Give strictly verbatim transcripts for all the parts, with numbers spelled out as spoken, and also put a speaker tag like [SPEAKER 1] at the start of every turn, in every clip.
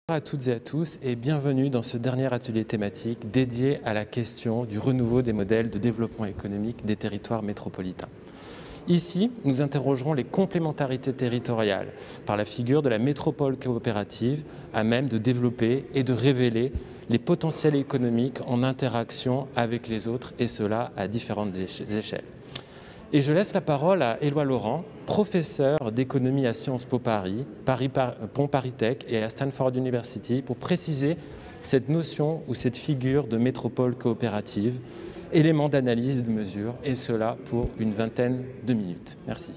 [SPEAKER 1] Bonjour à toutes et à tous et bienvenue dans ce dernier atelier thématique dédié à la question du renouveau des modèles de développement économique des territoires métropolitains. Ici, nous interrogerons les complémentarités territoriales par la figure de la métropole coopérative à même de développer et de révéler les potentiels économiques en interaction avec les autres et cela à différentes échelles. Et je laisse la parole à Éloi Laurent, professeur d'économie à Sciences Po Paris, Paris Pont Paris Tech et à Stanford University, pour préciser cette notion ou cette figure de métropole coopérative, élément d'analyse et de mesure, et cela pour une vingtaine de minutes. Merci.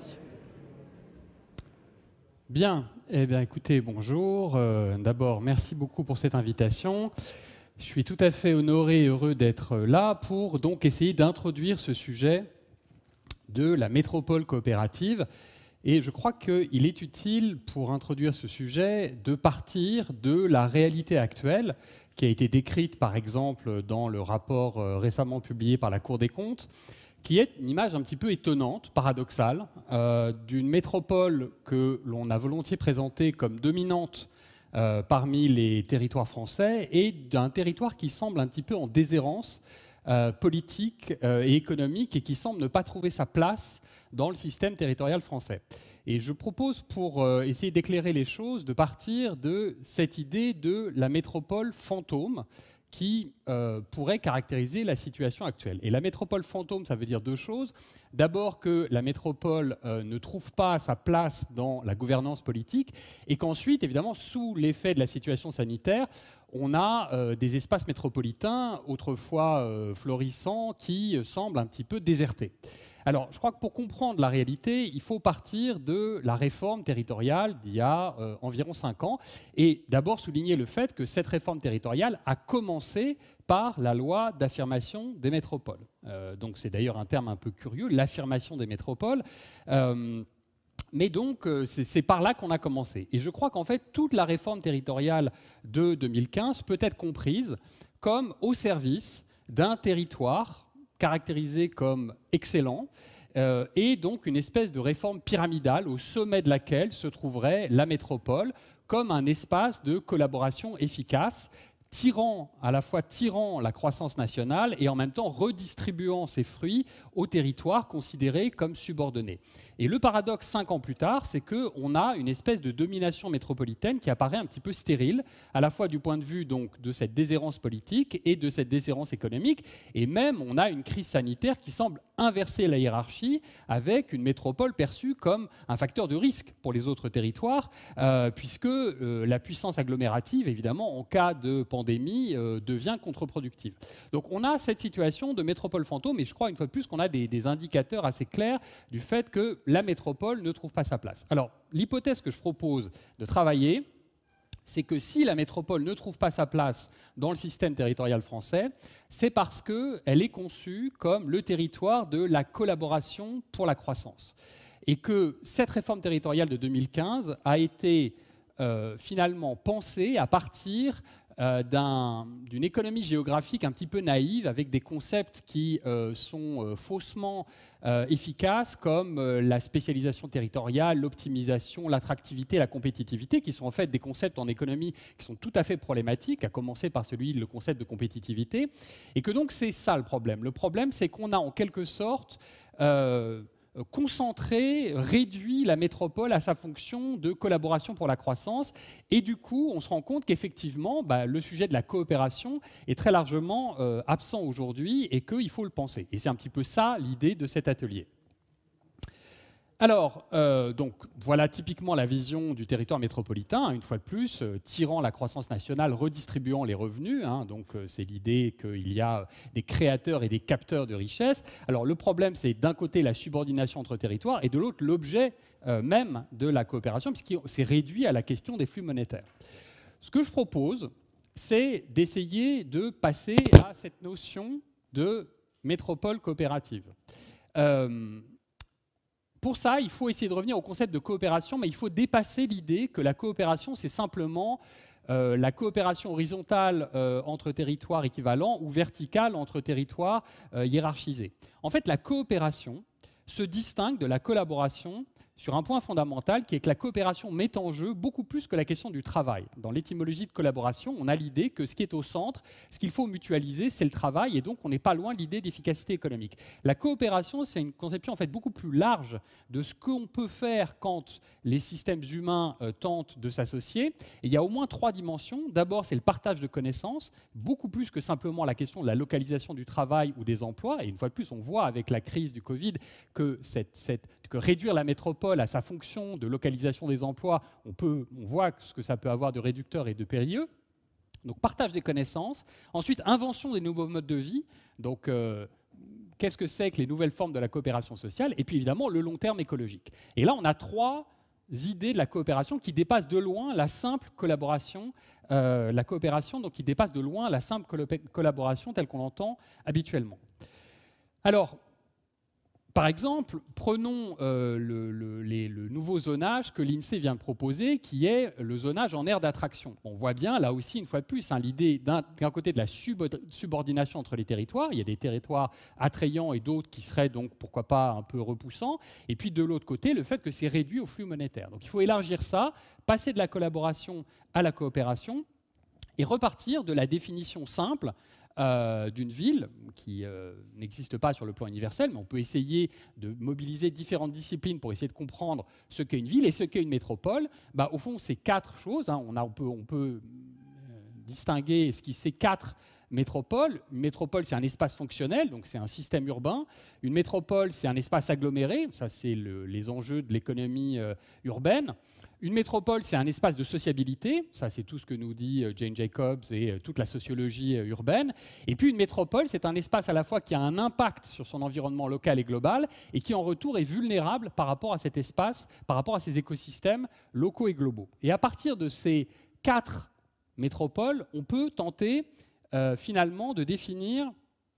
[SPEAKER 2] Bien, eh bien écoutez, bonjour. Euh, D'abord, merci beaucoup pour cette invitation. Je suis tout à fait honoré et heureux d'être là pour donc essayer d'introduire ce sujet de la métropole coopérative. Et je crois qu'il est utile, pour introduire ce sujet, de partir de la réalité actuelle, qui a été décrite par exemple dans le rapport récemment publié par la Cour des comptes, qui est une image un petit peu étonnante, paradoxale, euh, d'une métropole que l'on a volontiers présentée comme dominante euh, parmi les territoires français, et d'un territoire qui semble un petit peu en déshérence Euh, politique euh, et économique et qui semble ne pas trouver sa place dans le système territorial français. Et je propose, pour euh, essayer d'éclairer les choses, de partir de cette idée de la métropole fantôme qui euh, pourrait caractériser la situation actuelle. Et la métropole fantôme, ça veut dire deux choses. D'abord que la métropole euh, ne trouve pas sa place dans la gouvernance politique et qu'ensuite, évidemment, sous l'effet de la situation sanitaire, on a euh, des espaces métropolitains autrefois euh, florissants qui euh, semblent un petit peu désertés. Alors, je crois que pour comprendre la réalité, il faut partir de la réforme territoriale d'il y a euh, environ cinq ans et d'abord souligner le fait que cette réforme territoriale a commencé par la loi d'affirmation des métropoles. Euh, donc c'est d'ailleurs un terme un peu curieux, l'affirmation des métropoles. Euh, Mais donc, c'est par là qu'on a commencé. Et je crois qu'en fait, toute la réforme territoriale de deux mille quinze peut être comprise comme au service d'un territoire caractérisé comme excellent, euh, et donc une espèce de réforme pyramidale au sommet de laquelle se trouverait la métropole comme un espace de collaboration efficace, tirant, à la fois tirant la croissance nationale et en même temps redistribuant ses fruits aux territoires considérés comme subordonnés. Et le paradoxe, cinq ans plus tard, c'est qu'on a une espèce de domination métropolitaine qui apparaît un petit peu stérile, à la fois du point de vue donc, de cette déshérence politique et de cette déshérence économique. Et même, on a une crise sanitaire qui semble inverser la hiérarchie avec une métropole perçue comme un facteur de risque pour les autres territoires, euh, puisque euh, la puissance agglomérative, évidemment, en cas de pandémie, euh, devient contre-productive. Donc on a cette situation de métropole fantôme, et je crois une fois de plus qu'on a des, des indicateurs assez clairs du fait que la métropole ne trouve pas sa place. Alors, l'hypothèse que je propose de travailler, c'est que si la métropole ne trouve pas sa place dans le système territorial français, c'est parce qu'elle est conçue comme le territoire de la collaboration pour la croissance. Et que cette réforme territoriale de deux mille quinze a été euh, finalement pensée à partir Euh, d'une économie géographique un petit peu naïve, avec des concepts qui euh, sont euh, faussement euh, efficaces, comme euh, la spécialisation territoriale, l'optimisation, l'attractivité, la compétitivité, qui sont en fait des concepts en économie qui sont tout à fait problématiques, à commencer par celui, le concept de compétitivité. Et que donc c'est ça le problème. Le problème, c'est qu'on a en quelque sorte euh, concentré, réduit la métropole à sa fonction de collaboration pour la croissance. Et du coup, on se rend compte qu'effectivement, bah, le sujet de la coopération est très largement euh, absent aujourd'hui et qu'il faut le penser. Et c'est un petit peu ça l'idée de cet atelier. Alors, euh, donc, voilà typiquement la vision du territoire métropolitain, une fois de plus, euh, tirant la croissance nationale, redistribuant les revenus. Hein, donc, euh, c'est l'idée qu'il y a des créateurs et des capteurs de richesse. Alors, le problème, c'est d'un côté la subordination entre territoires et de l'autre l'objet euh, même de la coopération, puisqu'il s'est réduit à la question des flux monétaires. Ce que je propose, c'est d'essayer de passer à cette notion de métropole coopérative. Euh, Pour ça, il faut essayer de revenir au concept de coopération, mais il faut dépasser l'idée que la coopération, c'est simplement euh, la coopération horizontale euh, entre territoires équivalents ou verticale entre territoires euh, hiérarchisés. En fait, la coopération se distingue de la collaboration sur un point fondamental qui est que la coopération met en jeu beaucoup plus que la question du travail. Dans l'étymologie de collaboration, on a l'idée que ce qui est au centre, ce qu'il faut mutualiser, c'est le travail, et donc on n'est pas loin de l'idée d'efficacité économique. La coopération, c'est une conception en fait beaucoup plus large de ce qu'on peut faire quand les systèmes humains euh, tentent de s'associer. Et il y a au moins trois dimensions. D'abord, c'est le partage de connaissances, beaucoup plus que simplement la question de la localisation du travail ou des emplois. Et une fois de plus, on voit avec la crise du Covid que, cette, cette, que réduire la métropole à sa fonction de localisation des emplois, on, peut, on voit ce que ça peut avoir de réducteur et de périlleux. Donc partage des connaissances. Ensuite, invention des nouveaux modes de vie. Donc euh, qu'est-ce que c'est que les nouvelles formes de la coopération sociale? Et puis évidemment, le long terme écologique. Et là, on a trois idées de la coopération qui dépassent de loin la simple collaboration, euh, la coopération, donc qui dépasse de loin la simple collaboration telle qu'on l'entend habituellement. Alors, par exemple, prenons euh, le, le, les, le nouveau zonage que l'INSEE vient de proposer, qui est le zonage en aire d'attraction. On voit bien, là aussi, une fois de plus, hein, l'idée d'un côté de la subordination entre les territoires. Il y a des territoires attrayants et d'autres qui seraient donc, pourquoi pas, un peu repoussants. Et puis, de l'autre côté, le fait que c'est réduit au flux monétaire. Donc, il faut élargir ça, passer de la collaboration à la coopération et repartir de la définition simple Euh, d'une ville qui euh, n'existe pas sur le plan universel, mais on peut essayer de mobiliser différentes disciplines pour essayer de comprendre ce qu'est une ville et ce qu'est une métropole. Bah, au fond, c'est quatre choses. Hein. On, a, on peut, on peut euh, distinguer ce qui c'est quatre métropoles. Une métropole, c'est un espace fonctionnel, donc c'est un système urbain. Une métropole, c'est un espace aggloméré. Ça, c'est le, les enjeux de l'économie euh, urbaine. Une métropole, c'est un espace de sociabilité. Ça, c'est tout ce que nous dit Jane Jacobs et toute la sociologie urbaine. Et puis, une métropole, c'est un espace à la fois qui a un impact sur son environnement local et global et qui, en retour, est vulnérable par rapport à cet espace, par rapport à ces écosystèmes locaux et globaux. Et à partir de ces quatre métropoles, on peut tenter, euh, finalement, de définir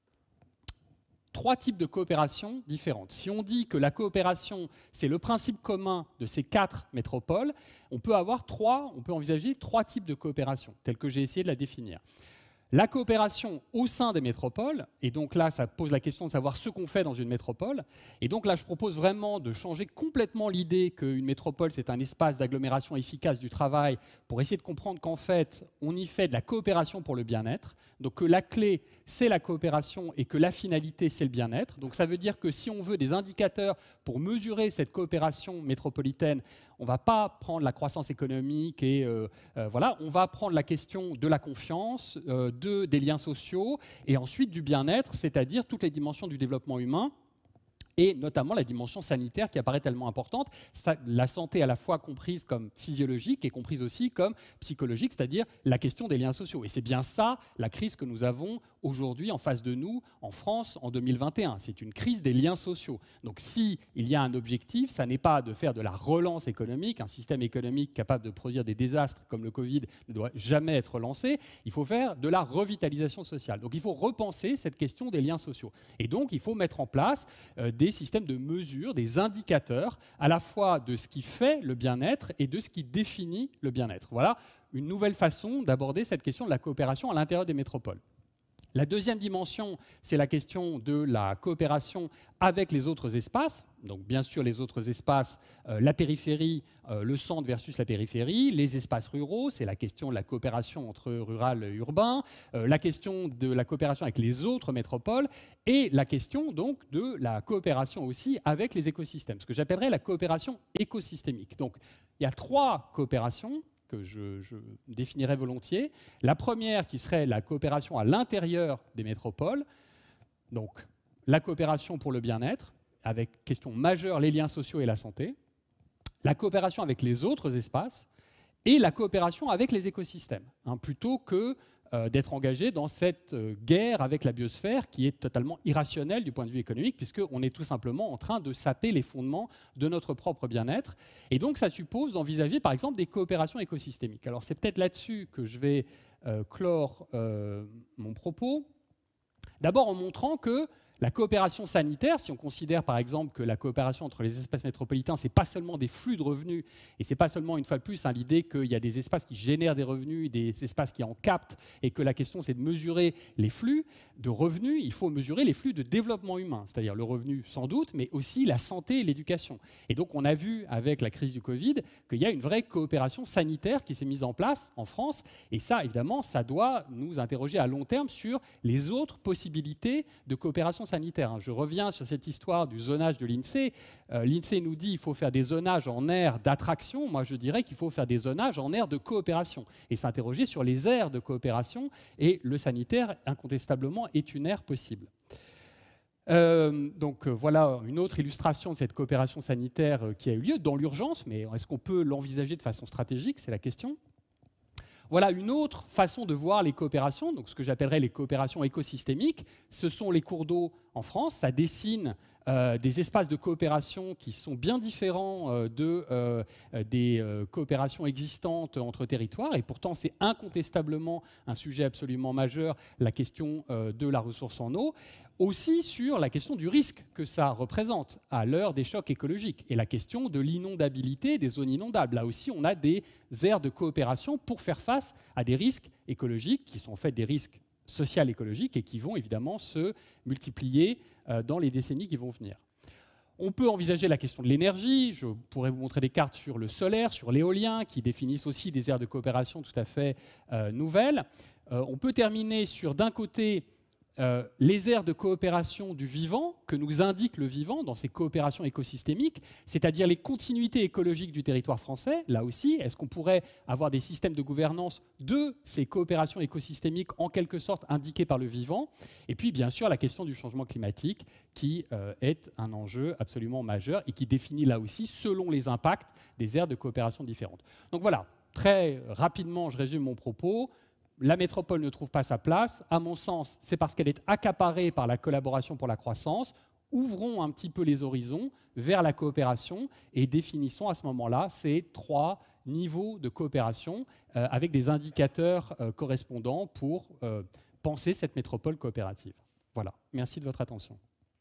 [SPEAKER 2] trois types de coopération différentes. Si on dit que la coopération, c'est le principe commun de ces quatre métropoles, on peut avoir trois, on peut envisager trois types de coopération, tels que j'ai essayé de la définir. La coopération au sein des métropoles, et donc là, ça pose la question de savoir ce qu'on fait dans une métropole. Et donc là, je propose vraiment de changer complètement l'idée qu'une métropole, c'est un espace d'agglomération efficace du travail, pour essayer de comprendre qu'en fait, on y fait de la coopération pour le bien-être. Donc que la clé, c'est la coopération et que la finalité, c'est le bien-être. Donc ça veut dire que si on veut des indicateurs pour mesurer cette coopération métropolitaine, on ne va pas prendre la croissance économique et euh, euh, voilà, on va prendre la question de la confiance, euh, de, des liens sociaux et ensuite du bien-être, c'est-à-dire toutes les dimensions du développement humain et notamment la dimension sanitaire qui apparaît tellement importante, la santé à la fois comprise comme physiologique et comprise aussi comme psychologique, c'est-à-dire la question des liens sociaux. Et c'est bien ça la crise que nous avons aujourd'hui en face de nous, en France, en deux mille vingt et un. C'est une crise des liens sociaux. Donc s'il y a un objectif, ça n'est pas de faire de la relance économique, un système économique capable de produire des désastres comme le Covid ne doit jamais être lancé, il faut faire de la revitalisation sociale. Donc il faut repenser cette question des liens sociaux. Et donc il faut mettre en place euh, des systèmes de mesure, des indicateurs, à la fois de ce qui fait le bien-être et de ce qui définit le bien-être. Voilà une nouvelle façon d'aborder cette question de la coopération à l'intérieur des métropoles. La deuxième dimension, c'est la question de la coopération avec les autres espaces. Donc bien sûr les autres espaces, euh, la périphérie, euh, le centre versus la périphérie, les espaces ruraux, c'est la question de la coopération entre rural et urbain, euh, la question de la coopération avec les autres métropoles et la question donc de la coopération aussi avec les écosystèmes, ce que j'appellerais la coopération écosystémique. Donc il y a trois coopérations que je, je définirais volontiers. La première qui serait la coopération à l'intérieur des métropoles, donc la coopération pour le bien-être, avec question majeure les liens sociaux et la santé, la coopération avec les autres espaces et la coopération avec les écosystèmes, hein, plutôt que euh, d'être engagé dans cette euh, guerre avec la biosphère qui est totalement irrationnelle du point de vue économique, puisqu'on est tout simplement en train de saper les fondements de notre propre bien-être. Et donc ça suppose d'envisager par exemple des coopérations écosystémiques. Alors c'est peut-être là-dessus que je vais euh, clore euh, mon propos. D'abord en montrant que La coopération sanitaire, si on considère par exemple que la coopération entre les espaces métropolitains, ce n'est pas seulement des flux de revenus, et ce n'est pas seulement, une fois de plus, hein, l'idée qu'il y a des espaces qui génèrent des revenus, des espaces qui en captent, et que la question c'est de mesurer les flux de revenus, il faut mesurer les flux de développement humain, c'est-à-dire le revenu sans doute, mais aussi la santé et l'éducation. Et donc on a vu avec la crise du Covid qu'il y a une vraie coopération sanitaire qui s'est mise en place en France, et ça, évidemment, ça doit nous interroger à long terme sur les autres possibilités de coopération sanitaire. Sanitaire. Je reviens sur cette histoire du zonage de l'INSEE. Euh, L'INSEE nous dit qu'il faut faire des zonages en aires d'attraction. Moi, je dirais qu'il faut faire des zonages en aires de coopération et s'interroger sur les aires de coopération. Et le sanitaire, incontestablement, est une aire possible. Euh, donc euh, voilà une autre illustration de cette coopération sanitaire euh, qui a eu lieu dans l'urgence. Mais est-ce qu'on peut l'envisager de façon stratégique? C'est la question. Voilà une autre façon de voir les coopérations, donc ce que j'appellerais les coopérations écosystémiques. Ce sont les cours d'eau en France. Ça dessine euh, des espaces de coopération qui sont bien différents euh, de, euh, des euh, coopérations existantes entre territoires. Et pourtant, c'est incontestablement un sujet absolument majeur, la question euh, de la ressource en eau. Aussi sur la question du risque que ça représente à l'heure des chocs écologiques et la question de l'inondabilité des zones inondables. Là aussi, on a des aires de coopération pour faire face à des risques écologiques qui sont en fait des risques sociaux écologiques et qui vont évidemment se multiplier dans les décennies qui vont venir. On peut envisager la question de l'énergie. Je pourrais vous montrer des cartes sur le solaire, sur l'éolien, qui définissent aussi des aires de coopération tout à fait euh, nouvelles. Euh, on peut terminer sur, d'un côté, Euh, les aires de coopération du vivant que nous indique le vivant dans ces coopérations écosystémiques, c'est-à-dire les continuités écologiques du territoire français. Là aussi, est-ce qu'on pourrait avoir des systèmes de gouvernance de ces coopérations écosystémiques en quelque sorte indiquées par le vivant? Et puis, bien sûr, la question du changement climatique qui euh, est un enjeu absolument majeur et qui définit là aussi, selon les impacts, des aires de coopération différentes. Donc voilà, très rapidement, je résume mon propos. La métropole ne trouve pas sa place. À mon sens, c'est parce qu'elle est accaparée par la collaboration pour la croissance. Ouvrons un petit peu les horizons vers la coopération et définissons à ce moment-là ces trois niveaux de coopération euh, avec des indicateurs euh, correspondants pour euh, penser cette métropole coopérative. Voilà. Merci de votre attention.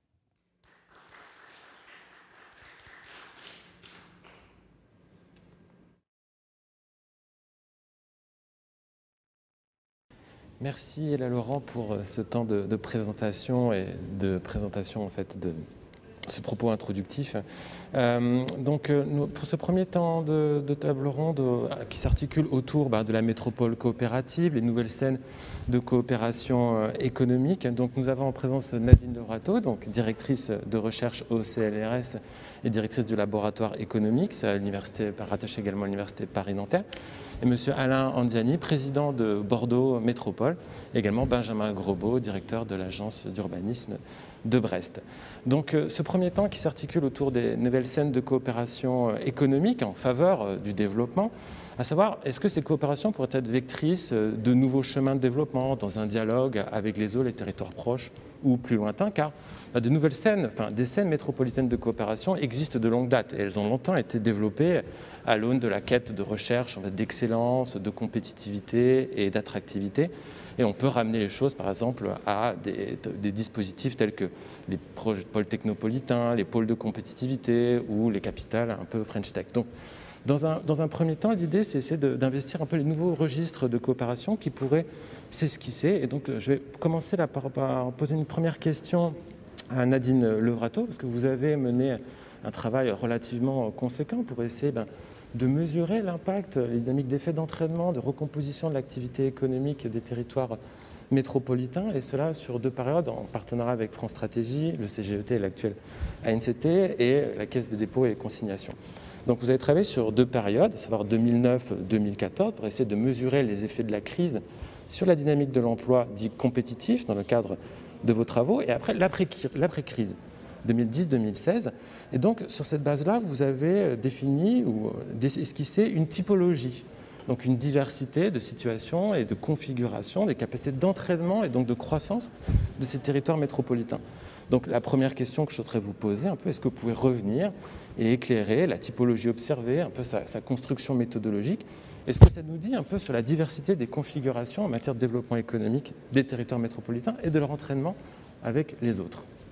[SPEAKER 1] Merci Ella Laurent pour ce temps de, de présentation et de présentation en fait de ce propos introductif. Euh, donc nous, pour ce premier temps de, de table ronde euh, qui s'articule autour bah, de la métropole coopérative, les nouvelles scènes de coopération euh, économique. Donc nous avons en présence Nadine Levrateau, donc directrice de recherche au C L R S et directrice du laboratoire économique, c'est à l'université, rattachée également à l'université Paris-Nanterre. Et M. Alain Andiani, président de Bordeaux Métropole, et également Benjamin Grosbeau, directeur de l'agence d'urbanisme de Brest. Donc ce premier temps qui s'articule autour des nouvelles scènes de coopération économique en faveur du développement, à savoir, est-ce que ces coopérations pourraient être vectrices de nouveaux chemins de développement dans un dialogue avec les zones, les territoires proches ou plus lointains, car de nouvelles scènes, enfin des scènes métropolitaines de coopération existent de longue date et elles ont longtemps été développées à l'aune de la quête de recherche d'excellence, de compétitivité et d'attractivité. Et on peut ramener les choses, par exemple, à des, des dispositifs tels que les pôles technopolitains, les pôles de compétitivité ou les capitales un peu French Tech. Donc, dans un, dans un premier temps, l'idée, c'est essayer d'investir un peu les nouveaux registres de coopération qui pourraient s'esquisser. Et donc, je vais commencer là par, par poser une première question à Nadine Levrateau, parce que vous avez mené un travail relativement conséquent pour essayer ben, de mesurer l'impact, les dynamiques d'effet d'entraînement, de recomposition de l'activité économique des territoires métropolitains, et cela sur deux périodes, en partenariat avec France Stratégie, le C G E T et l'actuel A N C T, et la Caisse des dépôts et consignations. Donc vous avez travaillé sur deux périodes, à savoir deux mille neuf deux mille quatorze, pour essayer de mesurer les effets de la crise sur la dynamique de l'emploi dit compétitif dans le cadre de vos travaux, et après l'après-crise, deux mille dix deux mille seize. Et donc sur cette base-là, vous avez défini ou esquissé une typologie, donc une diversité de situations et de configurations, des capacités d'entraînement et donc de croissance de ces territoires métropolitains. Donc la première question que je souhaiterais vous poser, un peu, est-ce que vous pouvez revenir et éclairer la typologie observée, un peu sa, sa construction méthodologique? Est-ce que ça nous dit un peu sur la diversité des configurations en matière de développement économique des territoires métropolitains et de leur entraînement avec les autres?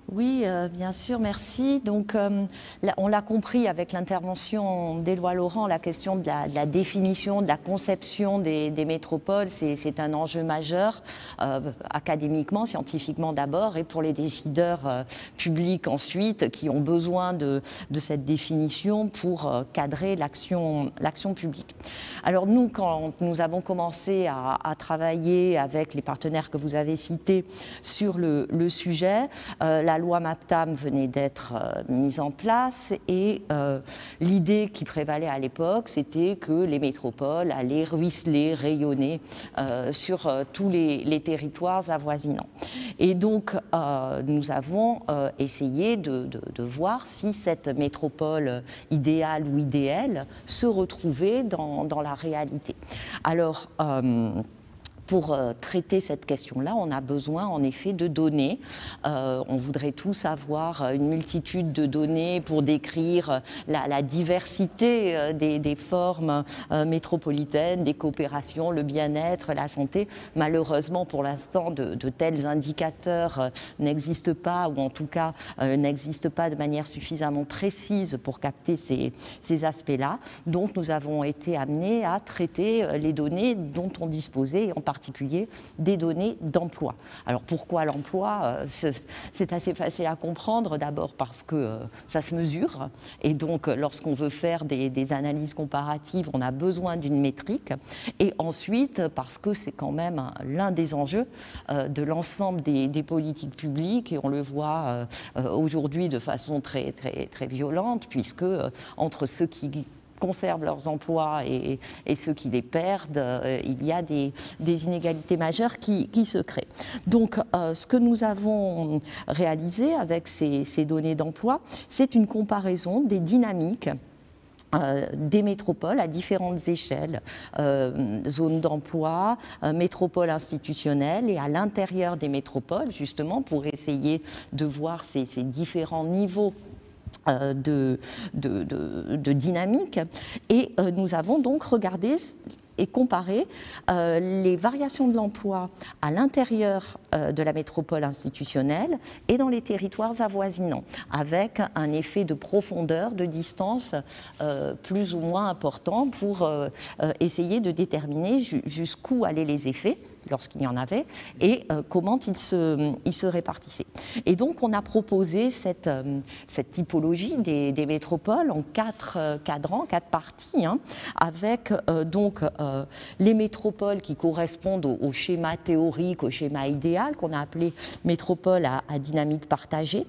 [SPEAKER 3] Oui, euh, bien sûr, merci. Donc, euh, là, on l'a compris avec l'intervention d'Éloi Laurent, la question de la, de la définition, de la conception des, des métropoles, c'est un enjeu majeur, euh, académiquement, scientifiquement d'abord, et pour les décideurs euh, publics ensuite, qui ont besoin de, de cette définition pour euh, cadrer l'action l'action publique. Alors nous, quand nous avons commencé à, à travailler avec les partenaires que vous avez cités sur le, le sujet, euh, la loi MAPTAM venait d'être euh, mise en place et euh, l'idée qui prévalait à l'époque, c'était que les métropoles allaient ruisseler, rayonner euh, sur euh, tous les, les territoires avoisinants. Et donc, euh, nous avons euh, essayé de, de, de voir si cette métropole idéale ou idéale se retrouvait dans, dans la réalité. Alors, euh, pour euh, traiter cette question-là, on a besoin en effet de données. Euh, on voudrait tous avoir une multitude de données pour décrire la, la diversité euh, des, des formes euh, métropolitaines, des coopérations, le bien-être, la santé. Malheureusement, pour l'instant, de, de tels indicateurs euh, n'existent pas, ou en tout cas euh, n'existent pas de manière suffisamment précise pour capter ces, ces aspects-là. Donc, nous avons été amenés à traiter euh, les données dont on disposait, et en particulier des données d'emploi. Alors pourquoi l'emploi? C'est assez facile à comprendre, d'abord parce que euh, ça se mesure, et donc lorsqu'on veut faire des, des analyses comparatives, on a besoin d'une métrique, et ensuite parce que c'est quand même l'un des enjeux euh, de l'ensemble des, des politiques publiques, et on le voit euh, aujourd'hui de façon très, très, très violente, puisque euh, entre ceux qui conservent leurs emplois et, et ceux qui les perdent, euh, il y a des, des inégalités majeures qui, qui se créent. Donc, euh, ce que nous avons réalisé avec ces, ces données d'emploi, c'est une comparaison des dynamiques Euh, des métropoles à différentes échelles, euh, zones d'emploi, euh, métropoles institutionnelles, et à l'intérieur des métropoles, justement, pour essayer de voir ces, ces différents niveaux Euh, de, de, de, de dynamique. Et euh, nous avons donc regardé et comparé euh, les variations de l'emploi à l'intérieur euh, de la métropole institutionnelle et dans les territoires avoisinants, avec un effet de profondeur, de distance euh, plus ou moins important pour euh, euh, essayer de déterminer jusqu'où allaient les effets, lorsqu'il y en avait, et euh, comment ils se, ils se répartissaient. Et donc, on a proposé cette, euh, cette typologie des, des métropoles en quatre euh, cadrans, quatre parties, hein, avec euh, donc euh, les métropoles qui correspondent au, au schéma théorique, au schéma idéal, qu'on a appelé métropole à, à dynamique partagée.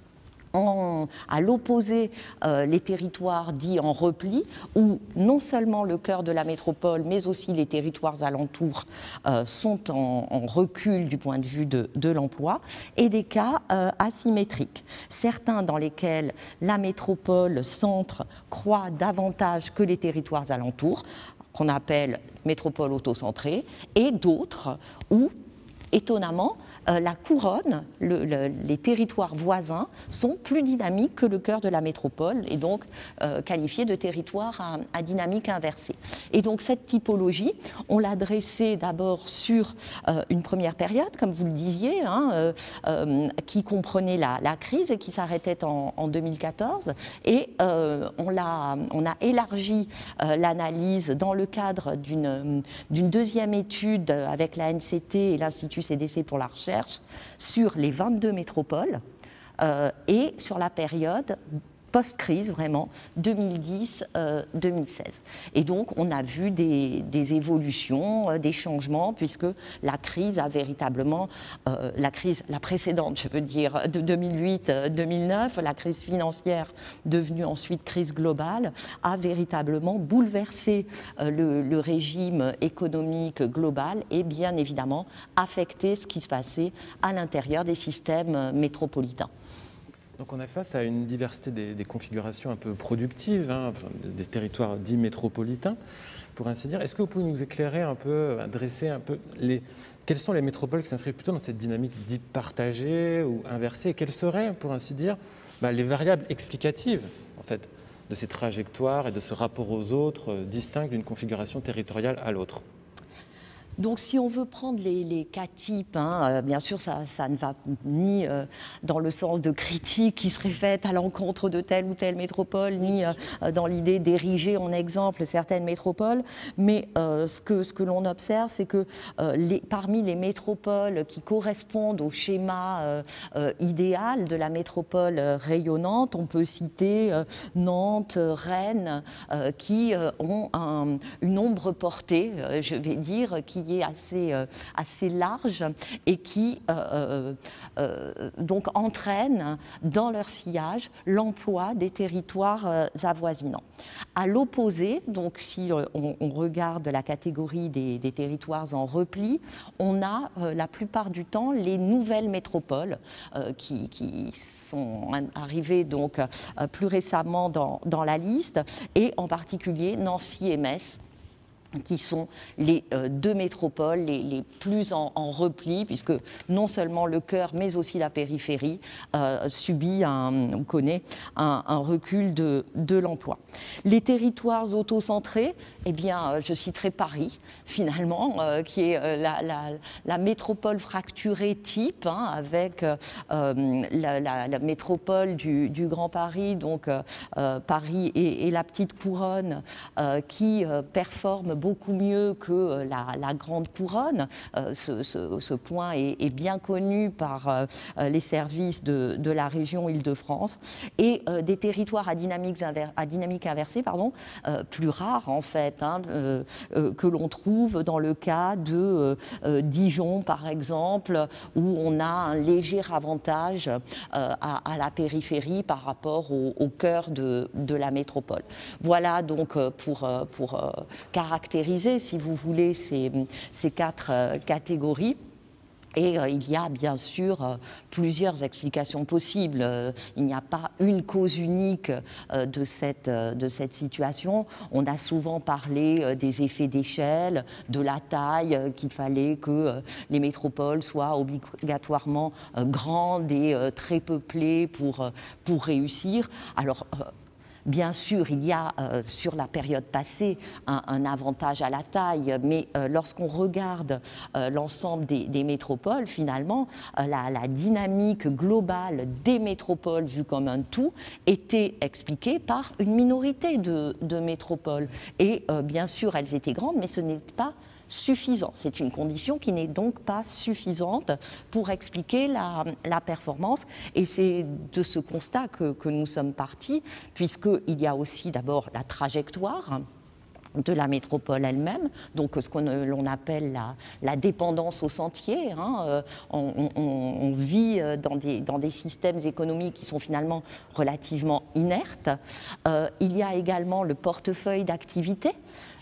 [SPEAKER 3] En, à l'opposé, euh, les territoires dits en repli, où non seulement le cœur de la métropole, mais aussi les territoires alentours euh, sont en, en recul du point de vue de, de l'emploi, et des cas euh, asymétriques. Certains dans lesquels la métropole centre croît davantage que les territoires alentours, qu'on appelle métropole autocentrée, et d'autres où, étonnamment, Euh, la couronne, le, le, les territoires voisins sont plus dynamiques que le cœur de la métropole, et donc euh, qualifiés de territoires à, à dynamique inversée. Et donc cette typologie, on l'a dressée d'abord sur euh, une première période, comme vous le disiez, hein, euh, euh, qui comprenait la, la crise et qui s'arrêtait en, en deux mille quatorze, et euh, on, l'a, on a élargi euh, l'analyse dans le cadre d'une, d'une deuxième étude avec la N C T et l'Institut C D C pour la recherche, sur les vingt-deux métropoles euh, et sur la période post-crise, vraiment, deux mille dix deux mille seize. Et donc, on a vu des, des évolutions, euh, des changements, puisque la crise a véritablement, euh, la crise, la précédente, je veux dire, de deux mille huit deux mille neuf, la crise financière, devenue ensuite crise globale, a véritablement bouleversé euh, le, le régime économique global et bien évidemment affecté ce qui se passait à l'intérieur des systèmes métropolitains.
[SPEAKER 1] Donc on est face à une diversité des, des configurations un peu productives, hein, des territoires dits métropolitains, pour ainsi dire. Est-ce que vous pouvez nous éclairer un peu, dresser un peu, les, quelles sont les métropoles qui s'inscrivent plutôt dans cette dynamique dite partagée ou inversée, et quelles seraient, pour ainsi dire, bah, les variables explicatives, en fait, de ces trajectoires et de ce rapport aux autres euh, distincts d'une configuration territoriale à l'autre?
[SPEAKER 3] Donc, si on veut prendre les, les cas types, hein, euh, bien sûr, ça, ça ne va ni euh, dans le sens de critique qui serait faite à l'encontre de telle ou telle métropole, ni euh, dans l'idée d'ériger en exemple certaines métropoles. Mais euh, ce que, ce que l'on observe, c'est que euh, les, parmi les métropoles qui correspondent au schéma euh, euh, idéal de la métropole euh, rayonnante, on peut citer euh, Nantes, Rennes, euh, qui euh, ont un, une ombre portée, euh, je vais dire, qui est assez, euh, assez large et qui euh, euh, donc entraîne dans leur sillage l'emploi des territoires euh, avoisinants. À l'opposé, donc si euh, on, on regarde la catégorie des, des territoires en repli, on a euh, la plupart du temps les nouvelles métropoles euh, qui, qui sont arrivées donc euh, plus récemment dans, dans la liste, et en particulier Nancy et Metz, qui sont les euh, deux métropoles les, les plus en, en repli, puisque non seulement le cœur, mais aussi la périphérie euh, subit un, ou connaît un, un recul de, de l'emploi. Les territoires autocentrés, eh bien, je citerai Paris, finalement, euh, qui est euh, la, la, la métropole fracturée type, hein, avec euh, la, la, la métropole du, du Grand Paris, donc euh, Paris et, et la petite couronne, euh, qui euh, performe beaucoup mieux que la, la grande couronne. Euh, ce, ce, ce point est, est bien connu par euh, les services de, de la région Île-de-France, et euh, des territoires à dynamique, inver, à dynamique inversée, pardon, euh, plus rares en fait, hein, euh, euh, que l'on trouve dans le cas de euh, Dijon par exemple, où on a un léger avantage euh, à, à la périphérie par rapport au, au cœur de, de la métropole. Voilà donc pour, pour euh, caractériser, si vous voulez, ces, ces quatre euh, catégories. Et euh, il y a bien sûr euh, plusieurs explications possibles. Euh, il n'y a pas une cause unique euh, de, cette, euh, de cette situation. On a souvent parlé euh, des effets d'échelle, de la taille, euh, qu'il fallait que euh, les métropoles soient obligatoirement euh, grandes et euh, très peuplées pour, euh, pour réussir. Alors, euh, bien sûr, il y a euh, sur la période passée un, un avantage à la taille, mais euh, lorsqu'on regarde euh, l'ensemble des, des métropoles, finalement, euh, la, la dynamique globale des métropoles vues comme un tout était expliquée par une minorité de, de métropoles. Et euh, bien sûr, elles étaient grandes, mais ce n'était pas suffisant. C'est une condition qui n'est donc pas suffisante pour expliquer la, la performance. Et c'est de ce constat que, que nous sommes partis, puisqu'il y a aussi d'abord la trajectoire de la métropole elle-même, donc ce qu'on l'on appelle la, la dépendance au sentier. Hein. On, on, on vit dans des, dans des systèmes économiques qui sont finalement relativement inertes. Euh, il y a également le portefeuille d'activités.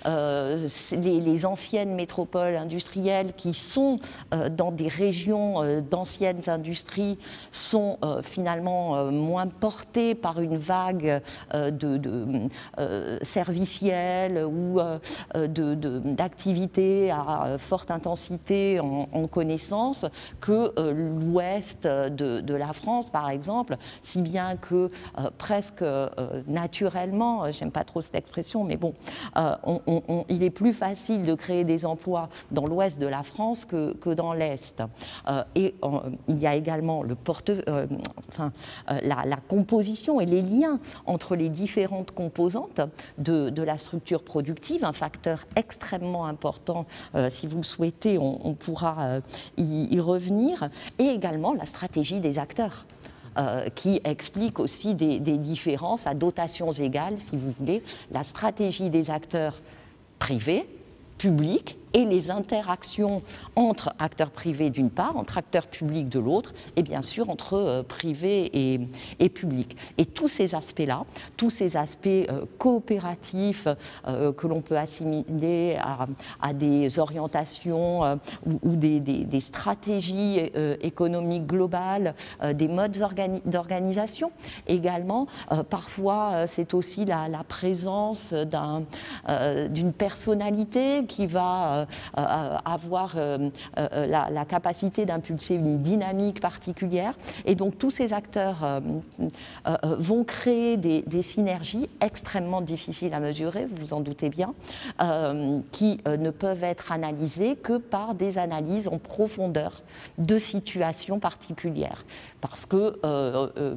[SPEAKER 3] Euh, les, les anciennes métropoles industrielles qui sont euh, dans des régions euh, d'anciennes industries sont euh, finalement euh, moins portées par une vague euh, de, de euh, servicielle ou euh, de, de, d'activités à forte intensité en, en connaissance que euh, l'ouest de, de la France, par exemple, si bien que euh, presque euh, naturellement, j'aime pas trop cette expression, mais bon, euh, on On, on, il est plus facile de créer des emplois dans l'ouest de la France que, que dans l'est. Euh, et euh, il y a également le porte, euh, enfin, euh, la, la composition et les liens entre les différentes composantes de, de la structure productive, un facteur extrêmement important. Euh, si vous le souhaitez, on, on pourra euh, y, y revenir. Et également la stratégie des acteurs. Euh, qui explique aussi des, des différences à dotations égales, si vous voulez, la stratégie des acteurs privés, publics, et les interactions entre acteurs privés d'une part, entre acteurs publics de l'autre, et bien sûr entre euh, privés et, et publics. Et tous ces aspects-là, tous ces aspects euh, coopératifs euh, que l'on peut assimiler à, à des orientations euh, ou, ou des, des, des stratégies euh, économiques globales, euh, des modes organi- d'organisation également. Euh, parfois, euh, c'est aussi la, la présence d'un, euh, d'une personnalité qui va euh, euh, avoir euh, euh, la, la capacité d'impulser une dynamique particulière. Et donc tous ces acteurs euh, euh, vont créer des, des synergies extrêmement difficiles à mesurer, vous vous en doutez bien, euh, qui euh, ne peuvent être analysées que par des analyses en profondeur de situations particulières. Parce que euh, euh,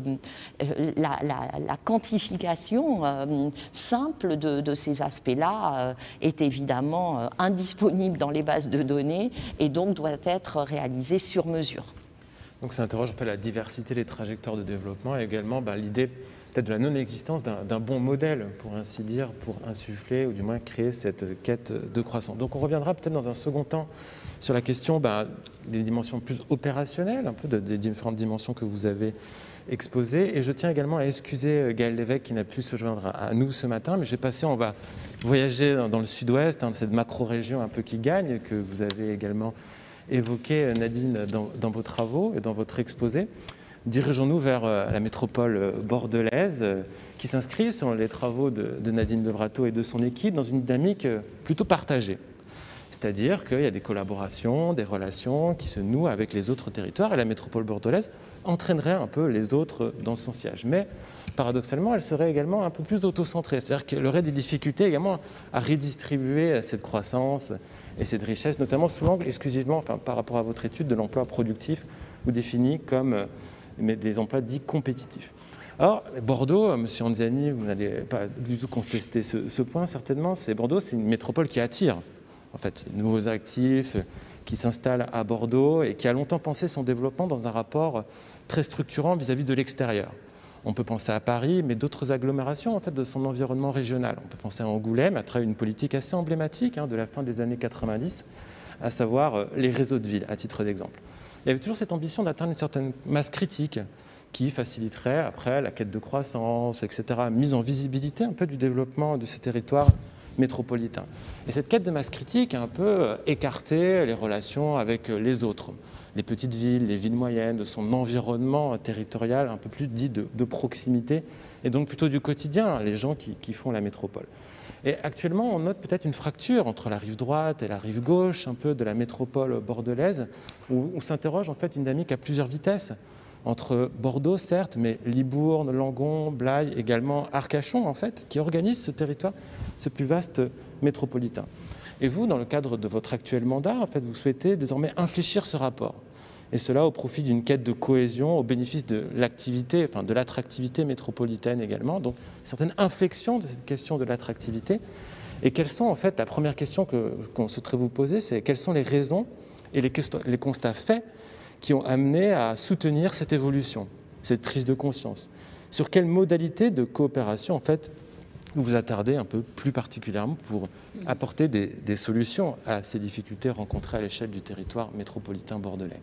[SPEAKER 3] la, la, la quantification euh, simple de, de ces aspects-là euh, est évidemment euh, indisponible dans les bases de données et donc doit être réalisée sur mesure.
[SPEAKER 1] Donc ça interroge un peu la diversité des trajectoires de développement et également bah, l'idée peut-être de la non-existence d'un bon modèle, pour ainsi dire, pour insuffler ou du moins créer cette quête de croissance. Donc on reviendra peut-être dans un second temps sur la question bah, des dimensions plus opérationnelles, un peu de, des différentes dimensions que vous avez exposées. Et je tiens également à excuser Gaël Lévesque qui n'a pu se joindre à nous ce matin, mais j'ai passé, on va voyager dans, dans le sud-ouest, hein, cette macro-région un peu qui gagne, que vous avez également évoqué, Nadine, dans, dans vos travaux et dans votre exposé. Dirigeons-nous vers la métropole bordelaise qui s'inscrit, selon les travaux de, de Nadine Levrato et de son équipe, dans une dynamique plutôt partagée. C'est-à-dire qu'il y a des collaborations, des relations qui se nouent avec les autres territoires et la métropole bordelaise entraînerait un peu les autres dans son sillage. Mais paradoxalement, elle serait également un peu plus auto-centrée. C'est-à-dire qu'elle aurait des difficultés également à redistribuer cette croissance et cette richesse, notamment sous l'angle exclusivement, enfin, par rapport à votre étude, de l'emploi productif ou défini comme mais des emplois dits compétitifs. Alors, Bordeaux, M. Anziani, vous n'allez pas du tout contester ce, ce point, certainement, c'est Bordeaux, c'est une métropole qui attire, en fait, de nouveaux actifs, qui s'installent à Bordeaux et qui a longtemps pensé son développement dans un rapport très structurant vis-à-vis de l'extérieur. On peut penser à Paris, mais d'autres agglomérations en fait, de son environnement régional. On peut penser à Angoulême, à travers une politique assez emblématique hein, de la fin des années quatre-vingt-dix, à savoir euh, les réseaux de villes, à titre d'exemple. Il y avait toujours cette ambition d'atteindre une certaine masse critique qui faciliterait après la quête de croissance, et cetera, mise en visibilité un peu du développement de ce territoire métropolitain. Et cette quête de masse critique a un peu écarté les relations avec les autres, les petites villes, les villes moyennes, de son environnement territorial un peu plus dit de, de proximité, et donc plutôt du quotidien, les gens qui, qui font la métropole. Et actuellement, on note peut-être une fracture entre la rive droite et la rive gauche, un peu de la métropole bordelaise, où on s'interroge en fait une dynamique à plusieurs vitesses, entre Bordeaux, certes, mais Libourne, Langon, Blaye, également Arcachon, en fait, qui organisent ce territoire, ce plus vaste métropolitain. Et vous, dans le cadre de votre actuel mandat, en fait, vous souhaitez désormais infléchir ce rapport. Et cela au profit d'une quête de cohésion, au bénéfice de l'activité, enfin de l'attractivité métropolitaine également. Donc, certaines inflexions de cette question de l'attractivité. Et quelles sont, en fait, la première question que, qu'on souhaiterait vous poser, c'est quelles sont les raisons et les, les constats faits qui ont amené à soutenir cette évolution, cette prise de conscience. Sur quelles modalités de coopération, en fait, vous vous attardez un peu plus particulièrement pour apporter des, des solutions à ces difficultés rencontrées à l'échelle du territoire métropolitain bordelais?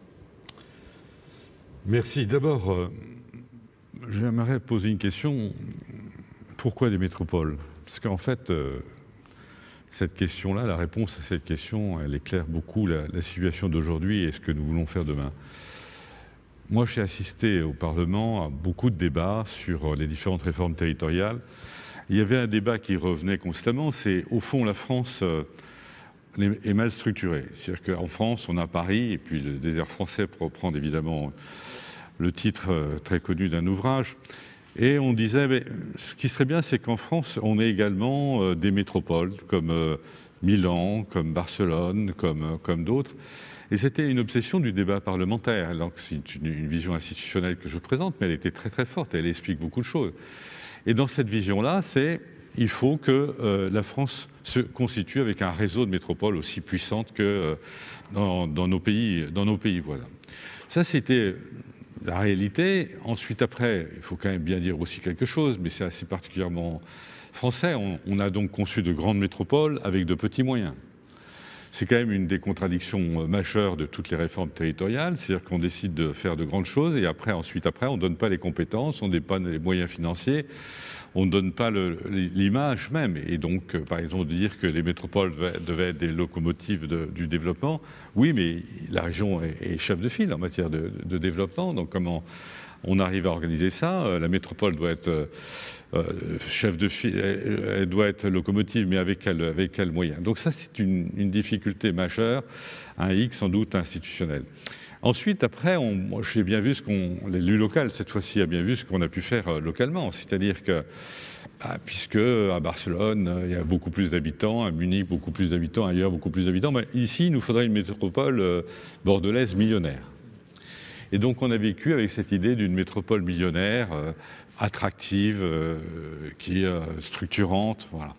[SPEAKER 4] Merci. D'abord, euh, j'aimerais poser une question. Pourquoi des métropoles? Parce qu'en fait, euh, cette question-là, la réponse à cette question, elle éclaire beaucoup la, la situation d'aujourd'hui et ce que nous voulons faire demain. Moi, j'ai assisté au Parlement à beaucoup de débats sur les différentes réformes territoriales. Il y avait un débat qui revenait constamment, c'est au fond la France euh, est mal structurée. C'est-à-dire qu'en France, on a Paris, et puis le désert français, pour reprendre évidemment le titre euh, très connu d'un ouvrage. Et on disait, mais, ce qui serait bien, c'est qu'en France, on ait également euh, des métropoles, comme euh, Milan, comme Barcelone, comme, euh, comme d'autres. Et c'était une obsession du débat parlementaire. Alors que c'est une, une vision institutionnelle que je présente, mais elle était très très forte, elle explique beaucoup de choses. Et dans cette vision-là, c'est il faut que euh, la France se constitue avec un réseau de métropoles aussi puissante que euh, dans, dans nos pays, dans nos pays voisins. Ça, c'était la réalité. Ensuite, après, il faut quand même bien dire aussi quelque chose, mais c'est assez particulièrement français. On, on a donc conçu de grandes métropoles avec de petits moyens. C'est quand même une des contradictions majeures de toutes les réformes territoriales, c'est-à-dire qu'on décide de faire de grandes choses et après, ensuite après, on ne donne pas les compétences, on ne donne pas les moyens financiers, on ne donne pas l'image même. Et donc, euh, par exemple, de dire que les métropoles devaient, devaient être des locomotives de, du développement, oui, mais la région est, est chef de file en matière de, de développement. Donc, comment on arrive à organiser ça? La métropole doit être euh, chef de file, elle doit être locomotive, mais avec quels avec quel moyens? Donc ça, c'est une, une difficulté majeure, un hic sans doute institutionnel. Ensuite, après, j'ai bien vu ce qu'on, l'élu local, cette fois-ci, a bien vu ce qu'on a pu faire euh, localement. C'est-à-dire que, bah, puisque à Barcelone, euh, il y a beaucoup plus d'habitants, à Munich, beaucoup plus d'habitants, ailleurs, beaucoup plus d'habitants, bah, ici, il nous faudrait une métropole euh, bordelaise millionnaire. Et donc, on a vécu avec cette idée d'une métropole millionnaire, euh, attractive, euh, qui est euh, structurante, voilà.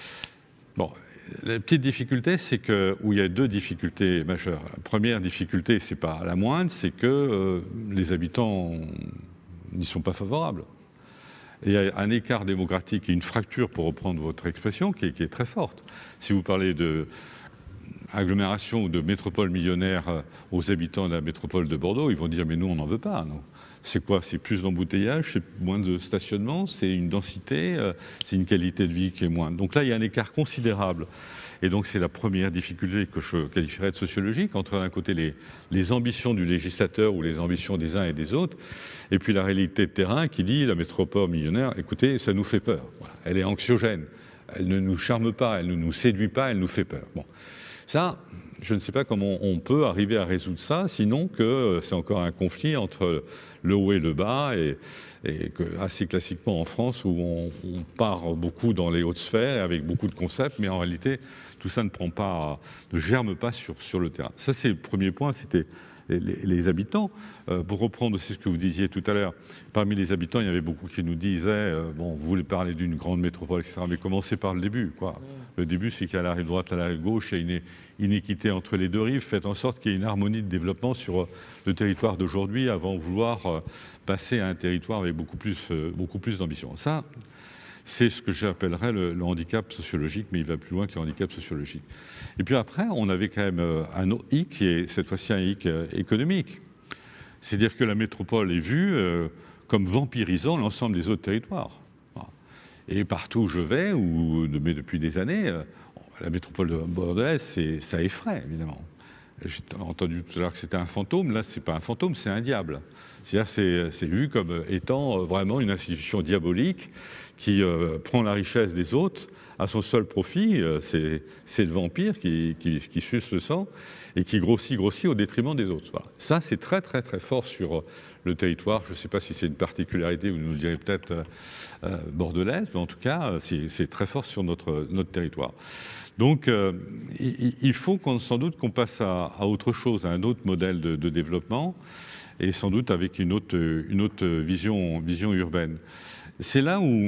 [SPEAKER 4] Bon. La petite difficulté, c'est que, où il y a deux difficultés majeures. La première difficulté, c'est pas la moindre, c'est que euh, les habitants n'y sont pas favorables. Et il y a un écart démocratique et une fracture, pour reprendre votre expression, qui est, qui est très forte. Si vous parlez de agglomération ou de métropole millionnaire aux habitants de la métropole de Bordeaux, ils vont dire « mais nous, on n'en veut pas, non ». C'est quoi? C'est plus d'embouteillage, c'est moins de stationnement, c'est une densité, euh, c'est une qualité de vie qui est moindre. Donc là, il y a un écart considérable. Et donc, c'est la première difficulté que je qualifierais de sociologique, entre d'un côté les, les ambitions du législateur ou les ambitions des uns et des autres, et puis la réalité de terrain qui dit, la métropole millionnaire, écoutez, ça nous fait peur. Voilà. Elle est anxiogène, elle ne nous charme pas, elle ne nous séduit pas, elle nous fait peur. Bon. Ça, je ne sais pas comment on peut arriver à résoudre ça, sinon que c'est encore un conflit entre le haut et le bas, et, et que, assez classiquement en France, où on, on part beaucoup dans les hautes sphères avec beaucoup de concepts, mais en réalité, tout ça ne prend pas, ne germe pas sur, sur le terrain. Ça, c'est le premier point, c'était les, les, les habitants. Euh, pour reprendre aussi ce que vous disiez tout à l'heure, parmi les habitants, il y avait beaucoup qui nous disaient, euh, bon, vous voulez parler d'une grande métropole, et cetera, mais commencez par le début, quoi. Le début, c'est qu'à la rive droite, à la rive gauche, il y a une inéquité entre les deux rives. Faites en sorte qu'il y ait une harmonie de développement sur le territoire d'aujourd'hui avant de vouloir passer à un territoire avec beaucoup plus, beaucoup plus d'ambition. Ça, c'est ce que j'appellerais le, le handicap sociologique, mais il va plus loin que le handicap sociologique. Et puis après, on avait quand même un autre hic, qui est cette fois-ci un hic économique. C'est-à-dire que la métropole est vue euh, comme vampirisant l'ensemble des autres territoires. Et partout où je vais, ou, mais depuis des années, euh, la métropole de bordelaise, ça effraie, évidemment. J'ai entendu tout à l'heure que c'était un fantôme. Là, ce n'est pas un fantôme, c'est un diable. C'est-à-dire c'est vu comme étant vraiment une institution diabolique qui euh, prend la richesse des autres à son seul profit. Euh, c'est le vampire qui, qui, qui suce le sang et qui grossit, grossit au détriment des autres. Voilà. Ça, c'est très, très, très fort sur le territoire. Je ne sais pas si c'est une particularité, vous nous le direz peut-être euh, euh, bordelaise, mais en tout cas, c'est très fort sur notre, notre territoire. Donc, euh, il, il faut qu'on, sans doute qu'on passe à, à autre chose, à un autre modèle de, de développement, et sans doute avec une autre, une autre vision, vision urbaine. C'est là où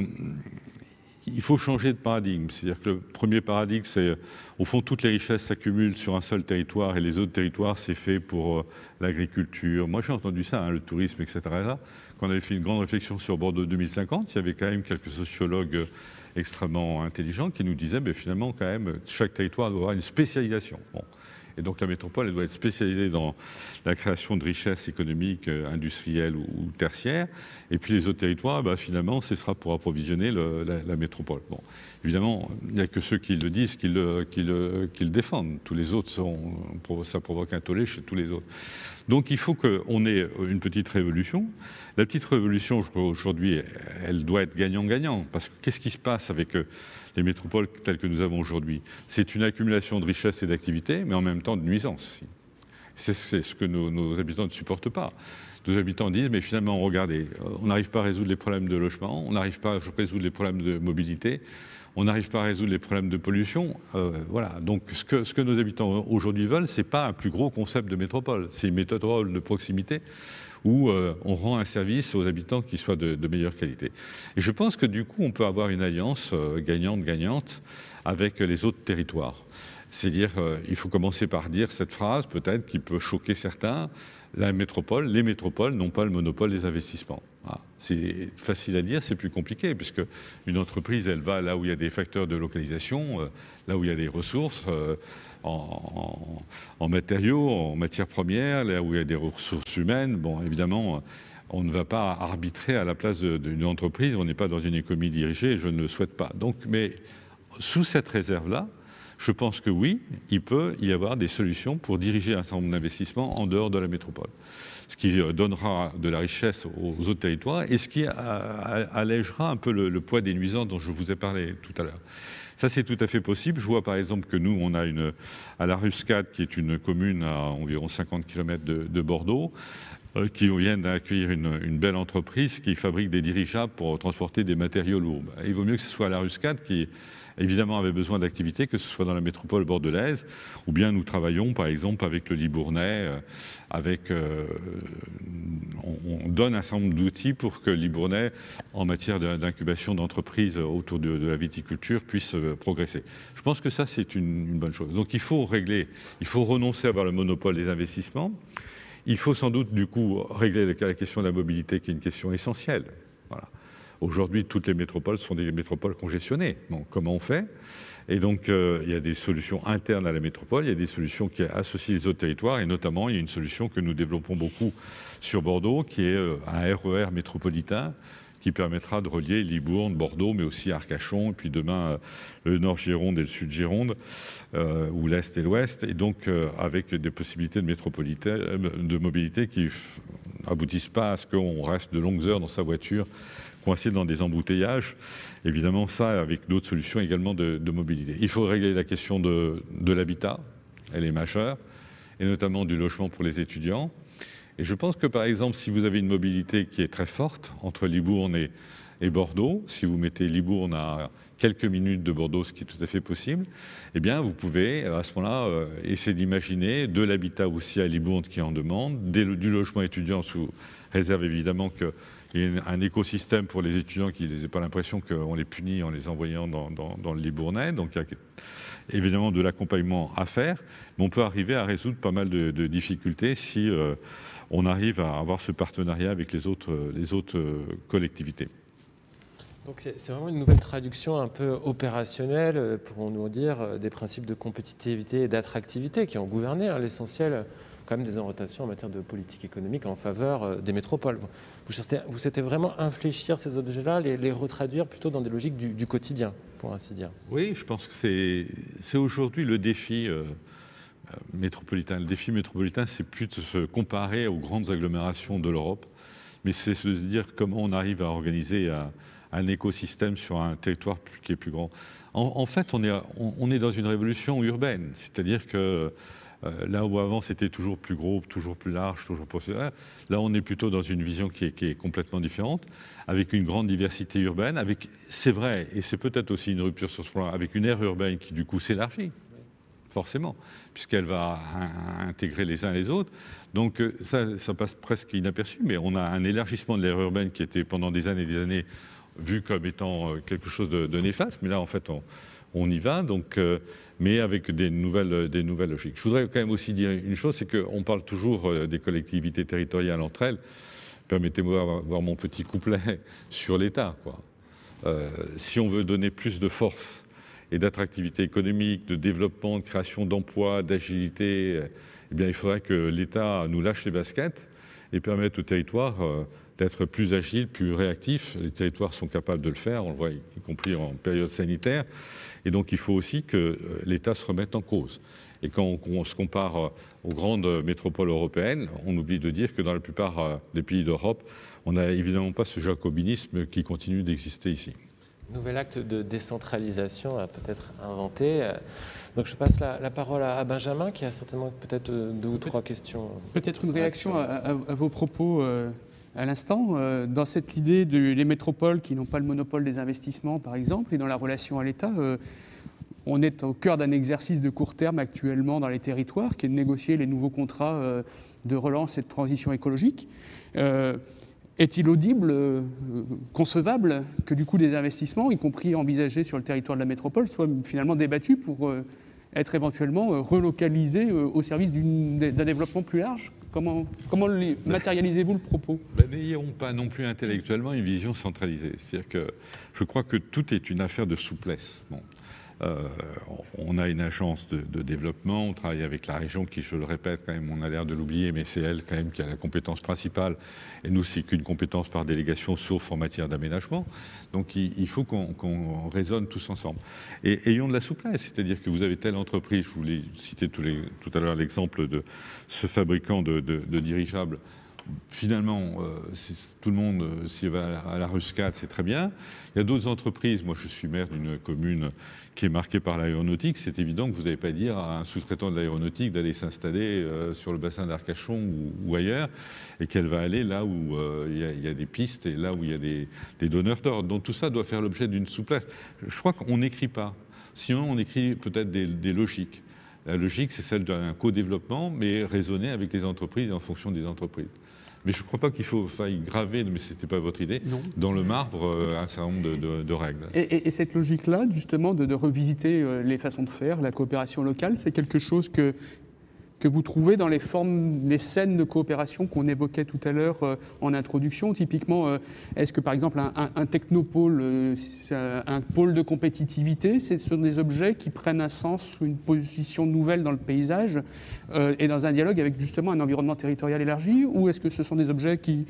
[SPEAKER 4] il faut changer de paradigme. C'est-à-dire que le premier paradigme, c'est, au fond, toutes les richesses s'accumulent sur un seul territoire, et les autres territoires, c'est fait pour euh, l'agriculture. Moi, j'ai entendu ça, hein, le tourisme, et cetera. Quand on avait fait une grande réflexion sur Bordeaux deux mille cinquante, il y avait quand même quelques sociologues extrêmement intelligents qui nous disaient, mais finalement, quand même, chaque territoire doit avoir une spécialisation. Bon. Et donc la métropole, elle doit être spécialisée dans la création de richesses économiques, euh, industrielles ou, ou tertiaires. Et puis les autres territoires, bah, finalement, ce sera pour approvisionner le, la, la métropole. Bon. Évidemment, il n'y a que ceux qui le disent, qui le, qui le, qui le défendent. Tous les autres, sont, ça provoque un tollé chez tous les autres. Donc il faut qu'on ait une petite révolution. La petite révolution, aujourd'hui, elle doit être gagnant-gagnant. Parce que qu'est-ce qui se passe avec les métropoles telles que nous avons aujourd'hui? C'est une accumulation de richesses et d'activités, mais en même temps de nuisances aussi. C'est ce que nos, nos habitants ne supportent pas. Nos habitants disent, mais finalement, regardez, on n'arrive pas à résoudre les problèmes de logement, on n'arrive pas à résoudre les problèmes de mobilité, on n'arrive pas à résoudre les problèmes de pollution. Euh, voilà. Donc, ce que, ce que nos habitants aujourd'hui veulent, c'est pas un plus gros concept de métropole, c'est une métropole de proximité où euh, on rend un service aux habitants qui soit de, de meilleure qualité. Et je pense que du coup, on peut avoir une alliance euh, gagnante-gagnante avec les autres territoires. C'est-à-dire, euh, il faut commencer par dire cette phrase, peut-être, qui peut choquer certains. La métropole, les métropoles n'ont pas le monopole des investissements. Voilà. C'est facile à dire, c'est plus compliqué, puisque une entreprise, elle va là où il y a des facteurs de localisation, euh, là où il y a des ressources, euh, en, en, en matériaux, en matières premières, là où il y a des ressources humaines. Bon, évidemment, on ne va pas arbitrer à la place d'une entreprise, on n'est pas dans une économie dirigée, et je ne le souhaite pas. Donc, mais sous cette réserve-là, je pense que oui, il peut y avoir des solutions pour diriger un certain nombre d'investissements en dehors de la métropole. Ce qui donnera de la richesse aux autres territoires et ce qui allègera un peu le, le poids des nuisances dont je vous ai parlé tout à l'heure. Ça, c'est tout à fait possible. Je vois par exemple que nous, on a une, à La Ruscade, qui est une commune à environ cinquante kilomètres de, de Bordeaux, euh, qui vient d'accueillir une, une belle entreprise qui fabrique des dirigeables pour transporter des matériaux lourds. Il vaut mieux que ce soit à La Ruscade qui évidemment avait besoin d'activité, que ce soit dans la métropole bordelaise, ou bien nous travaillons par exemple avec le Libournais, euh, avec, euh, on, on donne un certain nombre d'outils pour que le Libournais, en matière d'incubation d'entreprises autour de, de la viticulture, puisse euh, progresser. Je pense que ça, c'est une, une bonne chose. Donc il faut régler, il faut renoncer à avoir le monopole des investissements. Il faut sans doute, du coup, régler la question de la mobilité, qui est une question essentielle. Voilà. Aujourd'hui, toutes les métropoles sont des métropoles congestionnées. Donc, comment on fait? Et donc, euh, il y a des solutions internes à la métropole, il y a des solutions qui associent les autres territoires, et notamment, il y a une solution que nous développons beaucoup sur Bordeaux, qui est euh, un R E R métropolitain, qui permettra de relier Libourne, Bordeaux, mais aussi Arcachon, et puis demain, euh, le Nord-Gironde et le Sud-Gironde, euh, ou l'Est et l'Ouest, et donc euh, avec des possibilités de, de mobilité qui n'aboutissent pas à ce qu'on reste de longues heures dans sa voiture, coincé dans des embouteillages. Évidemment, ça, avec d'autres solutions également de, de mobilité. Il faut régler la question de, de l'habitat, elle est majeure, et notamment du logement pour les étudiants. Et je pense que, par exemple, si vous avez une mobilité qui est très forte entre Libourne et, et Bordeaux, si vous mettez Libourne à quelques minutes de Bordeaux, ce qui est tout à fait possible, eh bien, vous pouvez, à ce moment-là, euh, essayer d'imaginer de l'habitat aussi à Libourne qui en demande, des, du logement étudiant sous réserve évidemment que il y a un écosystème pour les étudiants qui n'aient pas l'impression qu'on les punit en les envoyant dans, dans, dans le Libournais. Donc il y a évidemment de l'accompagnement à faire, mais on peut arriver à résoudre pas mal de, de difficultés si euh, on arrive à avoir ce partenariat avec les autres, les autres collectivités.
[SPEAKER 1] Donc c'est vraiment une nouvelle traduction un peu opérationnelle, pourrons-nous dire, des principes de compétitivité et d'attractivité qui ont gouverné hein, l'essentiel quand même des orientations en matière de politique économique en faveur des métropoles. Vous souhaitez, vous souhaitez vraiment infléchir ces objets-là, les, les retraduire plutôt dans des logiques du, du quotidien, pour ainsi dire.
[SPEAKER 4] Oui, je pense que c'est, c'est aujourd'hui le défi euh, métropolitain. Le défi métropolitain, c'est plus de se comparer aux grandes agglomérations de l'Europe, mais c'est de se dire comment on arrive à organiser un, un écosystème sur un territoire qui est plus grand. En, en fait, on est, on, on est dans une révolution urbaine, c'est-à-dire que Euh, là où avant c'était toujours plus gros, toujours plus large, toujours plus... Là on est plutôt dans une vision qui est, qui est complètement différente, avec une grande diversité urbaine, avec, c'est vrai, et c'est peut-être aussi une rupture sur ce plan, avec une aire urbaine qui du coup s'élargit, forcément, puisqu'elle va intégrer les uns les autres. Donc ça, ça passe presque inaperçu, mais on a un élargissement de l'aire urbaine qui était pendant des années et des années vu comme étant quelque chose de, de néfaste, mais là en fait on, on y va, donc, euh, mais avec des nouvelles, des nouvelles logiques. Je voudrais quand même aussi dire une chose, c'est qu'on parle toujours des collectivités territoriales entre elles. Permettez-moi d'avoir mon petit couplet sur l'État, quoi. Euh, si on veut donner plus de force et d'attractivité économique, de développement, de création d'emplois, d'agilité, eh bien, il faudrait que l'État nous lâche les baskets et permette aux territoires euh, d'être plus agiles, plus réactifs. Les territoires sont capables de le faire, on le voit y compris en période sanitaire. Et donc il faut aussi que l'État se remette en cause. Et quand on, on se compare aux grandes métropoles européennes, on oublie de dire que dans la plupart des pays d'Europe, on n'a évidemment pas ce jacobinisme qui continue d'exister ici.
[SPEAKER 1] Nouvel acte de décentralisation à peut-être inventé. Donc je passe la, la parole à Benjamin qui a certainement peut-être deux ou trois questions.
[SPEAKER 5] Peut-être une réaction à, à, à vos propos euh, à l'instant. Euh, dans cette idée des métropoles qui n'ont pas le monopole des investissements, par exemple, et dans la relation à l'État, euh, on est au cœur d'un exercice de court terme actuellement dans les territoires, qui est de négocier les nouveaux contrats euh, de relance et de transition écologique. Euh, Est-il audible, euh, concevable, que du coup des investissements, y compris envisagés sur le territoire de la métropole, soient finalement débattus pour euh, être éventuellement euh, relocalisés euh, au service d'un développement plus large? Comment, comment matérialisez-vous le propos?
[SPEAKER 4] Ben, n'ayons pas non plus intellectuellement une vision centralisée. C'est-à-dire que je crois que tout est une affaire de souplesse. Bon. Euh, on a une agence de, de développement, on travaille avec la région qui, je le répète, quand même, on a l'air de l'oublier, mais c'est elle quand même qui a la compétence principale. Et nous, c'est qu'une compétence par délégation, sauf en matière d'aménagement. Donc il, il faut qu'on qu'on raisonne tous ensemble. Et ayons de la souplesse, c'est-à-dire que vous avez telle entreprise, je voulais citer tous les, tout à l'heure l'exemple de ce fabricant de, de, de dirigeables. Finalement, euh, tout le monde, euh, s'il va à la Ruscade, c'est très bien. Il y a d'autres entreprises. Moi, je suis maire d'une commune qui est marquée par l'aéronautique. C'est évident que vous n'allez pas dire à un sous-traitant de l'aéronautique d'aller s'installer euh, sur le bassin d'Arcachon ou, ou ailleurs, et qu'elle va aller là où euh, il, y a, il y a des pistes et là où il y a des, des donneurs d'ordre. Donc tout ça doit faire l'objet d'une souplesse. Je crois qu'on n'écrit pas. Sinon, on écrit peut-être des, des logiques. La logique, c'est celle d'un co-développement, mais raisonner avec les entreprises et en fonction des entreprises. Mais je ne crois pas qu'il faut faille graver, mais ce n'était pas votre idée, non. dans le marbre euh, un certain nombre de, de, de règles.
[SPEAKER 5] Et, et, et cette logique-là, justement, de, de revisiter euh, les façons de faire, la coopération locale, c'est quelque chose que, que vous trouvez dans les formes, les scènes de coopération qu'on évoquait tout à l'heure euh, en introduction. Typiquement, euh, est-ce que par exemple un, un, un technopôle, euh, un pôle de compétitivité, ce sont des objets qui prennent un sens, une position nouvelle dans le paysage euh, et dans un dialogue avec justement un environnement territorial élargi, ou est-ce que ce sont des objets qui...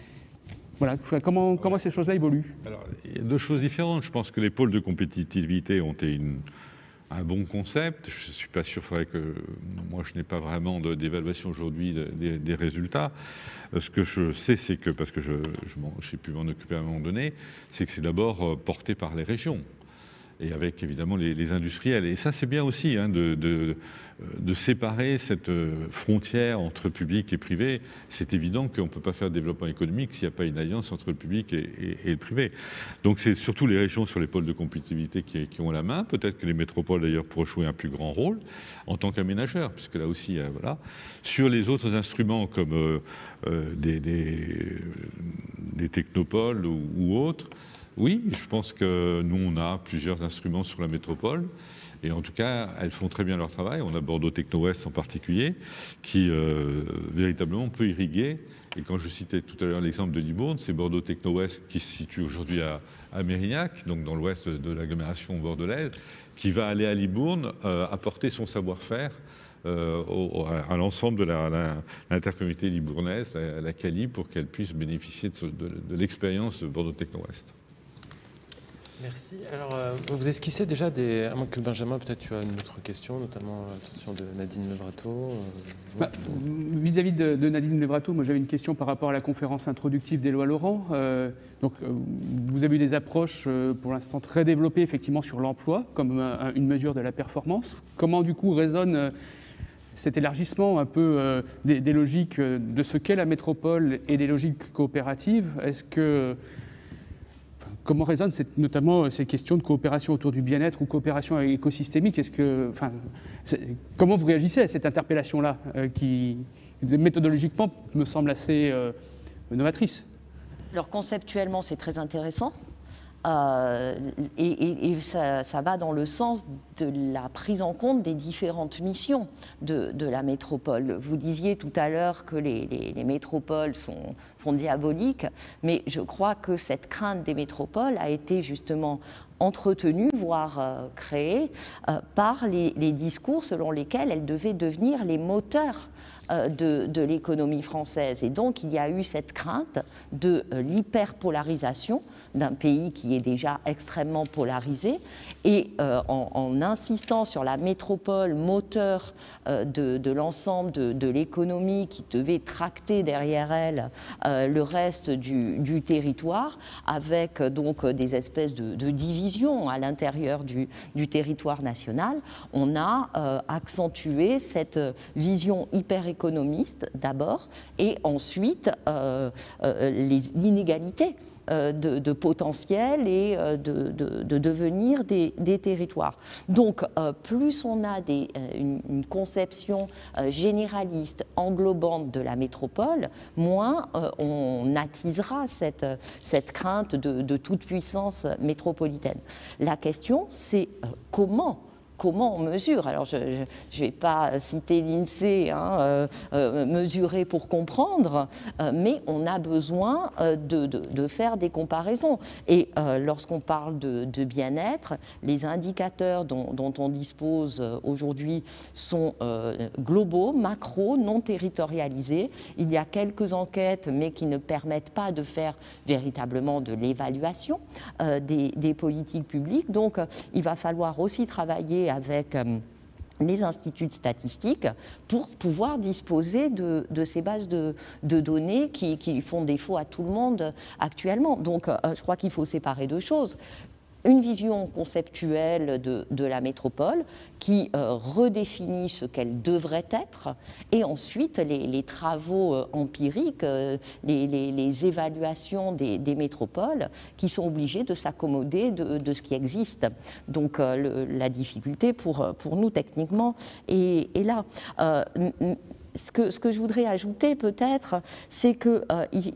[SPEAKER 5] Voilà, comment, comment ces choses-là évoluent?
[SPEAKER 4] Alors, il y a deux choses différentes. Je pense que les pôles de compétitivité ont été une... un bon concept. Je ne suis pas sûr, il faudrait que... Moi, je n'ai pas vraiment d'évaluation aujourd'hui de, des, des résultats. Ce que je sais, c'est que, parce que je n'ai pu m'en occuper à un moment donné, c'est que c'est d'abord porté par les régions et avec évidemment les, les industriels. Et ça, c'est bien aussi hein, de, de, de séparer cette frontière entre public et privé. C'est évident qu'on ne peut pas faire de développement économique s'il n'y a pas une alliance entre le public et, et, et le privé. Donc c'est surtout les régions sur les pôles de compétitivité qui, qui ont la main. Peut-être que les métropoles d'ailleurs pourraient jouer un plus grand rôle en tant qu'aménageurs, puisque là aussi, euh, voilà. Sur les autres instruments comme euh, euh, des, des, des technopoles ou, ou autres, oui, je pense que nous, on a plusieurs instruments sur la métropole. Et en tout cas, elles font très bien leur travail. On a Bordeaux Techno-Ouest en particulier, qui euh, véritablement peut irriguer. Et quand je citais tout à l'heure l'exemple de Libourne, c'est Bordeaux Techno-Ouest qui se situe aujourd'hui à, à Mérignac, donc dans l'ouest de l'agglomération bordelaise, qui va aller à Libourne euh, apporter son savoir-faire euh, à l'ensemble de l'intercommunauté libournaise, la, la C A L I, pour qu'elle puisse bénéficier de, de, de l'expérience de Bordeaux Techno-Ouest.
[SPEAKER 1] Merci. Alors, euh, vous esquissez déjà des... À moins que Benjamin, peut-être tu as une autre question, notamment l'attention de Nadine Levrato. Euh,
[SPEAKER 5] bah, vis-à-vis de, de Nadine Levrato, moi j'avais une question par rapport à la conférence introductive d'Éloi Laurent. Euh, donc, euh, vous avez eu des approches euh, pour l'instant très développées effectivement sur l'emploi comme euh, une mesure de la performance. Comment du coup résonne euh, cet élargissement un peu euh, des, des logiques de ce qu'est la métropole et des logiques coopératives? Est-ce que Comment résonnent cette, notamment ces questions de coopération autour du bien-être ou coopération écosystémique? Est-ce que, enfin, comment vous réagissez à cette interpellation-là euh, qui, méthodologiquement, me semble assez euh, novatrice?
[SPEAKER 3] Alors conceptuellement, c'est très intéressant. Euh, et, et, et ça, ça va dans le sens de la prise en compte des différentes missions de, de la métropole. Vous disiez tout à l'heure que les, les, les métropoles sont, sont diaboliques, mais je crois que cette crainte des métropoles a été justement entretenue, voire euh, créée, euh, par les, les discours selon lesquels elles devaient devenir les moteurs euh, de, de l'économie française. Et donc il y a eu cette crainte de euh, l'hyperpolarisation d'un pays qui est déjà extrêmement polarisé, et euh, en, en insistant sur la métropole moteur euh, de, de l'ensemble de, de l'économie qui devait tracter derrière elle euh, le reste du, du territoire, avec donc des espèces de, de divisions à l'intérieur du, du territoire national, on a euh, accentué cette vision hyper-économiste d'abord, et ensuite euh, euh, l'inégalité De, de potentiel et de, de, de devenir des, des territoires. Donc, euh, plus on a des, une, une conception euh, généraliste, englobante de la métropole, moins euh, on attisera cette, cette crainte de, de toute puissance métropolitaine. La question, c'est euh, comment comment on mesure. Alors, je ne vais pas citer l'INSEE, hein, euh, euh, mesurer pour comprendre, euh, mais on a besoin euh, de, de, de faire des comparaisons. Et euh, lorsqu'on parle de, de bien-être, les indicateurs dont, dont on dispose aujourd'hui sont euh, globaux, macro, non territorialisés. Il y a quelques enquêtes, mais qui ne permettent pas de faire véritablement de l'évaluation euh, des, des politiques publiques. Donc, euh, il va falloir aussi travailler avec euh, les instituts de statistiques pour pouvoir disposer de, de ces bases de, de données qui, qui font défaut à tout le monde actuellement. Donc, euh, je crois qu'il faut séparer deux choses. Une vision conceptuelle de, de la métropole qui euh, redéfinit ce qu'elle devrait être, et ensuite les, les travaux euh, empiriques, euh, les, les, les évaluations des, des métropoles qui sont obligées de s'accommoder de, de ce qui existe. Donc euh, le, la difficulté pour, pour nous techniquement est, est là. Euh, Ce que, ce que je voudrais ajouter peut-être, c'est qu'il euh, il,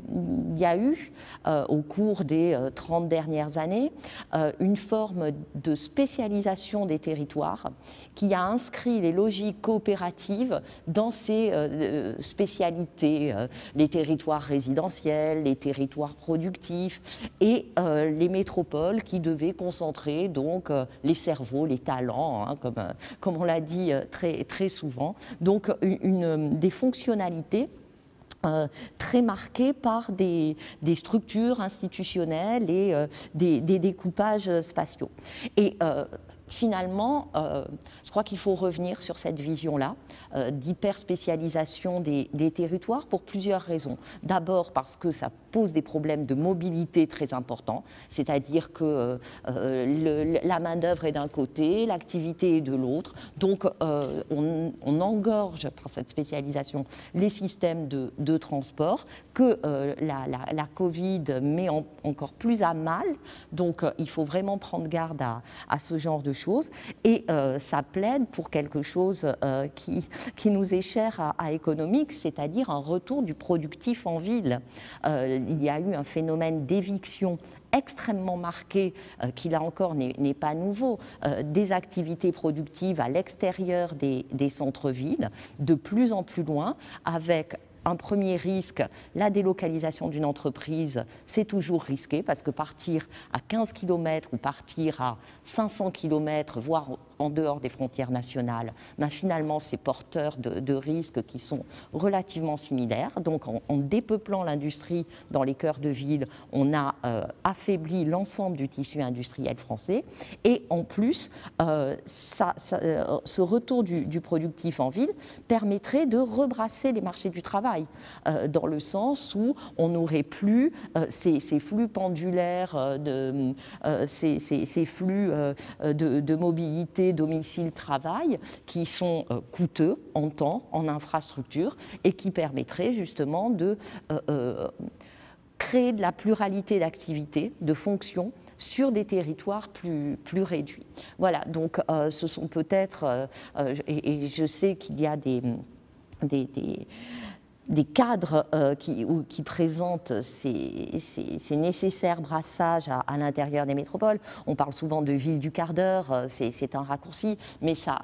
[SPEAKER 3] il y a eu, euh, au cours des euh, trente dernières années, euh, une forme de spécialisation des territoires qui a inscrit les logiques coopératives dans ces euh, spécialités, euh, les territoires résidentiels, les territoires productifs et euh, les métropoles qui devaient concentrer donc euh, les cerveaux, les talents, hein, comme, euh, comme on l'a dit euh, très, très souvent. Donc une Une, des fonctionnalités euh, très marquées par des, des structures institutionnelles et euh, des, des découpages spatiaux. Et euh, finalement, euh, je crois qu'il faut revenir sur cette vision-là euh, d'hyperspécialisation des, des territoires pour plusieurs raisons. D'abord parce que ça pose des problèmes de mobilité très importants, c'est-à-dire que euh, le, la main-d'œuvre est d'un côté, l'activité est de l'autre, donc euh, on, on engorge par cette spécialisation les systèmes de, de transport que euh, la, la, la Covid met en, encore plus à mal, donc euh, il faut vraiment prendre garde à, à ce genre de choses, et euh, ça plaide pour quelque chose euh, qui, qui nous est cher à, à économique, c'est-à-dire un retour du productif en ville. Euh, il y a eu un phénomène d'éviction extrêmement marqué, euh, qui là encore n'est pas nouveau, euh, des activités productives à l'extérieur des, des centres-villes, de plus en plus loin, avec un premier risque, la délocalisation d'une entreprise, c'est toujours risqué, parce que partir à quinze kilomètres ou partir à cinq cents kilomètres, voire en dehors des frontières nationales, ben finalement c'est porteur de, de risques qui sont relativement similaires. Donc en, en dépeuplant l'industrie dans les cœurs de ville, on a euh, affaibli l'ensemble du tissu industriel français, et en plus euh, ça, ça, euh, ce retour du, du productif en ville permettrait de rebrasser les marchés du travail, euh, dans le sens où on n'aurait plus euh, ces, ces flux pendulaires, euh, de, euh, ces, ces, ces flux euh, de, de mobilité domicile-travail qui sont euh, coûteux en temps, en infrastructure, et qui permettraient justement de euh, euh, créer de la pluralité d'activités, de fonctions sur des territoires plus, plus réduits. Voilà, donc euh, ce sont peut-être, euh, euh, et, et je sais qu'il y a des, des, des des cadres euh, qui, ou, qui présentent ces, ces, ces nécessaires brassages à, à l'intérieur des métropoles. On parle souvent de ville du quart d'heure, euh, c'est un raccourci, mais ça,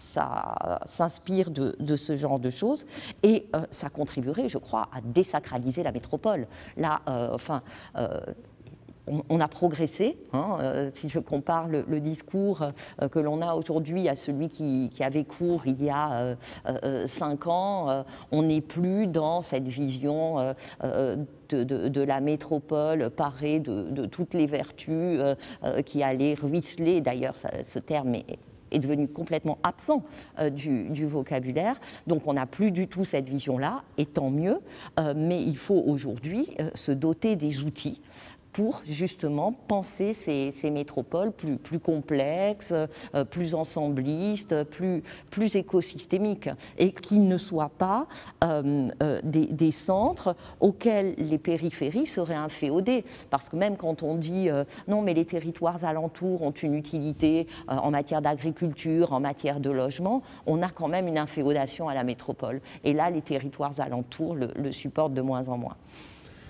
[SPEAKER 3] ça s'inspire de, de ce genre de choses, et euh, ça contribuerait, je crois, à désacraliser la métropole. Là, euh, enfin... Euh, on a progressé, hein, euh, si je compare le, le discours euh, que l'on a aujourd'hui à celui qui, qui avait cours il y a euh, euh, cinq ans, euh, on n'est plus dans cette vision euh, euh, de, de, de la métropole parée de, de toutes les vertus euh, euh, qui allaient ruisseler. D'ailleurs, ce terme est est devenu complètement absent euh, du, du vocabulaire. Donc on n'a plus du tout cette vision-là, et tant mieux, euh, mais il faut aujourd'hui euh, se doter des outils pour justement penser ces, ces métropoles plus, plus complexes, euh, plus ensemblistes, plus, plus écosystémiques, et qui ne soient pas euh, euh, des, des centres auxquels les périphéries seraient inféodées. Parce que même quand on dit euh, non, mais les territoires alentours ont une utilité euh, en matière d'agriculture, en matière de logement, on a quand même une inféodation à la métropole. Et là, les territoires alentours le, le supportent de moins en moins.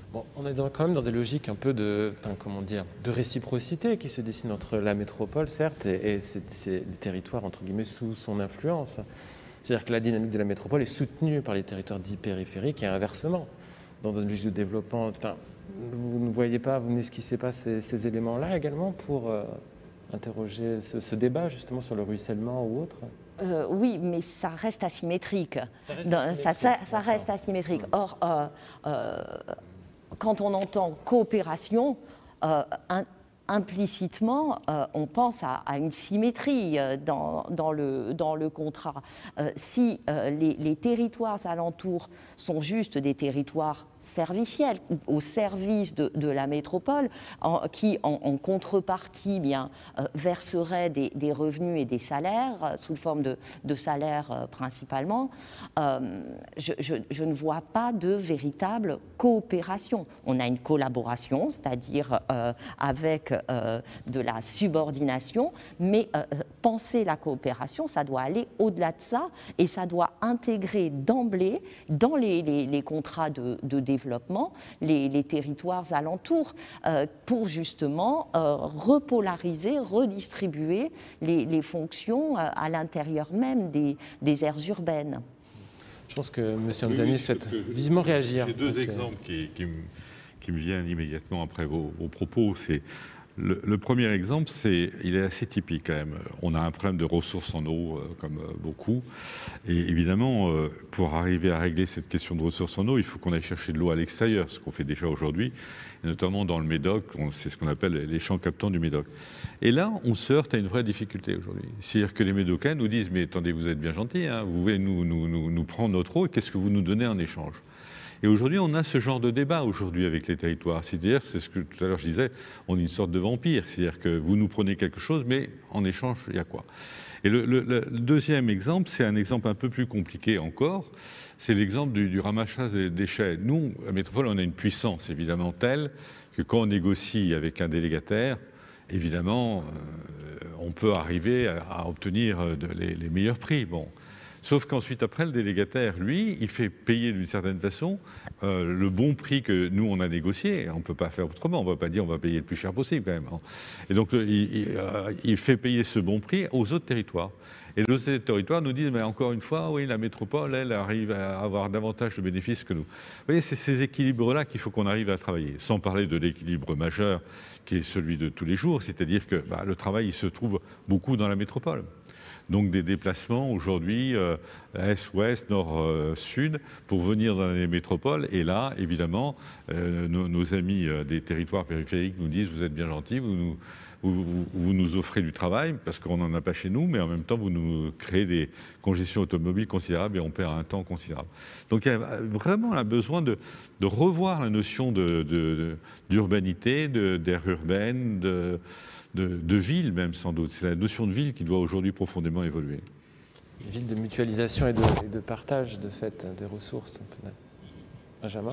[SPEAKER 1] Bon, on est dans, quand même dans des logiques un peu de, enfin, comment dire, de réciprocité qui se dessinent entre la métropole, certes, et, et c'est, c'est les territoires, entre guillemets, sous son influence. C'est-à-dire que la dynamique de la métropole est soutenue par les territoires dits périphériques et inversement. Dans une logique de développement, enfin, vous ne voyez pas, vous n'esquissez pas ces, ces éléments-là également pour euh, interroger ce, ce débat justement sur le ruissellement ou autre?
[SPEAKER 3] Euh, oui, mais ça reste asymétrique.
[SPEAKER 1] Ça reste
[SPEAKER 3] Dans-
[SPEAKER 1] asymétrique,
[SPEAKER 3] ça, ça- ça
[SPEAKER 1] d'accord.
[SPEAKER 3] reste asymétrique. Or, euh, euh, quand on entend coopération, euh, un- implicitement, euh, on pense à, à une symétrie euh, dans, dans le, dans le contrat. Euh, si euh, les, les territoires alentours sont juste des territoires serviciels, au service de, de la métropole, en, qui en, en contrepartie bien, euh, verseraient des, des revenus et des salaires, euh, sous forme de, de salaires euh, principalement, euh, je, je- je ne vois pas de véritable coopération. On a une collaboration, c'est-à-dire euh, avec euh, de la subordination, mais euh, penser la coopération, ça doit aller au-delà de ça, et ça doit intégrer d'emblée, dans les, les- les contrats de, de développement, les, les territoires alentours, euh, pour justement euh, repolariser, redistribuer les, les fonctions euh, à l'intérieur même des, des aires urbaines.
[SPEAKER 1] Je pense que M.
[SPEAKER 4] Oui,
[SPEAKER 1] Anzani
[SPEAKER 4] oui,
[SPEAKER 1] souhaite
[SPEAKER 4] parce que
[SPEAKER 1] vivement réagir.
[SPEAKER 4] Ces deux
[SPEAKER 1] C'est-
[SPEAKER 4] exemples qui, qui me, qui me viennent immédiatement après vos, vos propos, c'est le, le premier exemple, c'est, il est assez typique quand même. On a un problème de ressources en eau, euh, comme euh, beaucoup, et évidemment, euh, pour arriver à régler cette question de ressources en eau, il faut qu'on aille chercher de l'eau à l'extérieur, ce qu'on fait déjà aujourd'hui, et notamment dans le Médoc, on- c'est ce qu'on appelle les champs captants du Médoc. Et là, on se heurte à une vraie difficulté aujourd'hui. C'est-à-dire que les Médocains nous disent, mais attendez, vous êtes bien gentils, hein, vous voulez nous, nous, nous, nous prendre notre eau, et qu'est-ce que vous nous donnez en échange ? Et aujourd'hui, on a ce genre de débat aujourd'hui avec les territoires. C'est-à-dire, c'est ce que tout à l'heure je disais, on est une sorte de vampire. C'est-à-dire que vous nous prenez quelque chose, mais en échange, il y a quoi ? Et le, le- le deuxième exemple, c'est un exemple un peu plus compliqué encore. C'est l'exemple du, du ramassage des déchets. Nous, à Métropole, on a une puissance évidemment telle que quand on négocie avec un délégataire, évidemment, euh, on peut arriver à, à obtenir de- les, les meilleurs prix. Bon. Sauf qu'ensuite, après, le délégataire, lui, il fait payer d'une certaine façon euh, le bon prix que nous, on a négocié. On ne peut pas faire autrement. On ne va pas dire on va payer le plus cher possible, quand même. Et donc, il, il, euh, il fait payer ce bon prix aux autres territoires. Et les autres territoires nous disent, mais encore une fois, oui, la métropole, elle arrive à avoir davantage de bénéfices que nous. Vous voyez, c'est ces équilibres-là qu'il faut qu'on arrive à travailler. Sans parler de l'équilibre majeur qui est celui de tous les jours, c'est-à-dire que bah, le travail, il se trouve beaucoup dans la métropole. Donc des déplacements aujourd'hui, euh, est, ouest, nord, euh, sud, pour venir dans les métropoles. Et là, évidemment, euh, nos, nos amis euh, des territoires périphériques nous disent, vous êtes bien gentils, vous nous, vous, vous- vous nous offrez du travail, parce qu'on n'en a pas chez nous, mais en même temps, vous nous créez des congestions automobiles considérables et on perd un temps considérable. Donc il y a vraiment un besoin de, de revoir la notion de, de- de- d'urbanité, de, d'aire urbaine, de... De, de ville même sans doute. C'est la notion de ville qui doit aujourd'hui profondément évoluer.
[SPEAKER 1] Une ville de mutualisation et de, et de partage, de fait, des ressources. Benjamin ?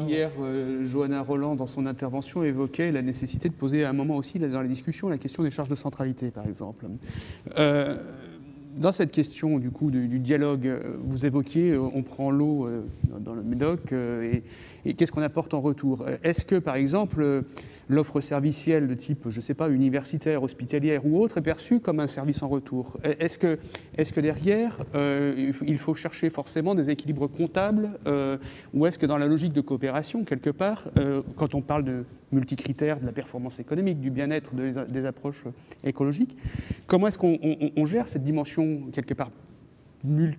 [SPEAKER 5] Hier, euh, Johanna Roland, dans son intervention, évoquait la nécessité de poser à un moment aussi, là, dans la discussion, la question des charges de centralité, par exemple. Euh, dans cette question du, coup, du, du dialogue, euh, vous évoquiez, euh, on prend l'eau euh, dans, dans le Médoc, euh, et, et qu'est-ce qu'on apporte en retour ? Est-ce que, par exemple, euh, l'offre servicielle de type, je ne sais pas, universitaire, hospitalière ou autre, est perçue comme un service en retour ? Est-ce que, est-ce que derrière, euh, il faut chercher forcément des équilibres comptables, euh, ou est-ce que dans la logique de coopération, quelque part, euh, quand on parle de multicritères, de la performance économique, du bien-être, de les- des approches écologiques, comment est-ce qu'on on- on gère cette dimension, quelque part, multidimensionnelle ?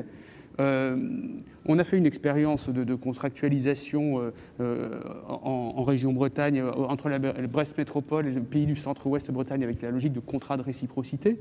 [SPEAKER 5] Euh, on a fait une expérience de, de contractualisation euh, euh, en, en région Bretagne, euh, entre la Brest Métropole et le pays du centre-ouest Bretagne, avec la logique de contrat de réciprocité.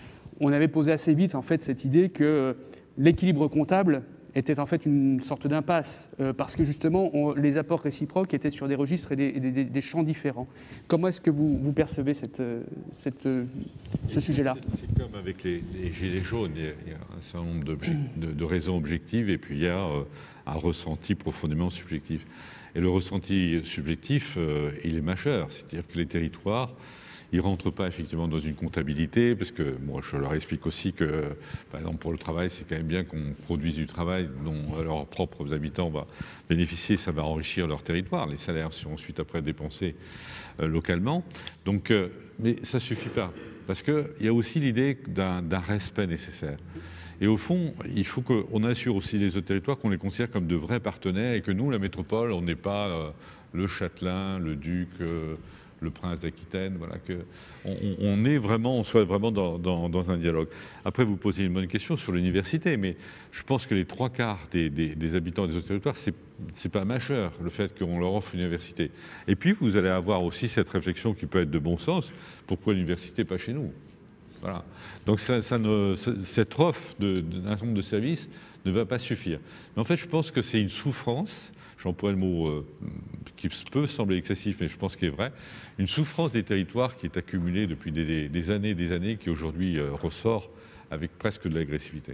[SPEAKER 5] On avait posé assez vite en fait cette idée que euh, l'équilibre comptable était en fait une sorte d'impasse, euh, parce que justement on- les apports réciproques étaient sur des registres et des, et des- des champs différents. Comment est-ce que vous, vous percevez cette, euh, cette, euh, ce sujet-là ?
[SPEAKER 4] C'est c'est comme avec les, les gilets jaunes, il y a, il y a un certain nombre d'objec- de, de raisons objectives et puis il y a euh, un ressenti profondément subjectif. Et le ressenti subjectif, euh, il est majeur, c'est-à-dire que les territoires, ils ne rentrent pas effectivement dans une comptabilité, parce que moi je leur explique aussi que, par exemple pour le travail, c'est quand même bien qu'on produise du travail dont leurs propres habitants vont bénéficier, ça va enrichir leur territoire, les salaires sont ensuite après dépensés euh, localement. Donc, euh, mais ça ne suffit pas, parce qu'il y a aussi l'idée d'un d'un respect nécessaire. Et au fond, il faut qu'on assure aussi les autres territoires, qu'on les considère comme de vrais partenaires, et que nous, la métropole, on n'est pas euh, le châtelain, le duc, euh, le prince d'Aquitaine, voilà, que on, on est vraiment, on soit vraiment dans, dans, dans un dialogue. Après, vous posez une bonne question sur l'université, mais je pense que les trois quarts des, des, des habitants des autres territoires, c'est c'est pas majeur, le fait qu'on leur offre une université. Et puis, vous allez avoir aussi cette réflexion qui peut être de bon sens, pourquoi l'université pas chez nous? Voilà. Donc ça, ça ne, cette offre d'un certain nombre de services ne va pas suffire. Mais en fait, je pense que c'est une souffrance, j'emploie le mot euh, qui peut sembler excessif, mais je pense qu'il est vrai, une souffrance des territoires qui est accumulée depuis des, des années et des années, qui aujourd'hui euh, ressort avec presque de l'agressivité.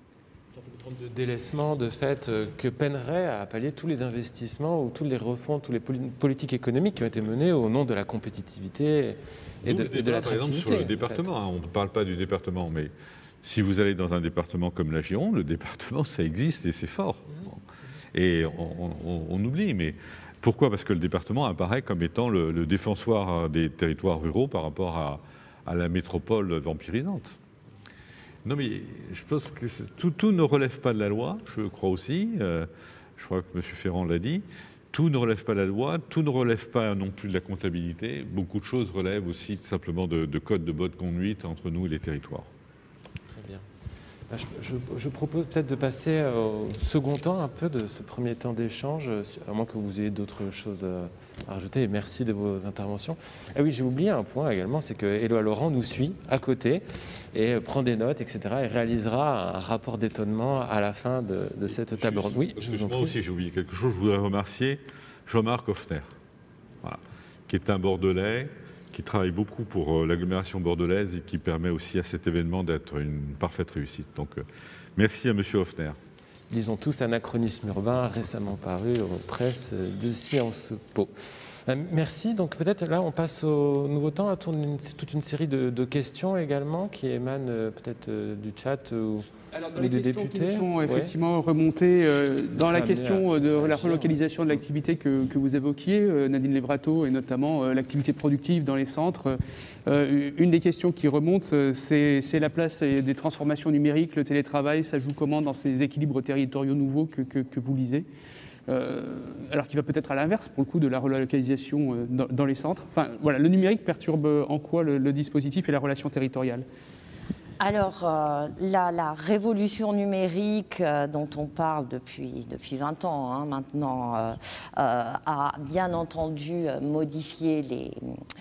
[SPEAKER 1] Une forme de délaissement, de fait, euh, que peinerait à pallier tous les investissements ou toutes les refontes, toutes les politiques économiques qui ont été menées au nom de la compétitivité et de, et de l'attractivité.
[SPEAKER 4] Par exemple, sur le département, hein, on ne parle pas du département, mais si vous allez dans un département comme la Gironde, le département, ça existe et c'est fort. Mmh. Et on, on, on oublie, mais pourquoi? Parce que le département apparaît comme étant le, le défenseur des territoires ruraux par rapport à, à la métropole vampirisante. Non, mais je pense que tout, tout ne relève pas de la loi, je crois aussi. Euh, je crois que M. Ferrand l'a dit. Tout ne relève pas de la loi, tout ne relève pas non plus de la comptabilité. Beaucoup de choses relèvent aussi simplement de, de codes de bonne conduite entre nous et les territoires.
[SPEAKER 1] Très bien. Je, je, je propose peut-être de passer au second temps un peu de ce premier temps d'échange, à moins que vous ayez d'autres choses à rajouter. Et merci de vos interventions. Ah oui, j'ai oublié un point également, c'est que Éloi Laurent nous suit à côté et prend des notes, et cetera, et réalisera un rapport d'étonnement à la fin de, de cette table ronde. Oui,
[SPEAKER 4] je vous en prie. Moi aussi, j'ai oublié quelque chose. Je voudrais remercier Jean-Marc Hoffner, voilà, qui est un Bordelais, qui travaille beaucoup pour l'agglomération bordelaise et qui permet aussi à cet événement d'être une parfaite réussite. Donc, euh, merci à M. Hoffner.
[SPEAKER 1] Lisons tous Anachronisme urbain, récemment paru aux presses de Sciences Po. Merci. Donc peut-être là, on passe au nouveau temps, à tourner une, toute une série de, de questions également qui émanent euh, peut-être euh, du chat ou,
[SPEAKER 5] Alors, dans
[SPEAKER 1] ou
[SPEAKER 5] les
[SPEAKER 1] des
[SPEAKER 5] questions
[SPEAKER 1] députés.
[SPEAKER 5] qui sont effectivement ouais. remontées euh, dans la question à, de à la relocalisation de l'activité que, que vous évoquiez, euh, Nadine Levrato, et notamment euh, l'activité productive dans les centres. Euh, une des questions qui remonte, c'est la place des transformations numériques, le télétravail. Ça joue comment dans ces équilibres territoriaux nouveaux que, que, que vous lisez? Euh, alors qu'il va peut-être à l'inverse, pour le coup, de la relocalisation euh, dans, dans les centres. Enfin, voilà, le numérique perturbe en quoi le, le dispositif et la relation territoriale?
[SPEAKER 3] Alors, euh, la, la révolution numérique euh, dont on parle depuis, depuis vingt ans hein, maintenant euh, euh, a bien entendu modifié les...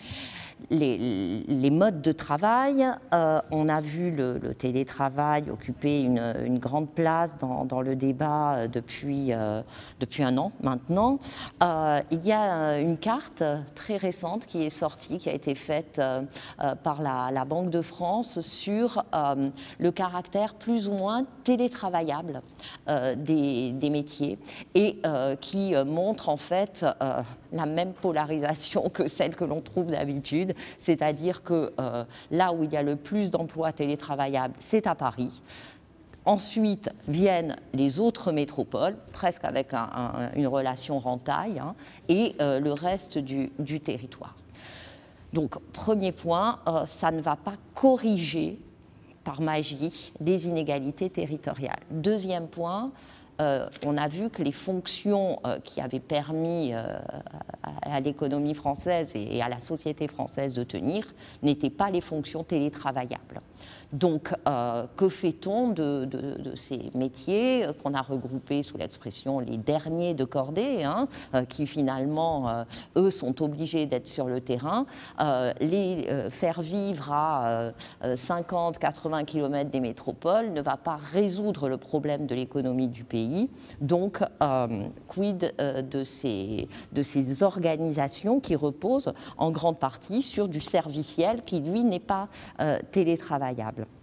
[SPEAKER 3] Les, les modes de travail. Euh, on a vu le, le télétravail occuper une, une grande place dans, dans le débat depuis, euh, depuis un an maintenant. Euh, il y a une carte très récente qui est sortie, qui a été faite euh, par la, la Banque de France sur euh, le caractère plus ou moins télétravaillable euh, des, des métiers et euh, qui montre en fait euh, la même polarisation que celle que l'on trouve d'habitude. C'est-à-dire que euh, là où il y a le plus d'emplois télétravaillables, c'est à Paris. Ensuite viennent les autres métropoles, presque avec un, un, une relation rentaille, hein, et euh, le reste du, du territoire. Donc, premier point, euh, ça ne va pas corriger par magie les inégalités territoriales. Deuxième point, Euh, on a vu que les fonctions euh, qui avaient permis euh, à, à l'économie française et, et à la société française de tenir n'étaient pas les fonctions télétravaillables. Donc, euh, que fait-on de, de, de ces métiers euh, qu'on a regroupés sous l'expression les derniers de cordée, hein, euh, qui finalement, euh, eux, sont obligés d'être sur le terrain, euh, les euh, faire vivre à euh, cinquante à quatre-vingts kilomètres des métropoles ne va pas résoudre le problème de l'économie du pays. Donc, euh, quid euh, de, ces, de ces organisations qui reposent en grande partie sur du serviciel qui, lui, n'est pas euh, télétravaillable.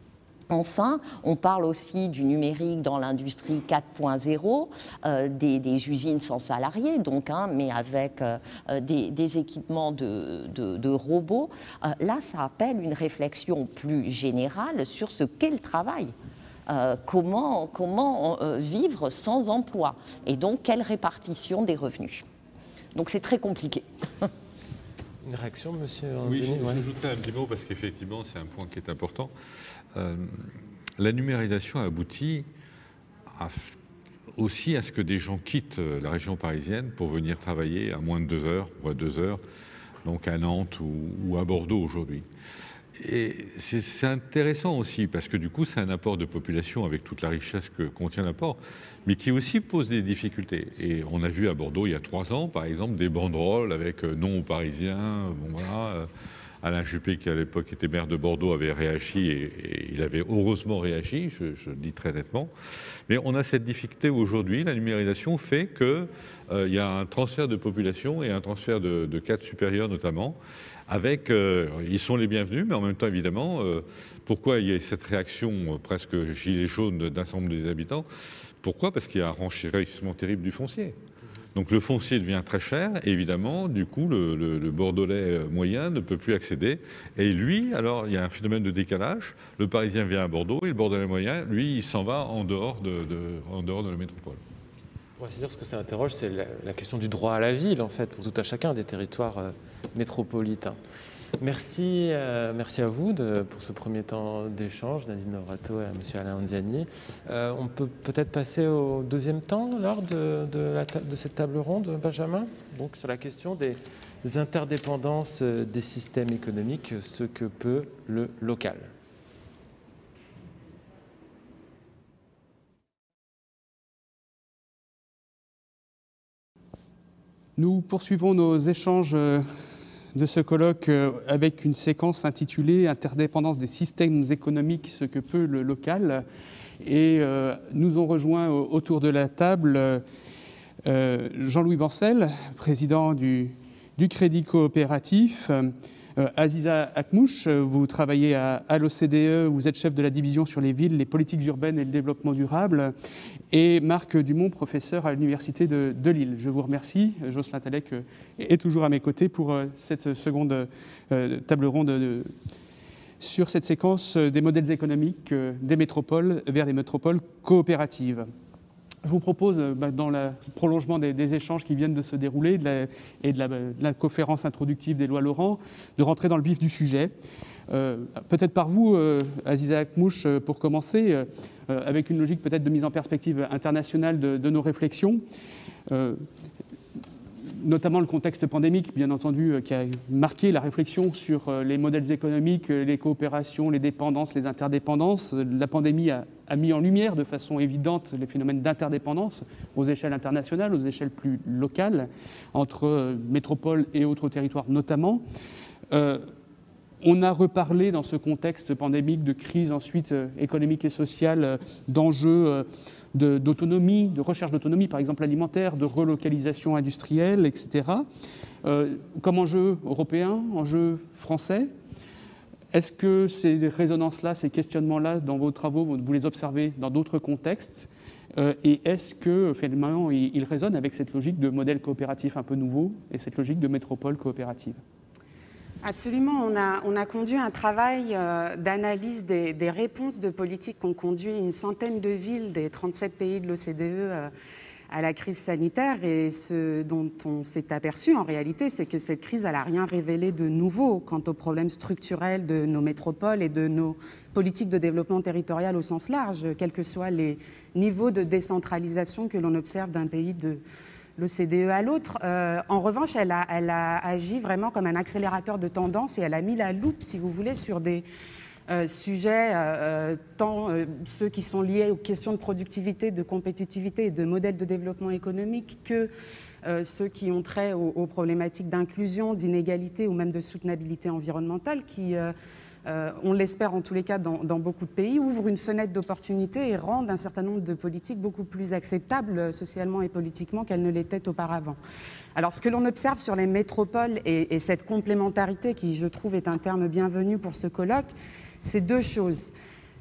[SPEAKER 3] Enfin, on parle aussi du numérique dans l'industrie quatre point zéro, euh, des, des usines sans salariés, donc, hein, mais avec euh, des, des équipements de, de, de robots. Euh, là, ça appelle une réflexion plus générale sur ce qu'est le travail. Euh, comment comment euh, vivre sans emploi et donc quelle répartition des revenus. Donc c'est très compliqué.
[SPEAKER 1] Une réaction, monsieur
[SPEAKER 4] Oui,
[SPEAKER 1] Denis?
[SPEAKER 4] je j'ajouterai un petit mot parce qu'effectivement, c'est un point qui est important. Euh, la numérisation aboutit à, aussi à ce que des gens quittent la région parisienne pour venir travailler à moins de deux heures ou à deux heures, donc à Nantes ou, ou à Bordeaux aujourd'hui. Et c'est intéressant aussi parce que du coup, c'est un apport de population avec toute la richesse que contient l'apport, mais qui aussi pose des difficultés. Et on a vu à Bordeaux il y a trois ans, par exemple, des banderoles avec non aux Parisiens. Bon, voilà. Alain Juppé, qui à l'époque était maire de Bordeaux, avait réagi et, et il avait heureusement réagi, je, je le dis très nettement. Mais on a cette difficulté aujourd'hui. La numérisation fait qu'il euh, y a un transfert de population et un transfert de, de cadres supérieurs notamment. Avec, euh, ils sont les bienvenus, mais en même temps, évidemment, euh, pourquoi il y a cette réaction euh, presque gilet jaune d'un certain nombre des habitants? Pourquoi? Parce qu'il y a un renchérissement terrible du foncier. Donc le foncier devient très cher, et évidemment, du coup, le, le, le Bordelais moyen ne peut plus accéder. Et lui, alors, il y a un phénomène de décalage. Le Parisien vient à Bordeaux, et le Bordelais moyen, lui, il s'en va en dehors de, de, en dehors de la métropole.
[SPEAKER 1] Ouais, c'est-à-dire ce que ça interroge, c'est la, la question du droit à la ville, en fait, pour tout un chacun des territoires euh, métropolitains. Merci, euh, merci à vous de, pour ce premier temps d'échange, Nadine Lorato et à M. Alain Anziani. Euh, on peut peut-être passer au deuxième temps, lors de, de, la, de cette table ronde, Benjamin, donc sur la question des interdépendances des systèmes économiques, ce que peut le local.
[SPEAKER 5] Nous poursuivons nos échanges de ce colloque avec une séquence intitulée « Interdépendance des systèmes économiques, ce que peut le local ». Et euh, nous ont rejoint autour de la table euh, Jean-Louis Bancel, président du, du Crédit Coopératif, euh, Aziza Akmouche, vous travaillez à, à l'O C D E, vous êtes chef de la division sur les villes, les politiques urbaines et le développement durable, et Marc Dumont, professeur à l'Université de, de Lille. Je vous remercie. Jocelyn Talec est toujours à mes côtés pour cette seconde euh, table ronde de, sur cette séquence des modèles économiques des métropoles vers des métropoles coopératives. Je vous propose, dans le prolongement des, des échanges qui viennent de se dérouler de la, et de la, de la conférence introductive d'Éloi Laurent, de rentrer dans le vif du sujet. Euh, peut-être par vous, euh, Aziza Akmouche, pour commencer, euh, avec une logique peut-être de mise en perspective internationale de, de nos réflexions. Euh, notamment le contexte pandémique, bien entendu, qui a marqué la réflexion sur les modèles économiques, les coopérations, les dépendances, les interdépendances. La pandémie a, a mis en lumière de façon évidente les phénomènes d'interdépendance aux échelles internationales, aux échelles plus locales, entre métropoles et autres territoires notamment. Euh, On a reparlé dans ce contexte pandémique de crise ensuite euh, économique et sociale, euh, d'enjeux euh, d'autonomie, de, de recherche d'autonomie, par exemple alimentaire, de relocalisation industrielle, et cetera. Euh, comme enjeu européen, enjeu français, est-ce que ces résonances-là, ces questionnements-là, dans vos travaux, vous les observez dans d'autres contextes euh, et est-ce que finalement ils, ils résonnent avec cette logique de modèle coopératif un peu nouveau et cette logique de métropole coopérative?
[SPEAKER 6] Absolument. On a, on a conduit un travail euh, d'analyse des, des réponses de politique qu'ont conduit une centaine de villes des trente-sept pays de l'O C D E euh, à la crise sanitaire. Et ce dont on s'est aperçu en réalité, c'est que cette crise n'a rien révélé de nouveau quant aux problèmes structurels de nos métropoles et de nos politiques de développement territorial au sens large, quels que soient les niveaux de décentralisation que l'on observe d'un pays de l'O C D E à l'autre. Euh, en revanche, elle a, elle a agi vraiment comme un accélérateur de tendance et elle a mis la loupe, si vous voulez, sur des euh, sujets, euh, tant euh, ceux qui sont liés aux questions de productivité, de compétitivité et de modèles de développement économique, que euh, ceux qui ont trait aux, aux problématiques d'inclusion, d'inégalité ou même de soutenabilité environnementale, qui... Euh, Euh, on l'espère en tous les cas dans, dans beaucoup de pays, ouvrent une fenêtre d'opportunité et rendent un certain nombre de politiques beaucoup plus acceptables socialement et politiquement qu'elles ne l'étaient auparavant. Alors ce que l'on observe sur les métropoles et, et cette complémentarité qui, je trouve, est un terme bienvenu pour ce colloque, c'est deux choses.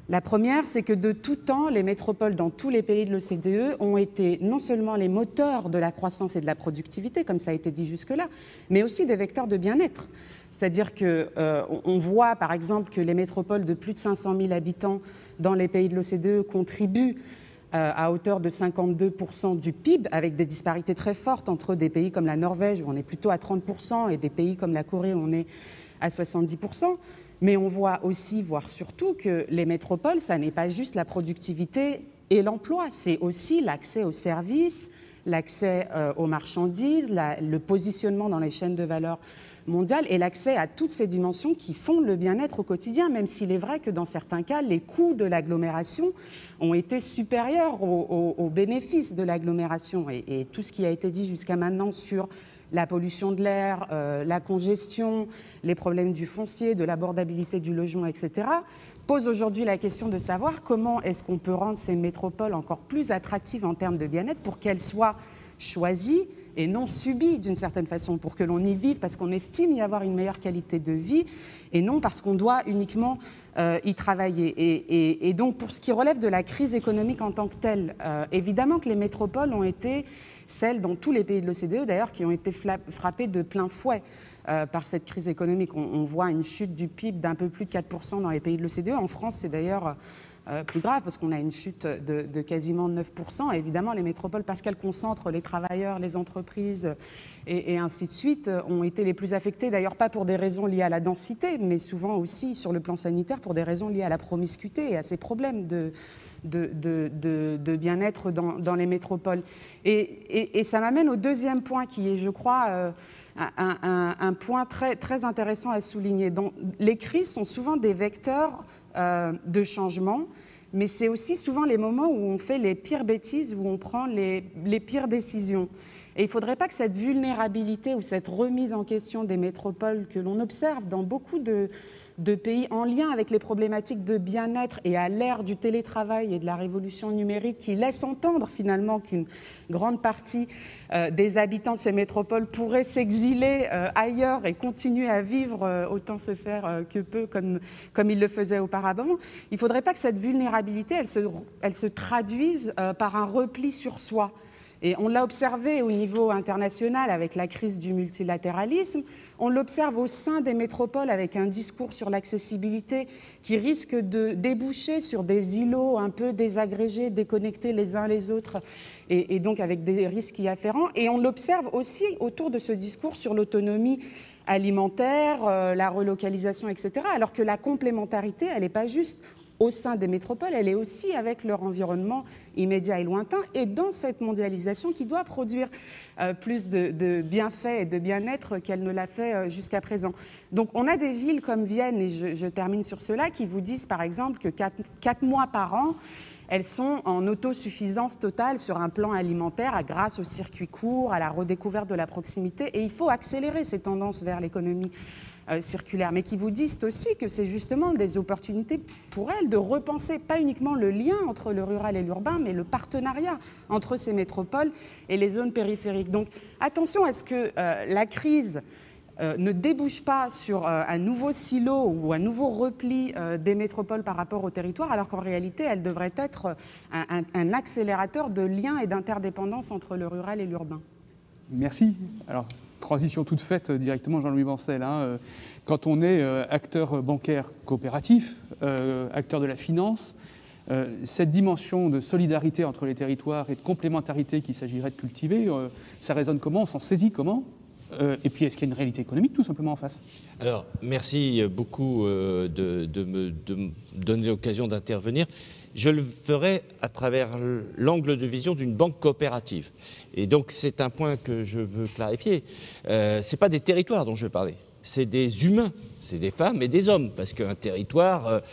[SPEAKER 6] La première, c'est que de tout temps, les métropoles dans tous les pays de l'O C D E ont été non seulement les moteurs de la croissance et de la productivité, comme ça a été dit jusque-là, mais aussi des vecteurs de bien-être. C'est-à-dire qu'on euh, voit, par exemple, que les métropoles de plus de cinq cent mille habitants dans les pays de l'O C D E contribuent euh, à hauteur de cinquante-deux pour cent du P I B, avec des disparités très fortes entre des pays comme la Norvège, où on est plutôt à trente pour cent, et des pays comme la Corée, où on est à soixante-dix pour cent. Mais on voit aussi, voire surtout, que les métropoles, ça n'est pas juste la productivité et l'emploi, c'est aussi l'accès aux services, l'accès euh, aux marchandises, la, le positionnement dans les chaînes de valeur mondiales et l'accès à toutes ces dimensions qui font le bien-être au quotidien, même s'il est vrai que dans certains cas, les coûts de l'agglomération ont été supérieurs aux, aux, aux bénéfices de l'agglomération. Et, et tout ce qui a été dit jusqu'à maintenant sur la pollution de l'air, euh, la congestion, les problèmes du foncier, de l'abordabilité du logement, et cetera, pose aujourd'hui la question de savoir comment est-ce qu'on peut rendre ces métropoles encore plus attractives en termes de bien-être pour qu'elles soient choisies et non subies d'une certaine façon, pour que l'on y vive parce qu'on estime y avoir une meilleure qualité de vie et non parce qu'on doit uniquement euh, y travailler. Et, et, et donc pour ce qui relève de la crise économique en tant que telle, euh, évidemment que les métropoles ont été celles dans tous les pays de l'O C D E d'ailleurs qui ont été frappées de plein fouet euh, par cette crise économique. On, on voit une chute du P I B d'un peu plus de quatre pour cent dans les pays de l'O C D E. En France, c'est d'ailleurs euh, plus grave parce qu'on a une chute de, de quasiment neuf pour cent. Et évidemment, les métropoles, parce qu'elles concentrent les travailleurs, les entreprises et, et ainsi de suite, ont été les plus affectées. D'ailleurs, pas pour des raisons liées à la densité, mais souvent aussi sur le plan sanitaire pour des raisons liées à la promiscuité et à ces problèmes de de, de, de, de bien-être dans, dans les métropoles. Et, et, et ça m'amène au deuxième point qui est, je crois, euh, un, un, un point très, très intéressant à souligner. Donc, les crises sont souvent des vecteurs euh, de changement, mais c'est aussi souvent les moments où on fait les pires bêtises, où on prend les, les pires décisions. Et il ne faudrait pas que cette vulnérabilité ou cette remise en question des métropoles que l'on observe dans beaucoup de, de pays en lien avec les problématiques de bien-être et à l'ère du télétravail et de la révolution numérique qui laisse entendre finalement qu'une grande partie euh, des habitants de ces métropoles pourraient s'exiler euh, ailleurs et continuer à vivre euh, autant se faire euh, que peu comme, comme ils le faisaient auparavant. Il ne faudrait pas que cette vulnérabilité elle se, elle se traduise euh, par un repli sur soi. Et on l'a observé au niveau international avec la crise du multilatéralisme, on l'observe au sein des métropoles avec un discours sur l'accessibilité qui risque de déboucher sur des îlots un peu désagrégés, déconnectés les uns les autres, et, et donc avec des risques y afférents. Et on l'observe aussi autour de ce discours sur l'autonomie alimentaire, euh, la relocalisation, et cetera, alors que la complémentarité, elle n'est pas juste au sein des métropoles, elle est aussi avec leur environnement immédiat et lointain, et dans cette mondialisation qui doit produire euh, plus de, de bienfaits et de bien-être qu'elle ne l'a fait euh, jusqu'à présent. Donc on a des villes comme Vienne, et je, je termine sur cela, qui vous disent par exemple que quatre, quatre mois par an, elles sont en autosuffisance totale sur un plan alimentaire grâce aux circuits courts, à la redécouverte de la proximité, et il faut accélérer ces tendances vers l'économie Euh, circulaire, mais qui vous disent aussi que c'est justement des opportunités pour elles de repenser pas uniquement le lien entre le rural et l'urbain, mais le partenariat entre ces métropoles et les zones périphériques. Donc attention à ce que euh, la crise euh, ne débouche pas sur euh, un nouveau silo ou un nouveau repli euh, des métropoles par rapport au territoire, alors qu'en réalité, elle devrait être un, un, un accélérateur de liens et d'interdépendance entre le rural et l'urbain.
[SPEAKER 5] Merci. Alors, transition toute faite directement, Jean-Louis Bancel. Hein. Quand on est euh, acteur bancaire coopératif, euh, acteur de la finance, euh, cette dimension de solidarité entre les territoires et de complémentarité qu'il s'agirait de cultiver, euh, ça résonne comment? On s'en saisit comment? euh, Et puis, est-ce qu'il y a une réalité économique tout simplement en face?
[SPEAKER 7] Alors, merci beaucoup euh, de, de, me, de me donner l'occasion d'intervenir. Je le ferai à travers l'angle de vision d'une banque coopérative. Et donc, c'est un point que je veux clarifier. Euh, ce n'est pas des territoires dont je veux parler, c'est des humains, c'est des femmes et des hommes, parce qu'un territoire, euh,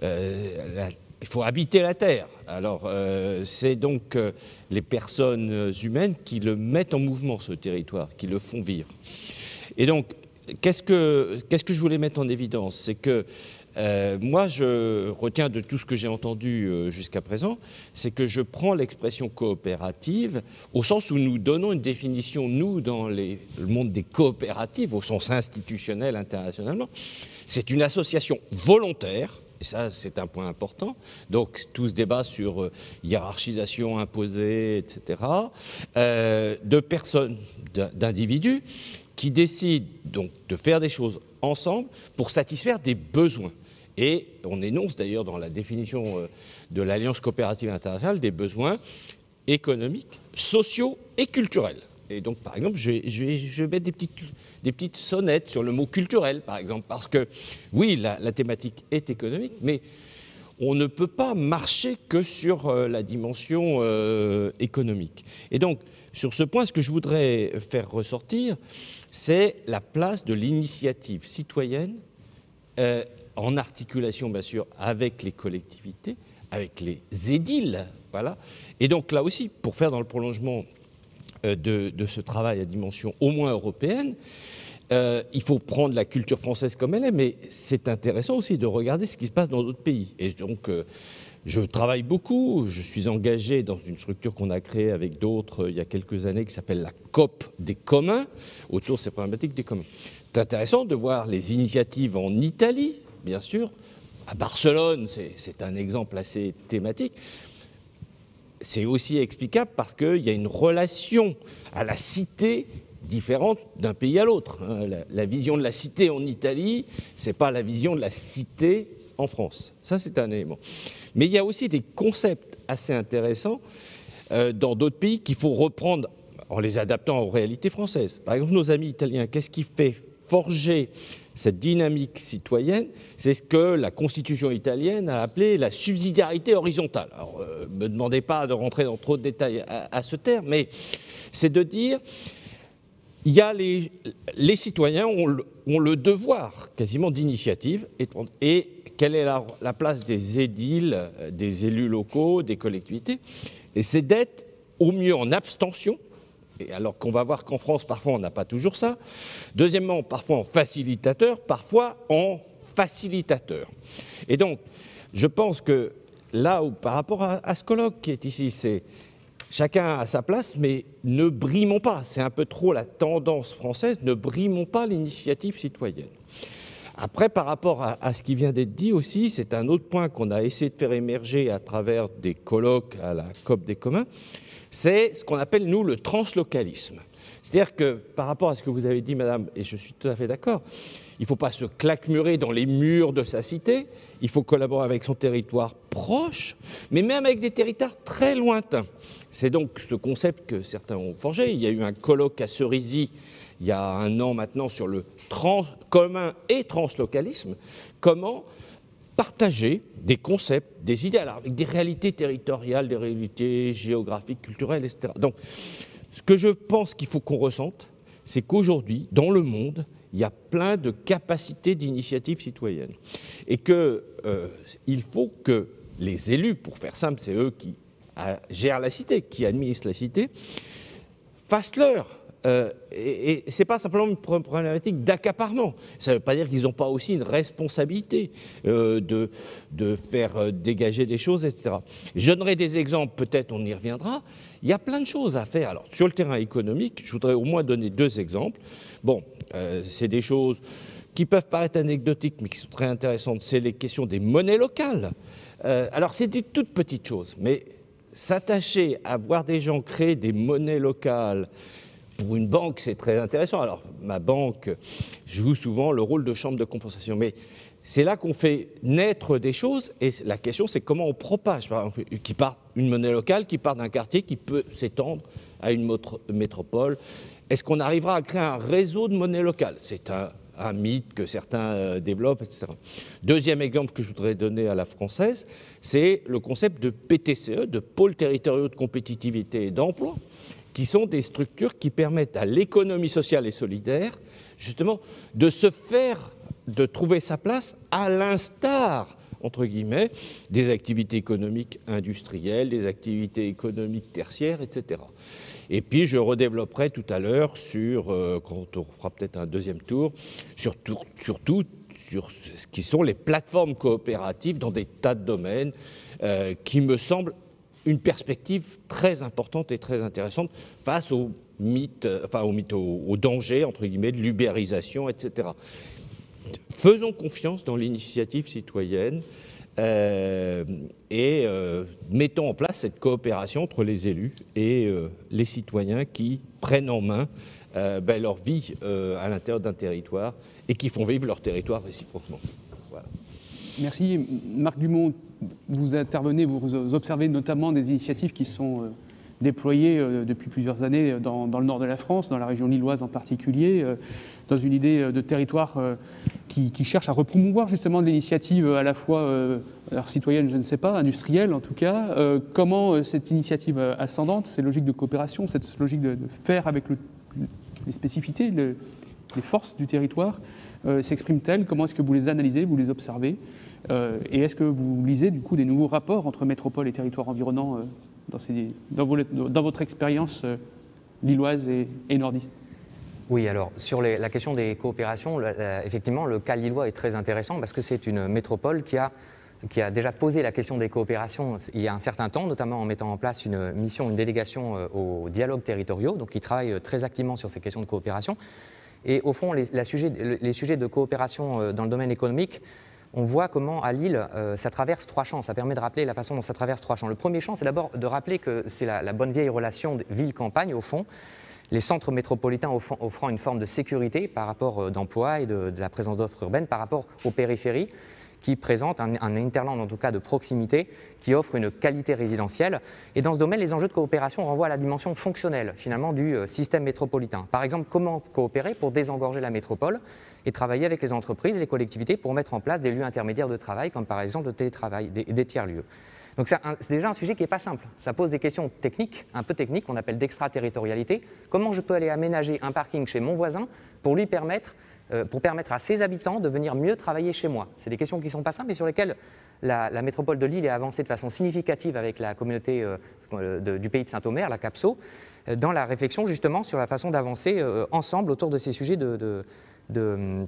[SPEAKER 7] euh, la, il faut habiter la terre. Alors, euh, c'est donc euh, les personnes humaines qui le mettent en mouvement, ce territoire, qui le font vivre. Et donc, qu'est-ce que, qu'est-ce que je voulais mettre en évidence? C'est que Euh, moi, je retiens de tout ce que j'ai entendu euh, jusqu'à présent, c'est que je prends l'expression coopérative au sens où nous donnons une définition, nous, dans les, le monde des coopératives, au sens institutionnel internationalement. C'est une association volontaire et ça c'est un point important, donc tout ce débat sur euh, hiérarchisation imposée, et cetera, euh, de personnes, d'individus qui décident donc de faire des choses ensemble pour satisfaire des besoins. Et on énonce d'ailleurs dans la définition euh, de l'Alliance coopérative internationale des besoins économiques, sociaux et culturels. Et donc, par exemple, je vais, je vais, je vais mettre des petites, des petites sonnettes sur le mot culturel, par exemple, parce que, oui, la, la thématique est économique, mais on ne peut pas marcher que sur euh, la dimension euh, économique. Et donc, sur ce point, ce que je voudrais faire ressortir, c'est la place de l'initiative citoyenne, euh, en articulation, bien sûr, avec les collectivités, avec les édiles, voilà. Et donc, là aussi, pour faire dans le prolongement De, de ce travail à dimension au moins européenne, euh, il faut prendre la culture française comme elle est, mais c'est intéressant aussi de regarder ce qui se passe dans d'autres pays. Et donc, euh, je travaille beaucoup, je suis engagé dans une structure qu'on a créée avec d'autres euh, il y a quelques années qui s'appelle la C O P des communs, autour de ces problématiques des communs. C'est intéressant de voir les initiatives en Italie, bien sûr. À Barcelone, c'est un exemple assez thématique. C'est aussi explicable parce qu'il y a une relation à la cité différente d'un pays à l'autre. La, la vision de la cité en Italie, ce n'est pas la vision de la cité en France. Ça, c'est un élément. Mais il y a aussi des concepts assez intéressants euh, dans d'autres pays qu'il faut reprendre en les adaptant aux réalités françaises. Par exemple, nos amis italiens, qu'est-ce qui fait forger cette dynamique citoyenne? C'est ce que la Constitution italienne a appelé la subsidiarité horizontale. Alors, euh, ne me demandez pas de rentrer dans trop de détails à, à ce terme, mais c'est de dire il y a les, les citoyens ont le, ont le devoir quasiment d'initiative, et, et quelle est la, la place des édiles, des élus locaux, des collectivités? Et c'est d'être au mieux en abstention, et alors qu'on va voir qu'en France, parfois, on n'a pas toujours ça. Deuxièmement, parfois en facilitateur, parfois en facilitateur. Et donc, je pense que là où, par rapport à, à ce colloque qui est ici, c'est chacun à sa place, mais ne brimons pas, c'est un peu trop la tendance française, ne brimons pas l'initiative citoyenne. Après, par rapport à, à ce qui vient d'être dit aussi, c'est un autre point qu'on a essayé de faire émerger à travers des colloques à la C O P des communs, c'est ce qu'on appelle, nous, le translocalisme. C'est-à-dire que, par rapport à ce que vous avez dit, madame, et je suis tout à fait d'accord, il ne faut pas se claquemurer dans les murs de sa cité, il faut collaborer avec son territoire proche, mais même avec des territoires très lointains. C'est donc ce concept que certains ont forgé. Il y a eu un colloque à Cerisy, il y a un an maintenant, sur le trans, commun et translocalisme, comment partager des concepts, des idées, alors avec des réalités territoriales, des réalités géographiques, culturelles, et cetera. Donc, ce que je pense qu'il faut qu'on ressente, c'est qu'aujourd'hui, dans le monde, il y a plein de capacités d'initiative citoyenne. Et qu'il euh, faut que les élus, pour faire simple, c'est eux qui euh, gèrent la cité, qui administrent la cité, fassent leur. Euh, et et ce n'est pas simplement une problématique d'accaparement. Ça ne veut pas dire qu'ils n'ont pas aussi une responsabilité euh, de, de faire euh, dégager des choses, et cetera. Je donnerai des exemples, peut-être on y reviendra. Il y a plein de choses à faire. Alors, sur le terrain économique, je voudrais au moins donner deux exemples. Bon, euh, c'est des choses qui peuvent paraître anecdotiques, mais qui sont très intéressantes. C'est les questions des monnaies locales. Euh, alors, c'est des toutes petites choses, mais s'attacher à voir des gens créer des monnaies locales, pour une banque, c'est très intéressant. Alors, ma banque joue souvent le rôle de chambre de compensation, mais c'est là qu'on fait naître des choses, et la question, c'est comment on propage, par exemple, qui part, une monnaie locale qui part d'un quartier qui peut s'étendre à une métropole. Est-ce qu'on arrivera à créer un réseau de monnaie locale? C'est un, un mythe que certains euh, développent, et cetera. Deuxième exemple que je voudrais donner à la française, c'est le concept de P T C E, de pôles territoriaux de compétitivité et d'emploi, qui sont des structures qui permettent à l'économie sociale et solidaire, justement, de se faire, de trouver sa place à l'instar, entre guillemets, des activités économiques industrielles, des activités économiques tertiaires, et cetera. Et puis, je redévelopperai tout à l'heure sur, euh, quand on fera peut-être un deuxième tour, sur tout, surtout sur ce qui sont les plateformes coopératives dans des tas de domaines euh, qui me semblent une perspective très importante et très intéressante face au mythe, enfin au mythe, au, au danger, entre guillemets, de l'ubérisation, et cetera. Faisons confiance dans l'initiative citoyenne euh, et euh, mettons en place cette coopération entre les élus et euh, les citoyens qui prennent en main euh, ben, leur vie euh, à l'intérieur d'un territoire et qui font vivre leur territoire réciproquement. Voilà.
[SPEAKER 5] Merci. Marc Dumont, vous intervenez, vous observez notamment des initiatives qui sont euh, déployées euh, depuis plusieurs années dans, dans le nord de la France, dans la région lilloise en particulier, euh, dans une idée de territoire euh, qui, qui cherche à repromouvoir justement de l'initiative à la fois euh, alors citoyenne, je ne sais pas, industrielle en tout cas. Euh, comment euh, cette initiative ascendante, cette logique de coopération, cette logique de, de faire avec le, les spécificités, le, les forces du territoire euh, s'expriment-elles? Comment est-ce que vous les analysez, vous les observez? euh, Et est-ce que vous lisez du coup des nouveaux rapports entre métropole et territoires environnants euh, dans, ces, dans, vos, dans votre expérience euh, lilloise et, et nordiste?
[SPEAKER 8] Oui, alors sur les, la question des coopérations, le, le, effectivement, le cas lillois est très intéressant parce que c'est une métropole qui a, qui a déjà posé la question des coopérations il y a un certain temps, notamment en mettant en place une mission, une délégation euh, aux dialogues territoriaux, donc qui travaille très activement sur ces questions de coopération. Et au fond, les, la sujet, les sujets de coopération euh, dans le domaine économique, on voit comment à Lille, euh, ça traverse trois champs. Ça permet de rappeler la façon dont ça traverse trois champs. Le premier champ, c'est d'abord de rappeler que c'est la, la bonne vieille relation ville-campagne, au fond. Les centres métropolitains offrant, offrant une forme de sécurité par rapport euh, d'emploi et de, de la présence d'offres urbaines par rapport aux périphéries qui présentent un, un hinterland en tout cas de proximité qui offre une qualité résidentielle. Et dans ce domaine, les enjeux de coopération renvoient à la dimension fonctionnelle finalement du euh, système métropolitain. Par exemple, comment coopérer pour désengorger la métropole et travailler avec les entreprises et les collectivités pour mettre en place des lieux intermédiaires de travail comme par exemple le télétravail, des, des tiers-lieux. Donc c'est, un, c'est déjà un sujet qui n'est pas simple. Ça pose des questions techniques, un peu techniques, qu'on appelle d'extraterritorialité. Comment je peux aller aménager un parking chez mon voisin pour lui permettre, euh, pour permettre à ses habitants de venir mieux travailler chez moi? C'est des questions qui ne sont pas simples et sur lesquelles la, la métropole de Lille est avancée de façon significative avec la communauté euh, de, du pays de Saint-Omer, la CAPSO, euh, dans la réflexion justement sur la façon d'avancer euh, ensemble autour de ces sujets de... de, de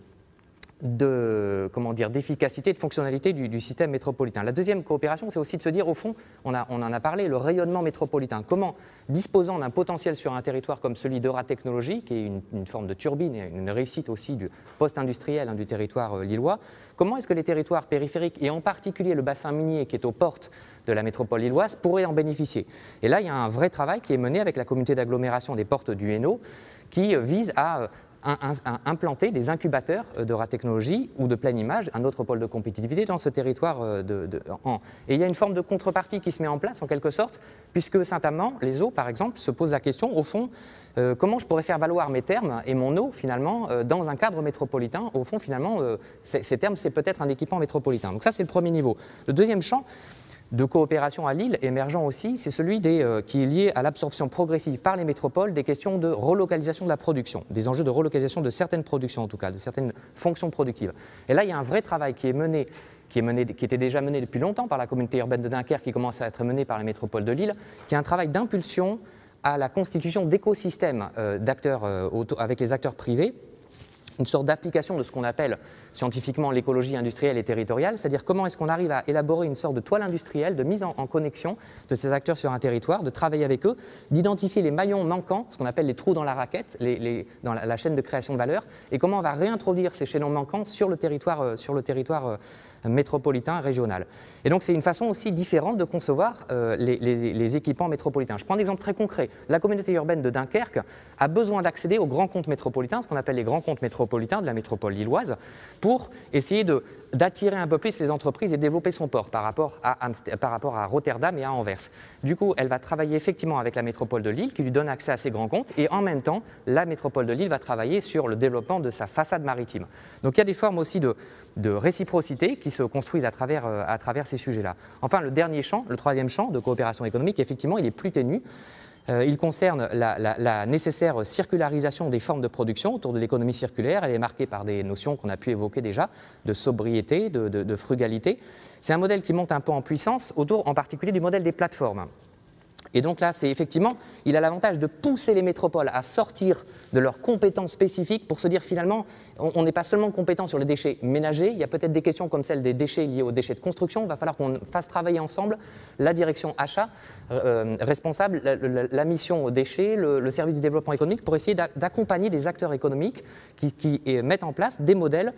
[SPEAKER 8] de, comment dire, d'efficacité, de fonctionnalité du, du système métropolitain. La deuxième coopération, c'est aussi de se dire, au fond, on, a, on en a parlé, le rayonnement métropolitain. Comment, disposant d'un potentiel sur un territoire comme celui d'Euratechnologie, qui est une, une forme de turbine et une réussite aussi du post-industriel hein, du territoire euh, lillois, comment est-ce que les territoires périphériques, et en particulier le bassin minier qui est aux portes de la métropole lilloise, pourraient en bénéficier? Et là, il y a un vrai travail qui est mené avec la communauté d'agglomération des portes du Hainaut, qui vise à... Un, un, un, implanter des incubateurs d'Euratechnologie ou de pleine image, un autre pôle de compétitivité dans ce territoire. De, de, en. Et il y a une forme de contrepartie qui se met en place en quelque sorte, puisque Saint-Amand, les eaux par exemple, se posent la question au fond, euh, comment je pourrais faire valoir mes termes et mon eau finalement euh, dans un cadre métropolitain. Au fond finalement, euh, ces termes c'est peut-être un équipement métropolitain. Donc ça c'est le premier niveau. Le deuxième champ de coopération à Lille, émergent aussi, c'est celui des, euh, qui est lié à l'absorption progressive par les métropoles des questions de relocalisation de la production, des enjeux de relocalisation de certaines productions en tout cas, de certaines fonctions productives. Et là, il y a un vrai travail qui est mené, qui, est mené, qui était déjà mené depuis longtemps par la communauté urbaine de Dunkerque, qui commence à être mené par la métropole de Lille, qui est un travail d'impulsion à la constitution d'écosystèmes euh, d'acteurs, euh, auto, avec les acteurs privés, une sorte d'application de ce qu'on appelle scientifiquement l'écologie industrielle et territoriale, c'est-à-dire comment est-ce qu'on arrive à élaborer une sorte de toile industrielle, de mise en, en connexion de ces acteurs sur un territoire, de travailler avec eux, d'identifier les maillons manquants, ce qu'on appelle les trous dans la raquette, les, les, dans la, la chaîne de création de valeur, et comment on va réintroduire ces chaînons manquants sur le territoire, euh, sur le territoire euh, métropolitain, régional. Et donc c'est une façon aussi différente de concevoir euh, les, les, les équipements métropolitains. Je prends un exemple très concret. La communauté urbaine de Dunkerque a besoin d'accéder aux grands comptes métropolitains, ce qu'on appelle les grands comptes métropolitains de la métropole lilloise, pour essayer de, d'attirer un peu plus les entreprises et développer son port par rapport, à Amst- par rapport à Rotterdam et à Anvers. Du coup, elle va travailler effectivement avec la métropole de Lille qui lui donne accès à ces grands comptes et en même temps, la métropole de Lille va travailler sur le développement de sa façade maritime. Donc il y a des formes aussi de, de réciprocité qui se construisent à travers, euh, à travers ces sujets-là. Enfin, le dernier champ, le troisième champ de coopération économique, effectivement, il est plus ténu. Euh, il concerne la, la, la nécessaire circularisation des formes de production autour de l'économie circulaire. Elle est marquée par des notions qu'on a pu évoquer déjà, de sobriété, de, de, de frugalité. C'est un modèle qui monte un peu en puissance autour en particulier du modèle des plateformes. Et donc là, c'est effectivement, il a l'avantage de pousser les métropoles à sortir de leurs compétences spécifiques pour se dire finalement, on n'est pas seulement compétent sur les déchets ménagers, il y a peut-être des questions comme celle des déchets liés aux déchets de construction, il va falloir qu'on fasse travailler ensemble la direction achat euh, responsable, la, la, la mission aux déchets, le, le service du développement économique pour essayer d'accompagner des acteurs économiques qui, qui mettent en place des modèles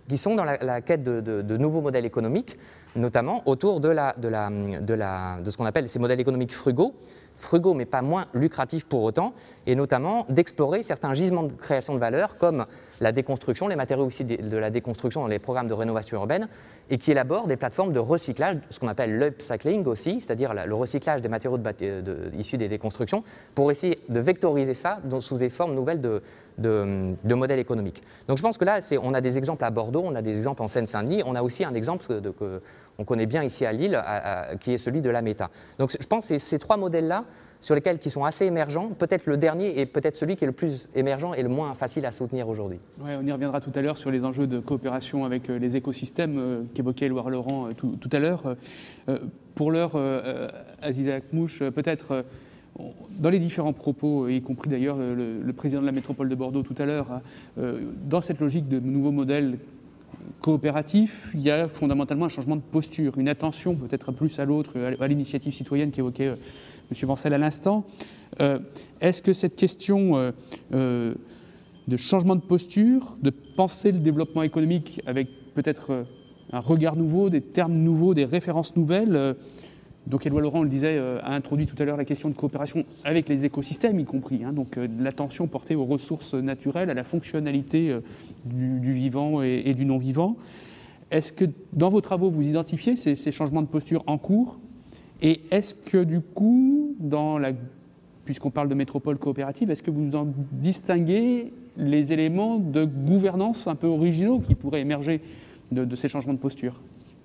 [SPEAKER 8] qui sont dans la, la quête de, de, de nouveaux modèles économiques, notamment autour de, la, de, la, de, la, de ce qu'on appelle ces modèles économiques frugaux, frugaux mais pas moins lucratifs pour autant, et notamment d'explorer certains gisements de création de valeur comme la déconstruction, les matériaux aussi de la déconstruction dans les programmes de rénovation urbaine, et qui élaborent des plateformes de recyclage, ce qu'on appelle l'upcycling aussi, c'est-à-dire le recyclage des matériaux de, de, issus des déconstructions, pour essayer de vectoriser ça dans, sous des formes nouvelles de, de, de modèles économiques. Donc je pense que là, on a des exemples à Bordeaux, on a des exemples en Seine-Saint-Denis, on a aussi un exemple de, que, on connaît bien ici à Lille, à, à, qui est celui de la Meta. Donc je pense que c'est ces trois modèles-là, sur lesquels qui sont assez émergents, peut-être le dernier est peut-être celui qui est le plus émergent et le moins facile à soutenir aujourd'hui.
[SPEAKER 5] Ouais, on y reviendra tout à l'heure sur les enjeux de coopération avec les écosystèmes euh, qu'évoquait Éluard Laurent euh, tout, tout à l'heure. Euh, pour l'heure, euh, Aziza Akhmouch, peut-être euh, dans les différents propos, y compris d'ailleurs le, le président de la métropole de Bordeaux tout à l'heure, euh, dans cette logique de nouveaux modèles coopératifs, il y a fondamentalement un changement de posture, une attention peut-être plus à l'autre, à l'initiative citoyenne qu'évoquait euh, M. Vancel à l'instant. Euh, est-ce que cette question euh, euh, de changement de posture, de penser le développement économique avec peut-être euh, un regard nouveau, des termes nouveaux, des références nouvelles, euh, donc Éluard Laurent, on le disait, euh, a introduit tout à l'heure la question de coopération avec les écosystèmes y compris, hein, donc euh, de l'attention portée aux ressources naturelles, à la fonctionnalité euh, du, du vivant et, et du non-vivant. Est-ce que dans vos travaux, vous identifiez ces, ces changements de posture en cours? Et est-ce que du coup, dans la, puisqu'on parle de métropole coopérative, est-ce que vous en distinguez les éléments de gouvernance un peu originaux qui pourraient émerger de, de ces changements de posture?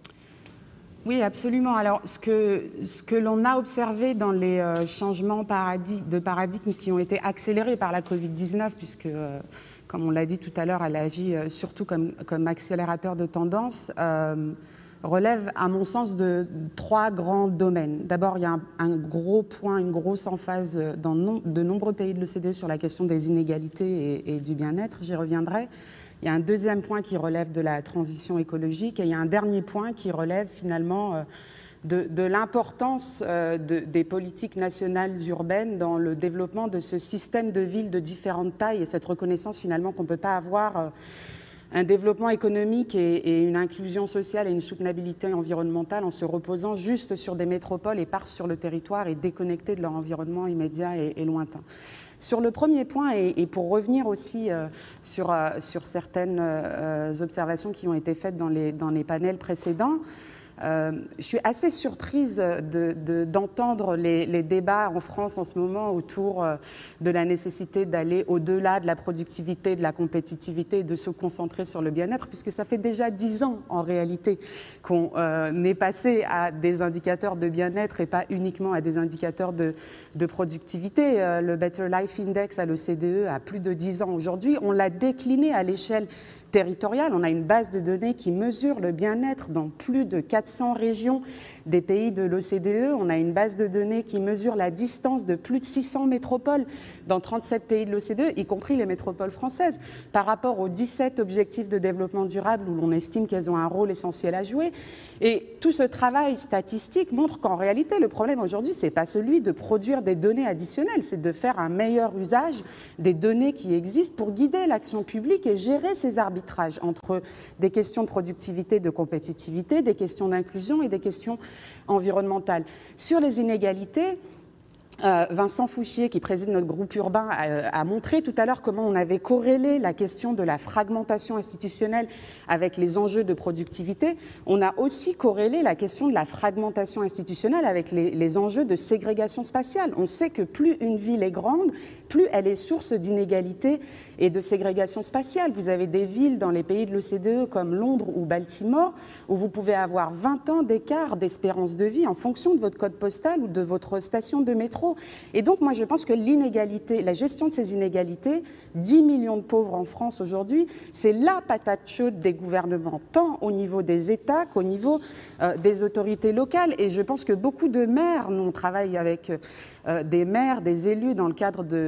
[SPEAKER 6] Oui, absolument. Alors, ce que, ce que l'on a observé dans les euh, changements paradig- de paradigme qui ont été accélérés par la covid dix-neuf, puisque, euh, comme on l'a dit tout à l'heure, elle agit euh, surtout comme, comme accélérateur de tendance, euh, relève, à mon sens, de trois grands domaines. D'abord, il y a un, un gros point, une grosse emphase dans non, de nombreux pays de l'O C D E sur la question des inégalités et, et du bien-être. J'y reviendrai. Il y a un deuxième point qui relève de la transition écologique et il y a un dernier point qui relève finalement de, de l'importance de, des politiques nationales urbaines dans le développement de ce système de villes de différentes tailles et cette reconnaissance finalement qu'on ne peut pas avoir un développement économique et, et une inclusion sociale et une soutenabilité environnementale en se reposant juste sur des métropoles éparses sur le territoire et déconnectées de leur environnement immédiat et, et lointain. Sur le premier point, et, et pour revenir aussi euh, sur, euh, sur certaines euh, observations qui ont été faites dans les, dans les panels précédents, Euh, je suis assez surprise de, de, d'entendre les, les débats en France en ce moment autour euh, de la nécessité d'aller au-delà de la productivité, de la compétitivité et de se concentrer sur le bien-être, puisque ça fait déjà dix ans en réalité qu'on euh, est passé à des indicateurs de bien-être et pas uniquement à des indicateurs de, de productivité. Euh, le Better Life Index à l'O C D E a plus de dix ans aujourd'hui. On l'a décliné à l'échelle territoriale. On a une base de données qui mesure le bien-être dans plus de quatre cents régions des pays de l'O C D E. On a une base de données qui mesure la distance de plus de six cents métropoles dans trente-sept pays de l'O C D E, y compris les métropoles françaises, par rapport aux dix-sept objectifs de développement durable où l'on estime qu'elles ont un rôle essentiel à jouer. Et tout ce travail statistique montre qu'en réalité, le problème aujourd'hui, ce n'est pas celui de produire des données additionnelles, c'est de faire un meilleur usage des données qui existent pour guider l'action publique et gérer ces arbitrages entre des questions de productivité, de compétitivité, des questions d'inclusion et des questions environnementales. Sur les inégalités, Euh, Vincent Fouchier, qui préside notre groupe urbain, a, a montré tout à l'heure comment on avait corrélé la question de la fragmentation institutionnelle avec les enjeux de productivité. On a aussi corrélé la question de la fragmentation institutionnelle avec les, les enjeux de ségrégation spatiale. On sait que plus une ville est grande, plus elle est source d'inégalités et de ségrégation spatiale. Vous avez des villes dans les pays de l'O C D E comme Londres ou Baltimore où vous pouvez avoir vingt ans d'écart d'espérance de vie en fonction de votre code postal ou de votre station de métro. Et donc, moi, je pense que l'inégalité, la gestion de ces inégalités, dix millions de pauvres en France aujourd'hui, c'est la patate chaude des gouvernements, tant au niveau des États qu'au niveau euh, des autorités locales. Et je pense que beaucoup de maires, nous on travaille avec euh, des maires, des élus dans le cadre de,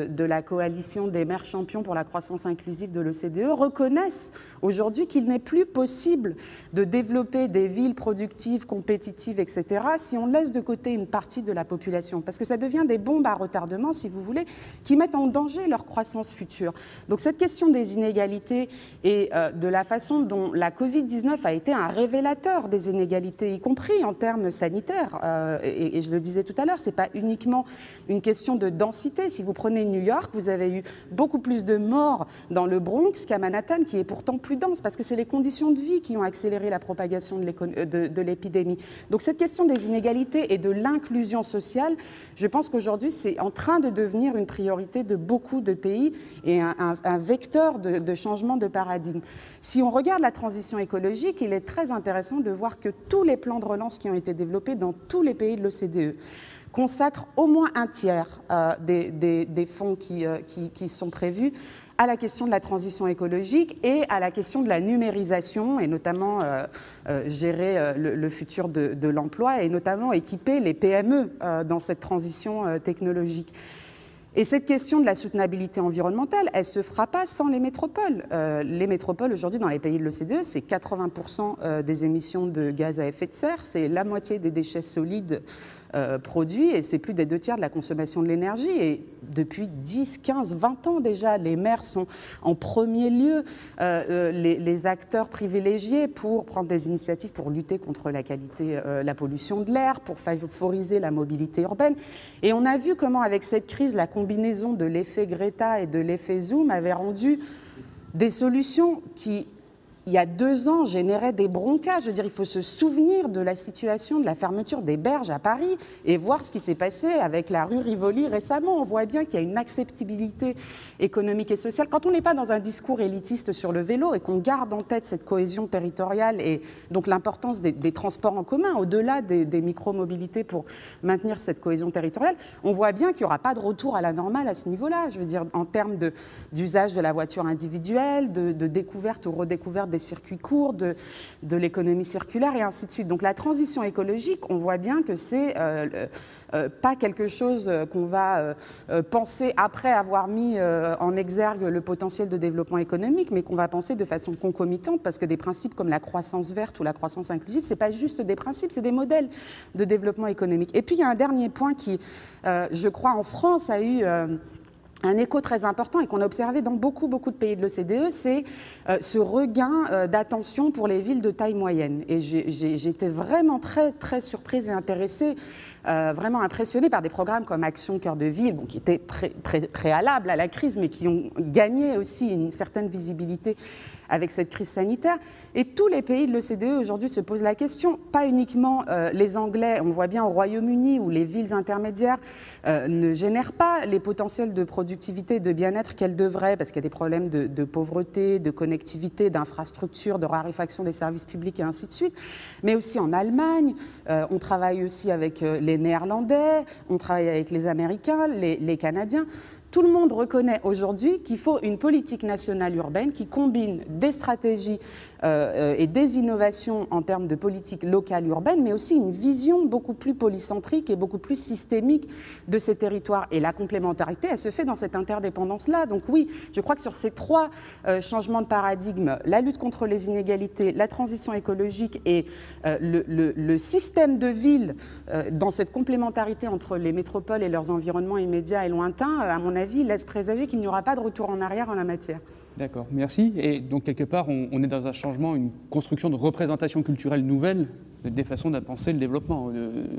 [SPEAKER 6] de la coalition des maires champions pour la croissance inclusive de l'O C D E reconnaissent aujourd'hui qu'il n'est plus possible de développer des villes productives, compétitives, et cetera, si on laisse de côté une partie de la population. Parce que ça devient des bombes à retardement, si vous voulez, qui mettent en danger leur croissance future. Donc cette question des inégalités et euh, de la façon dont la Covid dix-neuf a été un révélateur des inégalités, y compris en termes sanitaires, euh, et, et je le disais tout à l'heure, c'est pas uniquement une question de densité. Si vous prenez New York, vous avez eu beaucoup plus de morts dans le Bronx qu'à Manhattan, qui est pourtant plus dense, parce que c'est les conditions de vie qui ont accéléré la propagation de l'épidémie. Donc cette question des inégalités et de l'inclusion sociale, je pense qu'aujourd'hui, c'est en train de devenir une priorité de beaucoup de pays et un, un, un vecteur de, de changement de paradigme. Si on regarde la transition écologique, il est très intéressant de voir que tous les plans de relance qui ont été développés dans tous les pays de l'O C D E consacrent au moins un tiers euh, des, des, des fonds qui, euh, qui, qui sont prévus à la question de la transition écologique et à la question de la numérisation, et notamment euh, euh, gérer euh, le, le futur de, de l'emploi, et notamment équiper les P M E euh, dans cette transition euh, technologique. Et cette question de la soutenabilité environnementale, elle ne se fera pas sans les métropoles. Euh, les métropoles, aujourd'hui, dans les pays de l'O C D E, c'est quatre-vingts pour cent des émissions de gaz à effet de serre, c'est la moitié des déchets solides euh, produits, et c'est plus des deux tiers de la consommation de l'énergie. Et depuis dix, quinze, vingt ans déjà, les maires sont en premier lieu euh, les, les acteurs privilégiés pour prendre des initiatives pour lutter contre la qualité, euh, la pollution de l'air, pour favoriser la mobilité urbaine. Et on a vu comment, avec cette crise, la combinaison de l'effet Greta et de l'effet Zoom avait rendu des solutions qui, il y a deux ans, généraient des broncas. Je veux dire, il faut se souvenir de la situation de la fermeture des berges à Paris et voir ce qui s'est passé avec la rue Rivoli récemment. On voit bien qu'il y a une acceptabilité économique et sociale. Quand on n'est pas dans un discours élitiste sur le vélo et qu'on garde en tête cette cohésion territoriale et donc l'importance des, des transports en commun, au-delà des, des micro-mobilités pour maintenir cette cohésion territoriale, on voit bien qu'il n'y aura pas de retour à la normale à ce niveau-là. Je veux dire, en termes de, d'usage de la voiture individuelle, de, de découverte ou redécouverte des circuits courts, de, de l'économie circulaire et ainsi de suite. Donc la transition écologique, on voit bien que c'est euh, euh, pas quelque chose qu'on va euh, penser après avoir mis euh, en exergue le potentiel de développement économique, mais qu'on va penser de façon concomitante, parce que des principes comme la croissance verte ou la croissance inclusive, c'est pas juste des principes, c'est des modèles de développement économique. Et puis il y a un dernier point qui, euh, je crois, en France a eu euh, un écho très important et qu'on a observé dans beaucoup, beaucoup de pays de l'O C D E, c'est euh, ce regain euh, d'attention pour les villes de taille moyenne. Et j'ai été vraiment très, très surprise et intéressée, euh, vraiment impressionnée par des programmes comme Action Cœur de Ville, bon, qui étaient pré pré préalables à la crise, mais qui ont gagné aussi une certaine visibilité avec cette crise sanitaire. Et tous les pays de l'O C D E aujourd'hui se posent la question, pas uniquement euh, les Anglais, on voit bien au Royaume-Uni où les villes intermédiaires euh, ne génèrent pas les potentiels de productivité et de bien-être qu'elles devraient, parce qu'il y a des problèmes de, de pauvreté, de connectivité, d'infrastructures, de raréfaction des services publics et ainsi de suite, mais aussi en Allemagne, euh, on travaille aussi avec euh, les Néerlandais, on travaille avec les Américains, les, les Canadiens. Tout le monde reconnaît aujourd'hui qu'il faut une politique nationale urbaine qui combine des stratégies euh, et des innovations en termes de politique locale urbaine, mais aussi une vision beaucoup plus polycentrique et beaucoup plus systémique de ces territoires. Et la complémentarité, elle se fait dans cette interdépendance-là. Donc oui, je crois que sur ces trois euh, changements de paradigme, la lutte contre les inégalités, la transition écologique et euh, le, le, le système de ville, euh, dans cette complémentarité entre les métropoles et leurs environnements immédiats et lointains, euh, à mon avis, laisse présager qu'il n'y aura pas de retour en arrière en la matière.
[SPEAKER 5] D'accord, merci. Et donc, quelque part, on, on est dans un changement, une construction de représentation culturelle nouvelle des façons de penser le développement.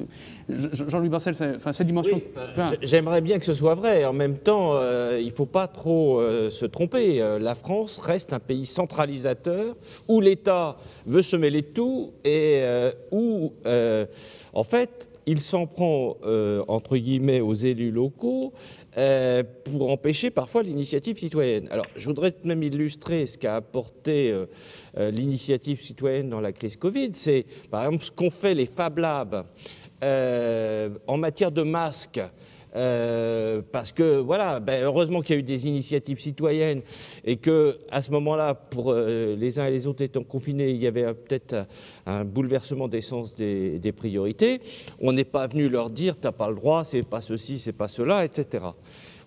[SPEAKER 5] Jean-Louis Barcel, enfin, cette dimension...
[SPEAKER 7] Oui, enfin, j'aimerais bien que ce soit vrai. En même temps, euh, il ne faut pas trop euh, se tromper. Euh, la France reste un pays centralisateur où l'État veut se mêler de tout et euh, où, euh, en fait, il s'en prend, euh, entre guillemets, aux élus locaux Euh, pour empêcher parfois l'initiative citoyenne. Alors, je voudrais même illustrer ce qu'a apporté euh, euh, l'initiative citoyenne dans la crise Covid. C'est, par exemple, ce qu'ont fait les Fab Labs euh, en matière de masques. Euh, parce que, voilà, ben, heureusement qu'il y a eu des initiatives citoyennes et qu'à ce moment-là, pour euh, les uns et les autres étant confinés, il y avait peut-être un bouleversement des sens des, des priorités. On n'est pas venu leur dire « t'as pas le droit, c'est pas ceci, c'est pas cela », et cetera.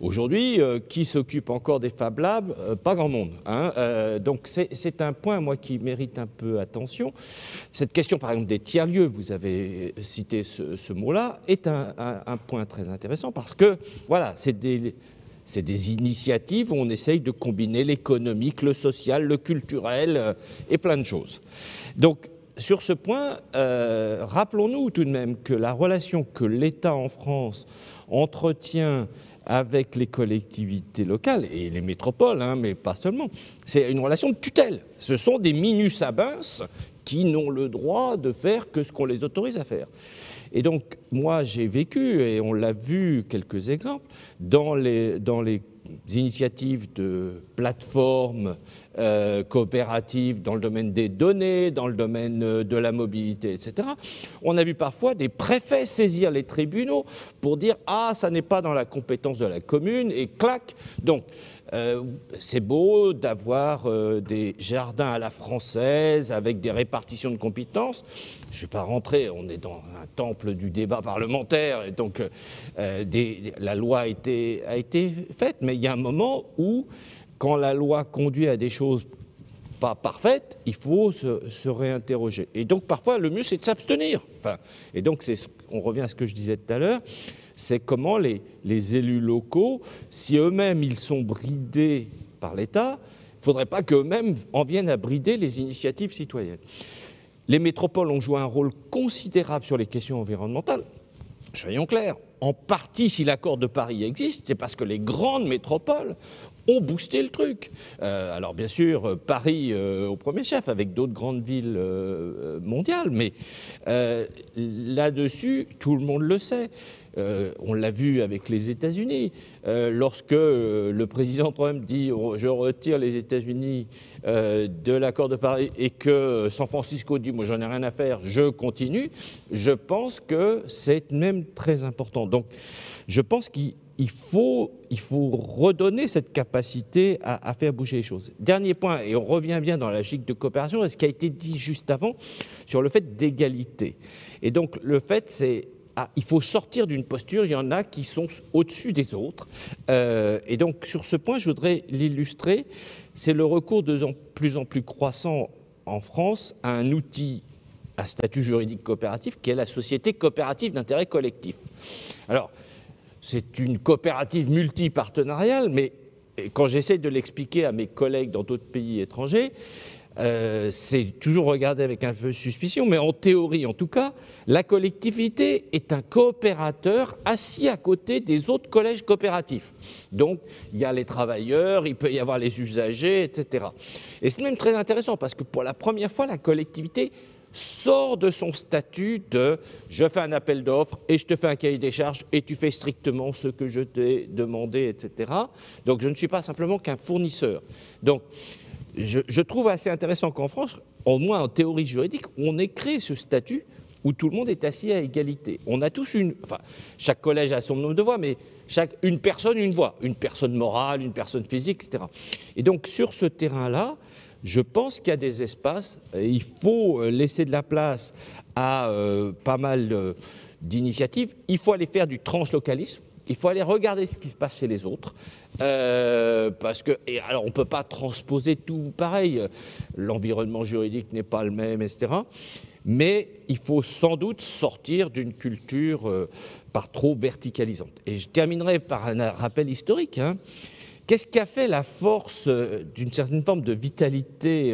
[SPEAKER 7] Aujourd'hui, euh, qui s'occupe encore des Fab Labs? euh, Pas grand monde. Hein. Euh, donc c'est un point, moi, qui mérite un peu attention. Cette question, par exemple, des tiers-lieux, vous avez cité ce, ce mot-là, est un, un, un point très intéressant parce que, voilà, c'est des... C'est des initiatives où on essaye de combiner l'économique, le social, le culturel euh, et plein de choses. Donc, sur ce point, euh, rappelons-nous tout de même que la relation que l'État en France entretient avec les collectivités locales et les métropoles, hein, mais pas seulement, c'est une relation de tutelle. Ce sont des minus abens qui n'ont le droit de faire que ce qu'on les autorise à faire. Et donc, moi, j'ai vécu, et on l'a vu, quelques exemples, dans les, dans les initiatives de plateformes euh, coopératives dans le domaine des données, dans le domaine de la mobilité, et cetera. On a vu parfois des préfets saisir les tribunaux pour dire « Ah, ça n'est pas dans la compétence de la commune », et clac. Donc, Euh, c'est beau d'avoir euh, des jardins à la française avec des répartitions de compétences. Je ne vais pas rentrer, on est dans un temple du débat parlementaire, et donc euh, des, la loi a été, a été faite, mais il y a un moment où, quand la loi conduit à des choses pas parfaites, il faut se, se réinterroger. Et donc parfois, le mieux, c'est de s'abstenir. Enfin, et donc, on revient à ce que je disais tout à l'heure, c'est comment les, les élus locaux, si eux-mêmes ils sont bridés par l'État, il ne faudrait pas qu'eux-mêmes en viennent à brider les initiatives citoyennes. Les métropoles ont joué un rôle considérable sur les questions environnementales. Soyons clairs, en partie, si l'accord de Paris existe, c'est parce que les grandes métropoles ont boosté le truc. Euh, alors bien sûr, Paris euh, au premier chef, avec d'autres grandes villes euh, mondiales, mais euh, là-dessus, tout le monde le sait. Euh, on l'a vu avec les États-Unis. Euh, lorsque euh, le président Trump dit oh, « je retire les États-Unis euh, de l'accord de Paris » et que San Francisco dit « moi j'en ai rien à faire, je continue », je pense que c'est même très important. Donc je pense qu'il Il faut, il faut redonner cette capacité à, à faire bouger les choses. Dernier point, et on revient bien dans la logique de coopération, et ce qui a été dit juste avant sur le fait d'égalité. Et donc le fait, c'est ah, il faut sortir d'une posture, il y en a qui sont au-dessus des autres. Euh, et donc sur ce point, je voudrais l'illustrer, c'est le recours de plus en plus croissant en France à un outil à statut juridique coopératif qui est la société coopérative d'intérêt collectif. Alors, c'est une coopérative multipartenariale, mais quand j'essaie de l'expliquer à mes collègues dans d'autres pays étrangers, euh, c'est toujours regardé avec un peu de suspicion, mais en théorie en tout cas, la collectivité est un coopérateur assis à côté des autres collèges coopératifs. Donc, il y a les travailleurs, il peut y avoir les usagers, et cetera. Et c'est même très intéressant parce que pour la première fois, la collectivité sort de son statut de « je fais un appel d'offres et je te fais un cahier des charges et tu fais strictement ce que je t'ai demandé, et cetera » Donc je ne suis pas simplement qu'un fournisseur. Donc je, je trouve assez intéressant qu'en France, au moins en théorie juridique, on ait créé ce statut où tout le monde est assis à égalité. On a tous une... Enfin, chaque collège a son nombre de voix, mais chaque, une personne, une voix. Une personne morale, une personne physique, et cetera. Et donc sur ce terrain-là, je pense qu'il y a des espaces, il faut laisser de la place à euh, pas mal euh, d'initiatives, il faut aller faire du translocalisme, il faut aller regarder ce qui se passe chez les autres, euh, parce que, et alors on ne peut pas transposer tout pareil, l'environnement juridique n'est pas le même, et cetera, mais il faut sans doute sortir d'une culture euh, par trop verticalisante. Et je terminerai par un rappel historique, hein. Qu'est-ce qui a fait la force d'une certaine forme de vitalité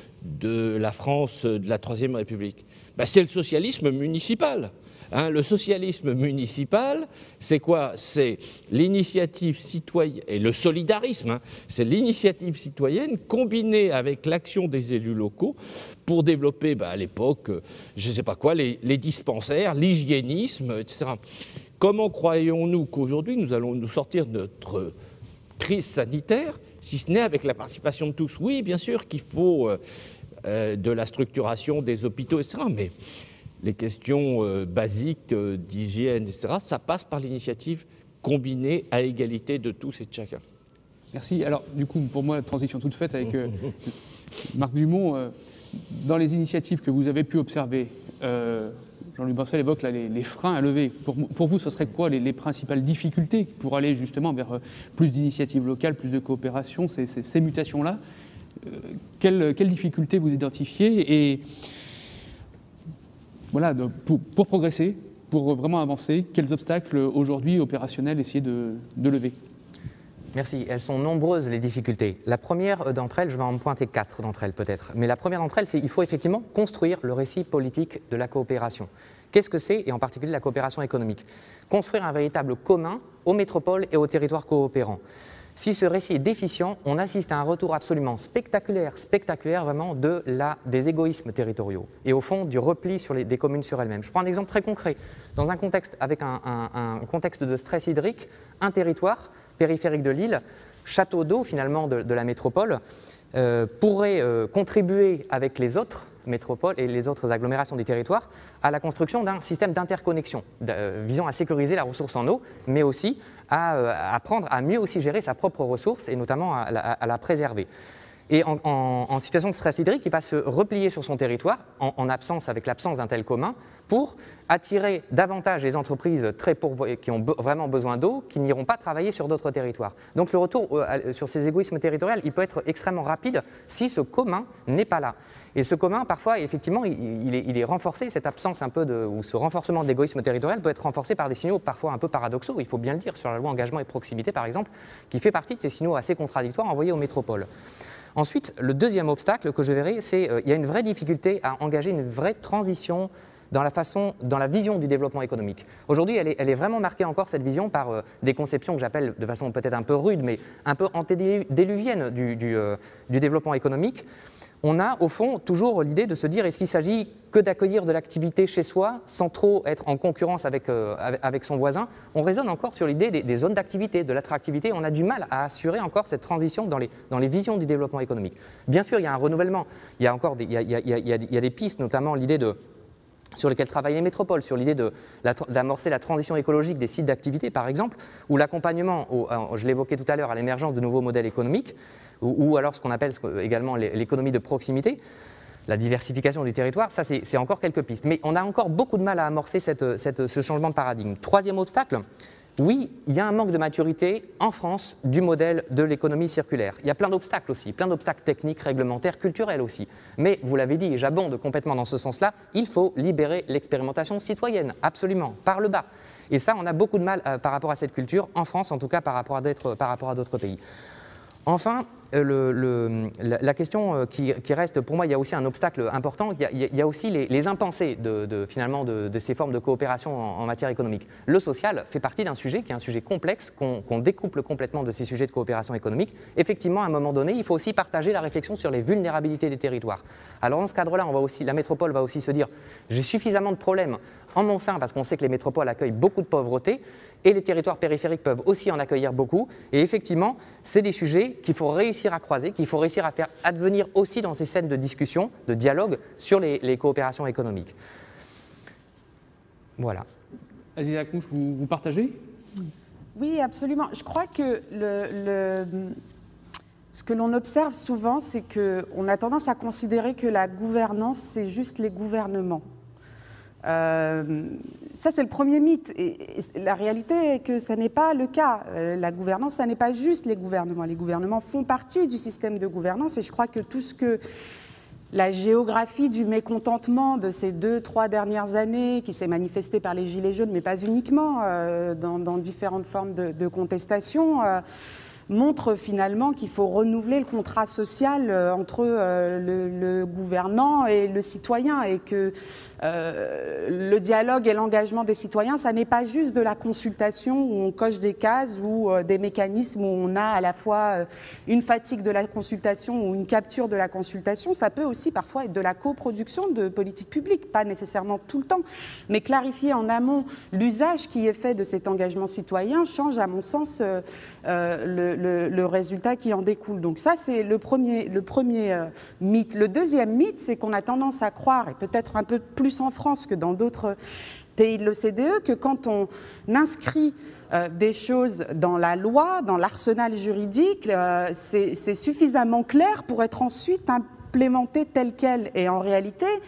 [SPEAKER 7] de la France de la Troisième République? Ben, c'est le socialisme municipal. Hein, le socialisme municipal, c'est quoi? C'est l'initiative citoyenne, et le solidarisme, hein, c'est l'initiative citoyenne combinée avec l'action des élus locaux pour développer, ben, à l'époque, je ne sais pas quoi, les, les dispensaires, l'hygiénisme, et cetera. Comment croyons-nous qu'aujourd'hui nous allons nous sortir de notre crise sanitaire, si ce n'est avec la participation de tous? Oui, bien sûr qu'il faut euh, euh, de la structuration des hôpitaux, et cetera, mais les questions euh, basiques euh, d'hygiène, et cetera, ça passe par l'initiative combinée à égalité de tous et de chacun.
[SPEAKER 5] Merci. Alors, du coup, pour moi, la transition toute faite avec euh, Marc Dumont, euh, dans les initiatives que vous avez pu observer, euh, Jean-Louis Borcel évoque là, les, les freins à lever. Pour, pour vous, ce serait quoi les, les principales difficultés pour aller justement vers plus d'initiatives locales, plus de coopération, ces, ces, ces mutations-là? euh, quelles, quelles difficultés vous identifiez? Et voilà, de, pour, pour progresser, pour vraiment avancer, quels obstacles aujourd'hui opérationnels essayer de, de lever?
[SPEAKER 8] Merci. Elles sont nombreuses, les difficultés. La première d'entre elles, je vais en pointer quatre d'entre elles peut-être, mais la première d'entre elles, c'est qu'il faut effectivement construire le récit politique de la coopération. Qu'est-ce que c'est, et en particulier la coopération économique? Construire un véritable commun aux métropoles et aux territoires coopérants. Si ce récit est déficient, on assiste à un retour absolument spectaculaire, spectaculaire vraiment de la, des égoïsmes territoriaux et au fond du repli sur les, des communes sur elles-mêmes. Je prends un exemple très concret. Dans un contexte, avec un, un, un contexte de stress hydrique, un territoire périphérique de l'île, château d'eau finalement de, de la métropole, euh, pourrait euh, contribuer avec les autres métropoles et les autres agglomérations du territoire à la construction d'un système d'interconnexion euh, visant à sécuriser la ressource en eau, mais aussi à euh, apprendre à mieux aussi gérer sa propre ressource et notamment à, à, à la préserver. Et en, en, en situation de stress hydrique, il va se replier sur son territoire, en, en absence, avec l'absence d'un tel commun, pour attirer davantage les entreprises très pourvoyées, qui ont be vraiment besoin d'eau, qui n'iront pas travailler sur d'autres territoires. Donc le retour euh, sur ces égoïsmes territoriaux, il peut être extrêmement rapide si ce commun n'est pas là. Et ce commun, parfois, effectivement, il, il, est, il est renforcé, cette absence un peu de, ou ce renforcement d'égoïsme territorial peut être renforcé par des signaux parfois un peu paradoxaux, il faut bien le dire, sur la loi engagement et proximité, par exemple, qui fait partie de ces signaux assez contradictoires envoyés aux métropoles. Ensuite, le deuxième obstacle que je verrai, c'est qu'il euh, y a une vraie difficulté à engager une vraie transition dans la façon, dans la vision du développement économique. Aujourd'hui, elle est, elle est vraiment marquée encore, cette vision, par euh, des conceptions que j'appelle de façon peut-être un peu rude, mais un peu antédiluvienne du, du, euh, du développement économique. On a au fond toujours l'idée de se dire, est-ce qu'il s'agit que d'accueillir de l'activité chez soi sans trop être en concurrence avec, euh, avec son voisin? On raisonne encore sur l'idée des, des zones d'activité, de l'attractivité. On a du mal à assurer encore cette transition dans les, dans les visions du développement économique. Bien sûr, il y a un renouvellement, il y a encore des, il y a, il y a, il y a, il y a des pistes, notamment l'idée de sur lesquelles travaillent les métropoles, sur l'idée d'amorcer la, la transition écologique des sites d'activité, par exemple, ou l'accompagnement, je l'évoquais tout à l'heure, à l'émergence de nouveaux modèles économiques, ou, ou alors ce qu'on appelle également l'économie de proximité, la diversification du territoire, ça c'est encore quelques pistes. Mais on a encore beaucoup de mal à amorcer cette, cette, ce changement de paradigme. Troisième obstacle, oui, il y a un manque de maturité en France du modèle de l'économie circulaire. Il y a plein d'obstacles aussi, plein d'obstacles techniques, réglementaires, culturels aussi. Mais vous l'avez dit, et j'abonde complètement dans ce sens-là, il faut libérer l'expérimentation citoyenne, absolument, par le bas. Et ça, on a beaucoup de mal euh, par rapport à cette culture, en France en tout cas, par rapport à d'autres pays. Enfin, le, le, la, la question qui, qui reste, pour moi, il y a aussi un obstacle important, il y a, il y a aussi les, les impensés de, de, finalement, de, de ces formes de coopération en, en matière économique. Le social fait partie d'un sujet qui est un sujet complexe, qu'on qu'on découple complètement de ces sujets de coopération économique. Effectivement, à un moment donné, il faut aussi partager la réflexion sur les vulnérabilités des territoires. Alors dans ce cadre-là, on va aussi, la métropole va aussi se dire, j'ai suffisamment de problèmes en mon sein, parce qu'on sait que les métropoles accueillent beaucoup de pauvreté, et les territoires périphériques peuvent aussi en accueillir beaucoup. Et effectivement, c'est des sujets qu'il faut réussir à croiser, qu'il faut réussir à faire advenir aussi dans ces scènes de discussion, de dialogue sur les, les coopérations économiques. Voilà.
[SPEAKER 5] Aziza Akmouche, vous, vous partagez?
[SPEAKER 6] Oui, absolument. Je crois que le, le, ce que l'on observe souvent, c'est qu'on a tendance à considérer que la gouvernance, c'est juste les gouvernements. Euh, ça, c'est le premier mythe. Et, et la réalité est que ce n'est pas le cas. Euh, la gouvernance, ça n'est pas juste les gouvernements. Les gouvernements font partie du système de gouvernance. Et je crois que tout ce que la géographie du mécontentement de ces deux, trois dernières années, qui s'est manifestée par les Gilets jaunes, mais pas uniquement, euh, dans, dans différentes formes de, de contestation, euh, montre finalement qu'il faut renouveler le contrat social entre euh, le, le gouvernant et le citoyen, et que euh, le dialogue et l'engagement des citoyens, ça n'est pas juste de la consultation où on coche des cases ou euh, des mécanismes où on a à la fois euh, une fatigue de la consultation ou une capture de la consultation. Ça peut aussi parfois être de la coproduction de politiques publiques, pas nécessairement tout le temps, mais clarifier en amont l'usage qui est fait de cet engagement citoyen change à mon sens euh, euh, le Le, le résultat qui en découle. Donc ça, c'est le premier, le premier euh, mythe. Le deuxième mythe, c'est qu'on a tendance à croire, et peut-être un peu plus en France que dans d'autres pays de l'O C D E, que quand on inscrit euh, des choses dans la loi, dans l'arsenal juridique, euh, c'est suffisamment clair pour être ensuite implémenté tel quel. Et en réalité,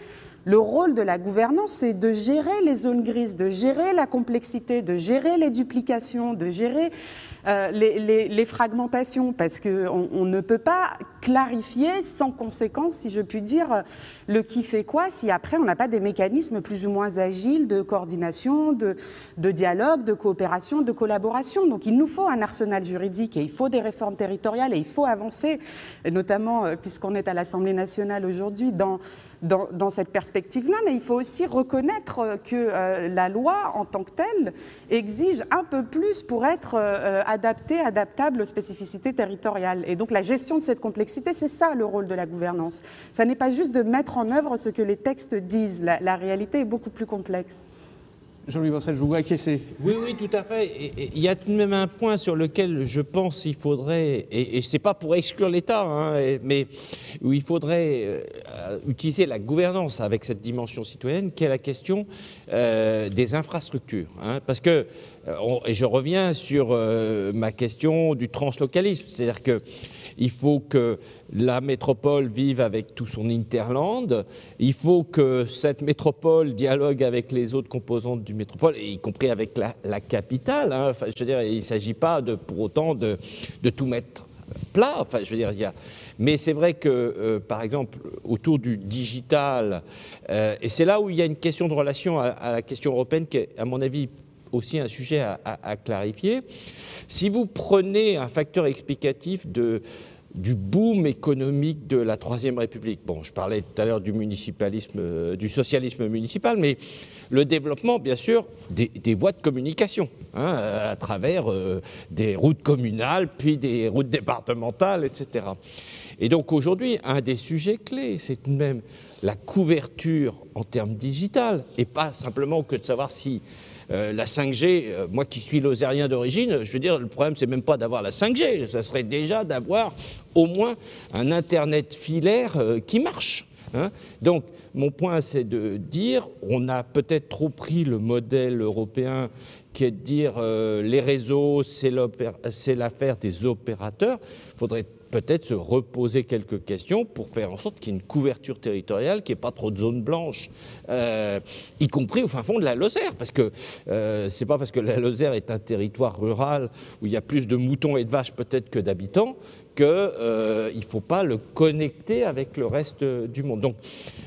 [SPEAKER 6] Le rôle de la gouvernance, c'est de gérer les zones grises, de gérer la complexité, de gérer les duplications, de gérer euh, les, les, les fragmentations, parce qu'on on ne peut pas clarifier sans conséquence, si je puis dire, le qui fait quoi, si après on n'a pas des mécanismes plus ou moins agiles de coordination, de, de dialogue, de coopération, de collaboration. Donc il nous faut un arsenal juridique et il faut des réformes territoriales et il faut avancer, notamment puisqu'on est à l'Assemblée nationale aujourd'hui, dans, dans, dans cette perspective-là, mais il faut aussi reconnaître que euh, la loi en tant que telle exige un peu plus pour être euh, adaptée, adaptable aux spécificités territoriales. Et donc la gestion de cette complexité, c'est ça le rôle de la gouvernance. Ça n'est pas juste de mettre en œuvre ce que les textes disent. La, la réalité est beaucoup plus complexe.
[SPEAKER 5] Jean-Louis Borchel, je vous vois acquiescer.
[SPEAKER 7] Oui, oui, tout à fait. Et il y a tout de même un point sur lequel je pense qu'il faudrait, et, et ce n'est pas pour exclure l'État, hein, mais où il faudrait euh, utiliser la gouvernance avec cette dimension citoyenne, qui est la question euh, des infrastructures. Hein, parce que, on, et je reviens sur euh, ma question du translocalisme, c'est-à-dire que il faut que la métropole vive avec tout son hinterland, il faut que cette métropole dialogue avec les autres composantes du métropole, y compris avec la, la capitale. Hein. Enfin, je veux dire, il ne s'agit pas de, pour autant de, de tout mettre plat. Enfin, je veux dire, il y a... Mais c'est vrai que, euh, par exemple, autour du digital, euh, et c'est là où il y a une question de relation à, à la question européenne qui est, à mon avis, aussi un sujet à, à, à clarifier. Si vous prenez un facteur explicatif de, du boom économique de la Troisième République, bon, je parlais tout à l'heure du municipalisme, euh, du socialisme municipal, mais le développement, bien sûr, des, des voies de communication, hein, à travers euh, des routes communales, puis des routes départementales, et cetera. Et donc aujourd'hui, un des sujets clés, c'est tout de même la couverture en termes digital, et pas simplement que de savoir si Euh, la cinq G, euh, moi qui suis lozérien d'origine, je veux dire, le problème, c'est même pas d'avoir la cinq G, ça serait déjà d'avoir au moins un Internet filaire euh, qui marche. Hein. Donc, mon point, c'est de dire, on a peut-être trop pris le modèle européen qui est de dire euh, les réseaux, c'est l'affaire des opérateurs. Il faudrait peut-être se reposer quelques questions pour faire en sorte qu'il y ait une couverture territoriale, qu'il n'y ait pas trop de zones blanches, euh, y compris au fin fond de la Lozère, parce que euh, c'est pas parce que la Lozère est un territoire rural où il y a plus de moutons et de vaches peut-être que d'habitants qu'il euh, ne faut pas le connecter avec le reste du monde. Donc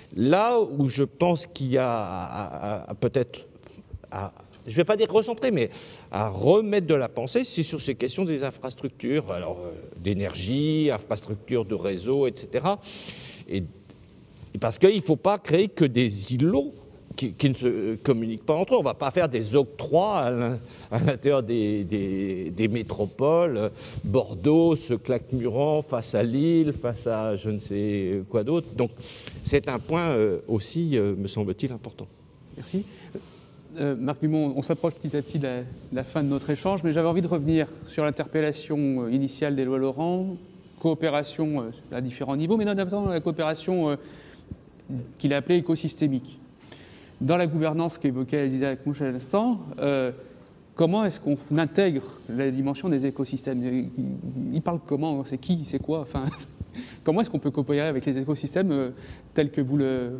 [SPEAKER 7] là où je pense qu'il y a à, à, à peut-être... à, je ne vais pas dire recentrer, mais à remettre de la pensée, c'est sur ces questions des infrastructures, alors euh, d'énergie, infrastructures de réseau, et cetera. Et, et parce qu'il ne faut pas créer que des îlots qui, qui ne se communiquent pas entre eux. On ne va pas faire des octrois à l'intérieur des, des, des métropoles. Bordeaux se claque Muran face à Lille, face à je ne sais quoi d'autre. Donc c'est un point euh, aussi, euh, me semble-t-il, important.
[SPEAKER 5] Merci. Euh, Marc Dumont, on s'approche petit à petit de la, de la fin de notre échange, mais j'avais envie de revenir sur l'interpellation euh, initiale d'Éloi Laurent, coopération euh, à différents niveaux, mais notamment la coopération euh, qu'il a appelée écosystémique. Dans la gouvernance qu'évoquait Aziza Akmouche à l'instant, euh, comment est-ce qu'on intègre la dimension des écosystèmes? Il parle comment? C'est qui? C'est quoi? Enfin, comment est-ce qu'on peut coopérer avec les écosystèmes euh, tels que vous le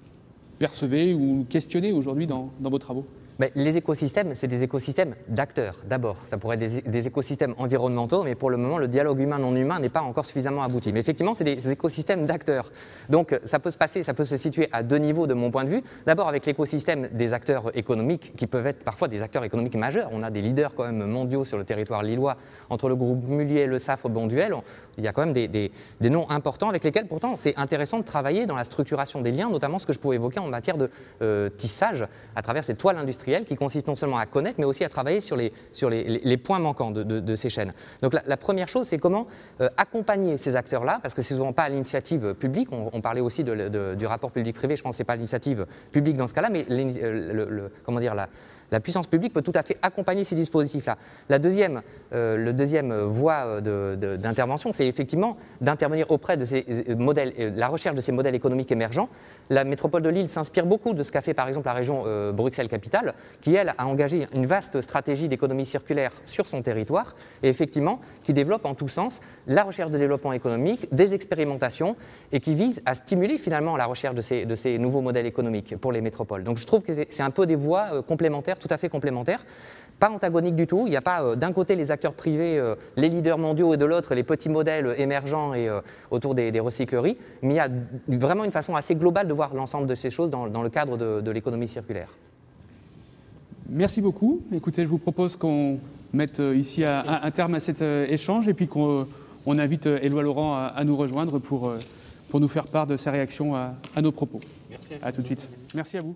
[SPEAKER 5] percevez ou questionnez aujourd'hui dans, dans vos travaux?
[SPEAKER 8] Mais les écosystèmes, c'est des écosystèmes d'acteurs, d'abord. Ça pourrait être des, des écosystèmes environnementaux, mais pour le moment, le dialogue humain-non-humain n'est pas encore suffisamment abouti. Mais effectivement, c'est des, des écosystèmes d'acteurs. Donc, ça peut se passer, ça peut se situer à deux niveaux de mon point de vue. D'abord, avec l'écosystème des acteurs économiques, qui peuvent être parfois des acteurs économiques majeurs. On a des leaders quand même mondiaux sur le territoire lillois, entre le groupe Mullier, le Safre, Bonduel. Il y a quand même des, des, des noms importants avec lesquels, pourtant, c'est intéressant de travailler dans la structuration des liens, notamment ce que je pouvais évoquer en matière de euh, tissage, à travers ces toiles industrielles qui consiste non seulement à connaître, mais aussi à travailler sur les, sur les, les, les points manquants de, de, de ces chaînes. Donc la, la première chose, c'est comment euh, accompagner ces acteurs-là, parce que c'est souvent pas à l'initiative publique, on, on parlait aussi de, de, du rapport public-privé, je pense que c'est pas l'initiative publique dans ce cas-là, mais le, le, comment dire, la, la puissance publique peut tout à fait accompagner ces dispositifs-là. La deuxième, euh, le deuxième voie de, de, d'intervention, c'est effectivement d'intervenir auprès de ces modèles, euh, la recherche de ces modèles économiques émergents. La métropole de Lille s'inspire beaucoup de ce qu'a fait par exemple la région euh, Bruxelles-Capitale, qui elle a engagé une vaste stratégie d'économie circulaire sur son territoire, et effectivement qui développe en tous sens la recherche de développement économique, des expérimentations, et qui vise à stimuler finalement la recherche de ces, de ces nouveaux modèles économiques pour les métropoles. Donc je trouve que c'est un peu des voies euh, complémentaires, tout à fait complémentaires, pas antagoniques du tout. Il n'y a pas euh, d'un côté les acteurs privés, euh, les leaders mondiaux, et de l'autre les petits modèles émergents et euh, autour des, des recycleries, mais il y a vraiment une façon assez globale de voir l'ensemble de ces choses dans, dans le cadre de, de l'économie circulaire.
[SPEAKER 5] Merci beaucoup. Écoutez, je vous propose qu'on mette ici un, un terme à cet échange et puis qu'on on invite Éloi Laurent à, à nous rejoindre pour, pour nous faire part de sa réaction à, à nos propos.
[SPEAKER 7] Merci.
[SPEAKER 5] À tout de suite. Merci à vous.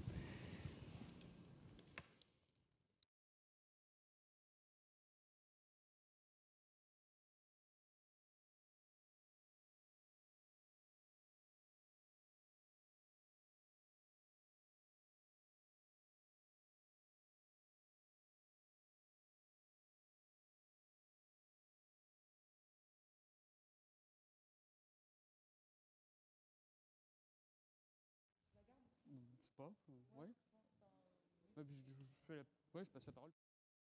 [SPEAKER 5] Pas, euh, ouais. Ouais, je, je, je, fais la... ouais, je passe la parole.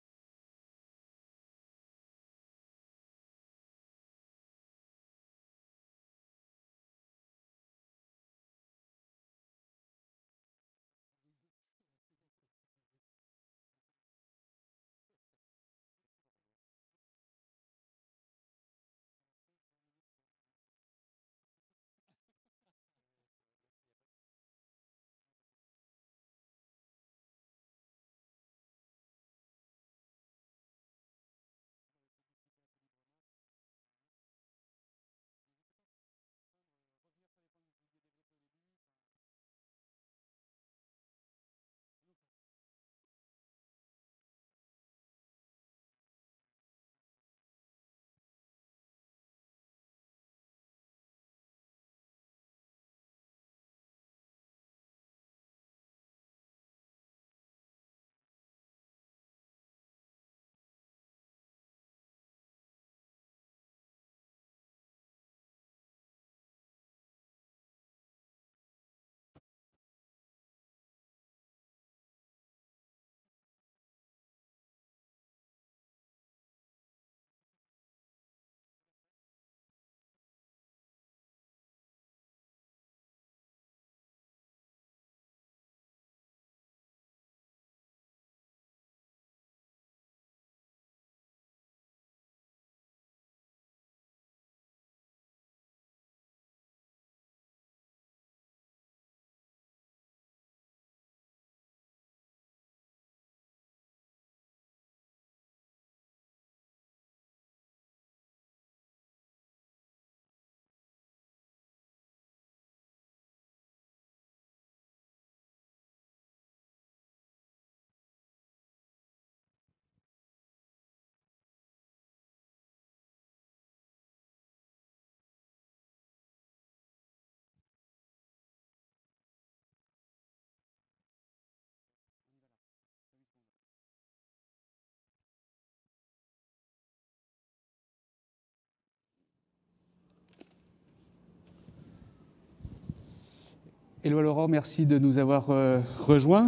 [SPEAKER 5] Éloi Laurent, merci de nous avoir euh, rejoints.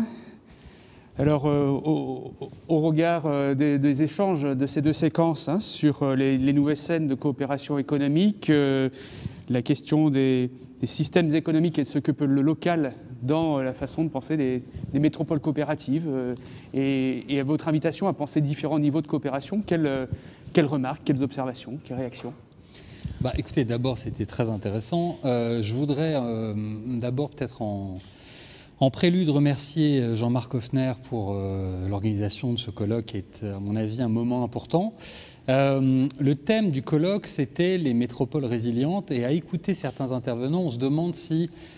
[SPEAKER 5] Alors, euh, au, au regard euh, des, des échanges de ces deux séquences hein, sur euh, les, les nouvelles scènes de coopération économique, euh, la question des, des systèmes économiques et de ce que peut le local dans la façon de penser des, des métropoles coopératives euh, et, et à votre invitation à penser différents niveaux de coopération, quelles, quelles remarques, quelles observations, quelles réactions ?
[SPEAKER 2] Bah, écoutez, d'abord, c'était très intéressant. Euh, je voudrais euh, d'abord peut-être en, en prélude remercier Jean-Marc Hoffner pour euh, l'organisation de ce colloque qui est, à mon avis, un moment important. Euh, le thème du colloque, c'était les métropoles résilientes. Et à écouter certains intervenants, on se demande si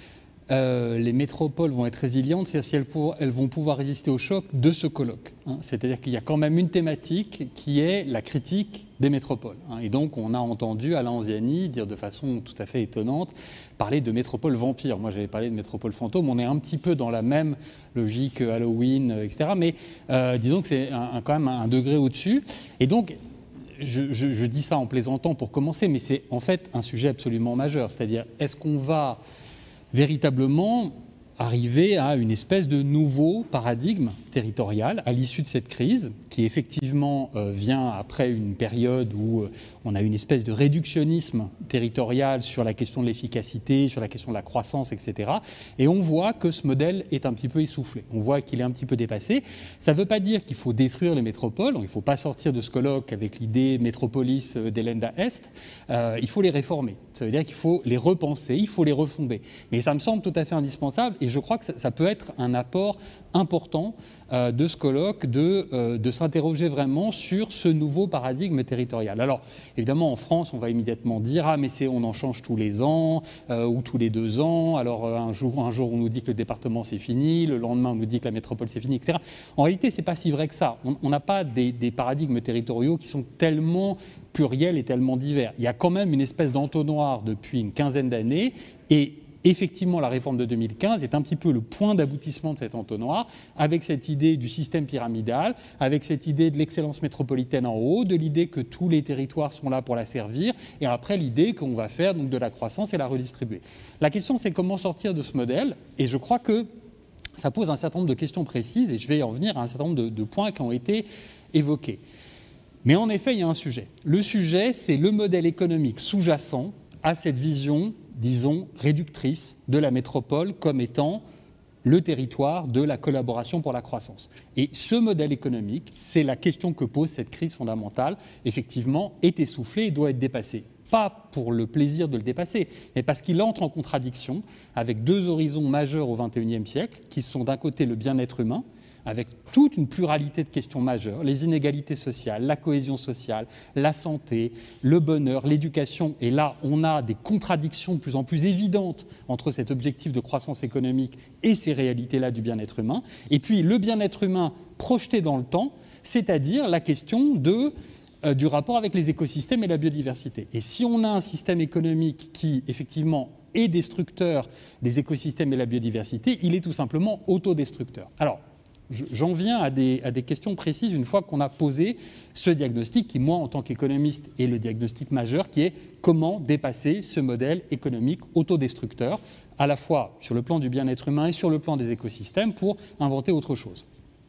[SPEAKER 2] euh, les métropoles vont être résilientes, c'est-à-dire si elles, pour, elles vont pouvoir résister au choc de ce colloque. Hein. C'est-à-dire qu'il y a quand même une thématique qui est la critique des métropoles. Hein. Et donc, on a entendu Alain Anziani dire de façon tout à fait étonnante, parler de métropole vampire. Moi, j'avais parlé de métropole fantôme. On est un petit peu dans la même logique Halloween, et cetera. Mais euh, disons que c'est un, un, quand même un degré au-dessus. Et donc, je, je, je dis ça en plaisantant pour commencer, mais c'est en fait un sujet absolument majeur. C'est-à-dire, est-ce qu'on va véritablement arriver à une espèce de nouveau paradigme territorial à l'issue de cette crise, qui effectivement euh, vient après une période où euh, on a une espèce de réductionnisme territorial sur la question de l'efficacité, sur la question de la croissance, et cetera. Et on voit que ce modèle est un petit peu essoufflé. On voit qu'il est un petit peu dépassé. Ça ne veut pas dire qu'il faut détruire les métropoles. Il ne faut pas sortir de ce colloque avec l'idée métropolis d'Elenda Est. Euh, il faut les réformer. Ça veut dire qu'il faut les repenser, il faut les refonder. Mais ça me semble tout à fait indispensable et je crois que ça, ça peut être un apport important euh, de ce colloque de, euh, de s'interroger vraiment sur ce nouveau paradigme territorial. Alors, évidemment, en France, on va immédiatement dire « Ah, mais c'est, on en change tous les ans euh, ou tous les deux ans. Alors, euh, un, jour, un jour, on nous dit que le département, c'est fini. Le lendemain, on nous dit que la métropole, c'est fini, et cetera » En réalité, ce n'est pas si vrai que ça. On n'a pas des, des paradigmes territoriaux qui sont tellement pluriels et tellement divers. Il y a quand même une espèce d'entonnoir depuis une quinzaine d'années et effectivement, la réforme de deux mille quinze est un petit peu le point d'aboutissement de cet entonnoir, avec cette idée du système pyramidal, avec cette idée de l'excellence métropolitaine en haut, de l'idée que tous les territoires sont là pour la servir, et après l'idée qu'on va faire donc, de la croissance et la redistribuer. La question, c'est comment sortir de ce modèle, et je crois que ça pose un certain nombre de questions précises, et je vais en venir à un certain nombre de, de points qui ont été évoqués. Mais en effet, il y a un sujet. Le sujet, c'est le modèle économique sous-jacent à cette vision, disons, réductrice de la métropole comme étant le territoire de la collaboration pour la croissance. Et ce modèle économique, c'est la question que pose cette crise fondamentale, effectivement, est essoufflé et doit être dépassé. Pas pour le plaisir de le dépasser, mais parce qu'il entre en contradiction avec deux horizons majeurs au vingt et unième siècle, qui sont d'un côté le bien-être humain, avec toute une pluralité de questions majeures, les inégalités sociales, la cohésion sociale, la santé, le bonheur, l'éducation. Et là, on a des contradictions de plus en plus évidentes entre cet objectif de croissance économique et ces réalités-là du bien-être humain. Et puis, le bien-être humain projeté dans le temps, c'est-à-dire la question de, euh, du rapport avec les écosystèmes et la biodiversité. Et si on a un système économique qui, effectivement, est destructeur des écosystèmes et de la biodiversité, il est tout simplement autodestructeur. Alors, j'en viens à des, à des questions précises une fois qu'on a posé ce diagnostic qui, moi, en tant qu'économiste, est le diagnostic majeur, qui est comment dépasser ce modèle économique autodestructeur, à la fois sur le plan du bien-être humain et sur le plan des écosystèmes, pour inventer autre chose.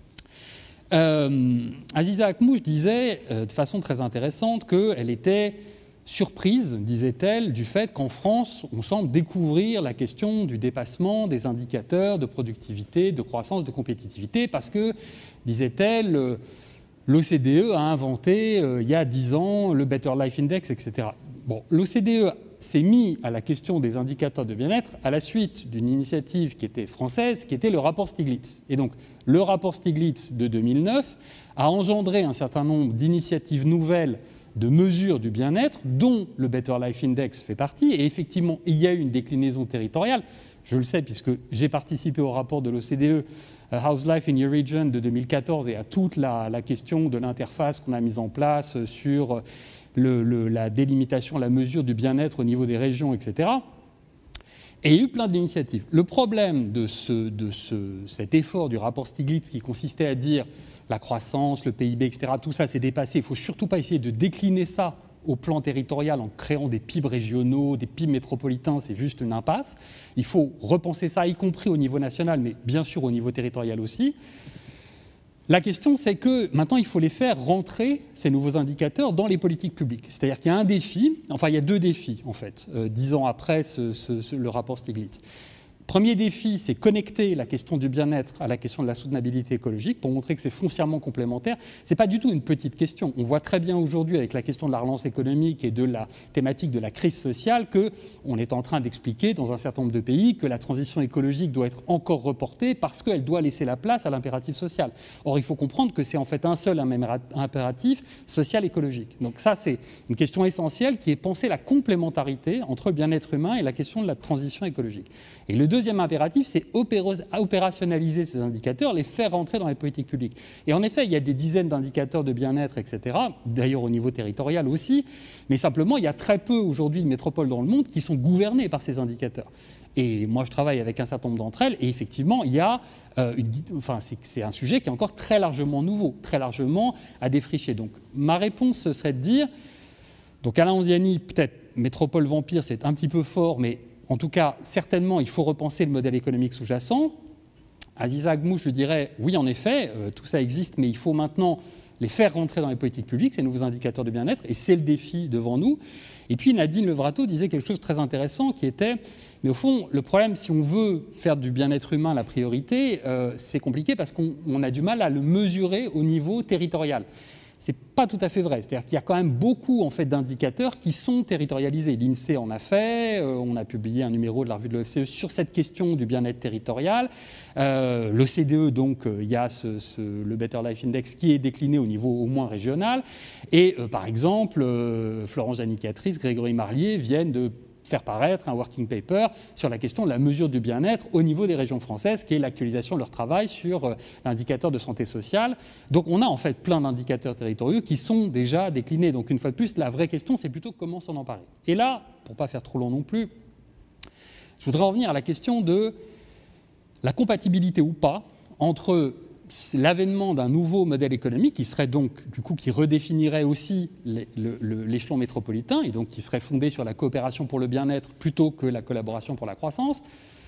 [SPEAKER 2] Euh, Aziza Akmouche disait euh, de façon très intéressante qu'elle était surprise, disait-elle, du fait qu'en France, on semble découvrir la question du dépassement des indicateurs de productivité, de croissance, de compétitivité, parce que, disait-elle, l'O C D E a inventé, euh, il y a dix ans, le Better Life Index, et cetera. Bon, l'O C D E s'est mis à la question des indicateurs de bien-être à la suite d'une initiative qui était française, qui était le rapport Stiglitz. Et donc, le rapport Stiglitz de deux mille neuf a engendré un certain nombre d'initiatives nouvelles de mesures du bien-être, dont le Better Life Index fait partie. Et effectivement, il y a eu une déclinaison territoriale. Je le sais puisque j'ai participé au rapport de l'O C D E, How's Life in Your Region de deux mille quatorze, et à toute la, la question de l'interface qu'on a mise en place sur le, le, la délimitation, la mesure du bien-être au niveau des régions, et cetera. Et il y a eu plein d'initiatives. Le problème de, ce, de ce, cet effort du rapport Stiglitz qui consistait à dire la croissance, le P I B, et cetera, tout ça s'est dépassé. Il ne faut surtout pas essayer de décliner ça au plan territorial en créant des P I B régionaux, des P I B métropolitains, c'est juste une impasse. Il faut repenser ça, y compris au niveau national, mais bien sûr au niveau territorial aussi. La question, c'est que maintenant, il faut les faire rentrer, ces nouveaux indicateurs, dans les politiques publiques. C'est-à-dire qu'il y a un défi, enfin il y a deux défis, en fait, euh, dix ans après ce, ce, ce, le rapport Stiglitz. Premier défi, c'est connecter la question du bien-être à la question de la soutenabilité écologique pour montrer que c'est foncièrement complémentaire. Ce n'est pas du tout une petite question. On voit très bien aujourd'hui avec la question de la relance économique et de la thématique de la crise sociale qu'on est en train d'expliquer dans un certain nombre de pays que la transition écologique doit être encore reportée parce qu'elle doit laisser la place à l'impératif social. Or, il faut comprendre que c'est en fait un seul un même impératif social-écologique. Donc ça, c'est une question essentielle qui est penser la complémentarité entre le bien-être humain et la question de la transition écologique. Et le deuxième deuxième impératif, c'est opérationnaliser ces indicateurs, les faire rentrer dans les politiques publiques. Et en effet, il y a des dizaines d'indicateurs de bien-être, et cetera, d'ailleurs au niveau territorial aussi, mais simplement, il y a très peu aujourd'hui de métropoles dans le monde qui sont gouvernées par ces indicateurs. Et moi, je travaille avec un certain nombre d'entre elles, et effectivement, il y a euh, une, enfin, c'est un sujet qui est encore très largement nouveau, très largement à défricher. Donc, ma réponse, ce serait de dire, donc Alain Onziani, peut-être métropole vampire, c'est un petit peu fort, mais en tout cas, certainement, il faut repenser le modèle économique sous-jacent. Aziza Agmouche, je dirais, oui, en effet, euh, tout ça existe, mais il faut maintenant les faire rentrer dans les politiques publiques, ces nouveaux indicateurs de bien-être, et c'est le défi devant nous. Et puis Nadine Levrato disait quelque chose de très intéressant qui était, mais au fond, le problème, si on veut faire du bien-être humain la priorité, euh, c'est compliqué parce qu'on a du mal à le mesurer au niveau territorial. Ce n'est pas tout à fait vrai. C'est-à-dire qu'il y a quand même beaucoup en fait, d'indicateurs qui sont territorialisés. L'INSEE en a fait, euh, on a publié un numéro de la revue de l'O F C E sur cette question du bien-être territorial. Euh, L'O C D E, donc, il euh, y a ce, ce, le Better Life Index qui est décliné au niveau au moins régional. Et euh, par exemple, euh, Florence Janicatrice, Grégory Marlier viennent de faire paraître un working paper sur la question de la mesure du bien-être au niveau des régions françaises, qui est l'actualisation de leur travail sur l'indicateur de santé sociale. Donc on a en fait plein d'indicateurs territoriaux qui sont déjà déclinés. Donc une fois de plus, la vraie question, c'est plutôt comment s'en emparer. Et là, pour ne pas faire trop long non plus, je voudrais en venir à la question de la compatibilité ou pas entre l'avènement d'un nouveau modèle économique qui serait donc, du coup, qui redéfinirait aussi l'échelon métropolitain et donc qui serait fondé sur la coopération pour le bien-être plutôt que la collaboration pour la croissance,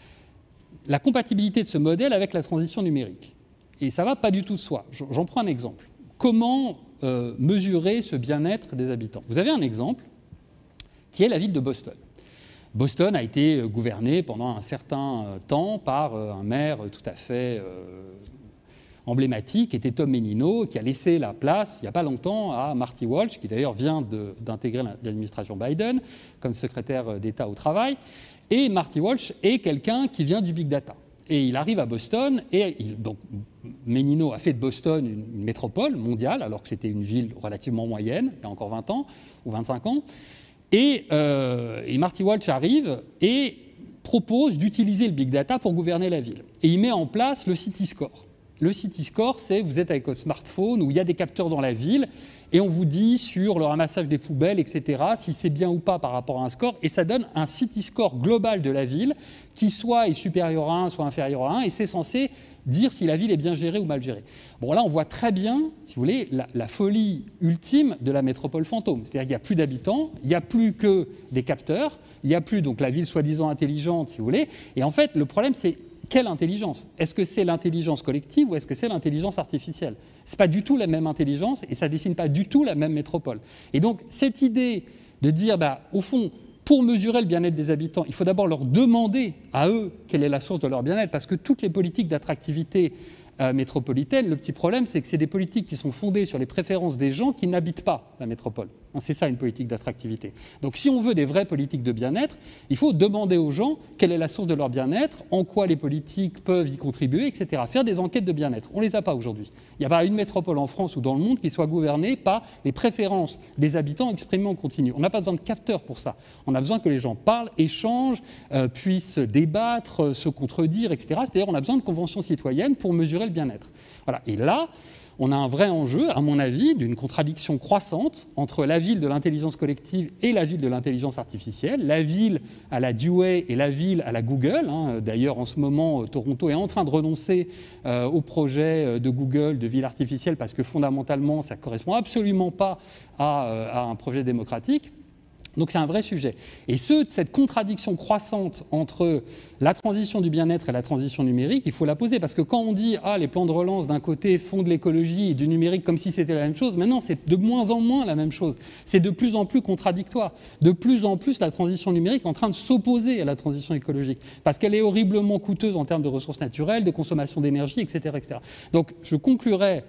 [SPEAKER 2] la compatibilité de ce modèle avec la transition numérique. Et ça ne va pas du tout de soi. J'en prends un exemple. Comment euh, mesurer ce bien-être des habitants? Vous avez un exemple qui est la ville de Boston. Boston a été gouvernée pendant un certain temps par un maire tout à fait euh, emblématique, était Tom Menino, qui a laissé la place, il n'y a pas longtemps, à Marty Walsh, qui d'ailleurs vient d'intégrer l'administration Biden comme secrétaire d'État au travail. Et Marty Walsh est quelqu'un qui vient du big data. Et il arrive à Boston, et il, donc Menino a fait de Boston une, une métropole mondiale, alors que c'était une ville relativement moyenne, il y a encore vingt ans, ou vingt-cinq ans. Et, euh, et Marty Walsh arrive et propose d'utiliser le big data pour gouverner la ville. Et il met en place le City Score. Le City Score, c'est vous êtes avec votre smartphone où il y a des capteurs dans la ville et on vous dit sur le ramassage des poubelles, et cetera, si c'est bien ou pas par rapport à un score. Et ça donne un City Score global de la ville qui soit est supérieur à un, soit inférieur à un. Et c'est censé dire si la ville est bien gérée ou mal gérée. Bon, là, on voit très bien, si vous voulez, la, la folie ultime de la métropole fantôme. C'est-à-dire qu'il n'y a plus d'habitants, il n'y a plus que des capteurs, il n'y a plus donc la ville soi-disant intelligente, si vous voulez. Et en fait, le problème, c'est quelle intelligence? Est-ce que c'est l'intelligence collective ou est-ce que c'est l'intelligence artificielle? Ce n'est pas du tout la même intelligence et ça ne dessine pas du tout la même métropole. Et donc, cette idée de dire, bah, au fond, pour mesurer le bien-être des habitants, il faut d'abord leur demander à eux quelle est la source de leur bien-être, parce que toutes les politiques d'attractivité euh, métropolitaine, le petit problème, c'est que c'est des politiques qui sont fondées sur les préférences des gens qui n'habitent pas la métropole. C'est ça une politique d'attractivité. Donc si on veut des vraies politiques de bien-être, il faut demander aux gens quelle est la source de leur bien-être, en quoi les politiques peuvent y contribuer, et cetera. Faire des enquêtes de bien-être. On ne les a pas aujourd'hui. Il n'y a pas une métropole en France ou dans le monde qui soit gouvernée par les préférences des habitants exprimées en continu. On n'a pas besoin de capteurs pour ça. On a besoin que les gens parlent, échangent, euh, puissent débattre, euh, se contredire, et cetera. C'est-à-dire on a besoin de conventions citoyennes pour mesurer le bien-être. Voilà. Et là, on a un vrai enjeu, à mon avis, d'une contradiction croissante entre la ville de l'intelligence collective et la ville de l'intelligence artificielle, la ville à la Dewey et la ville à la Google. Hein. D'ailleurs, en ce moment, Toronto est en train de renoncer euh, au projet de Google de ville artificielle parce que fondamentalement, ça ne correspond absolument pas à, euh, à un projet démocratique. Donc c'est un vrai sujet. Et ce, cette contradiction croissante entre la transition du bien-être et la transition numérique, il faut la poser. Parce que quand on dit « Ah, les plans de relance d'un côté font de l'écologie et du numérique comme si c'était la même chose », maintenant c'est de moins en moins la même chose. C'est de plus en plus contradictoire. De plus en plus, la transition numérique est en train de s'opposer à la transition écologique. Parce qu'elle est horriblement coûteuse en termes de ressources naturelles, de consommation d'énergie, et cetera, et cetera. Donc je conclurai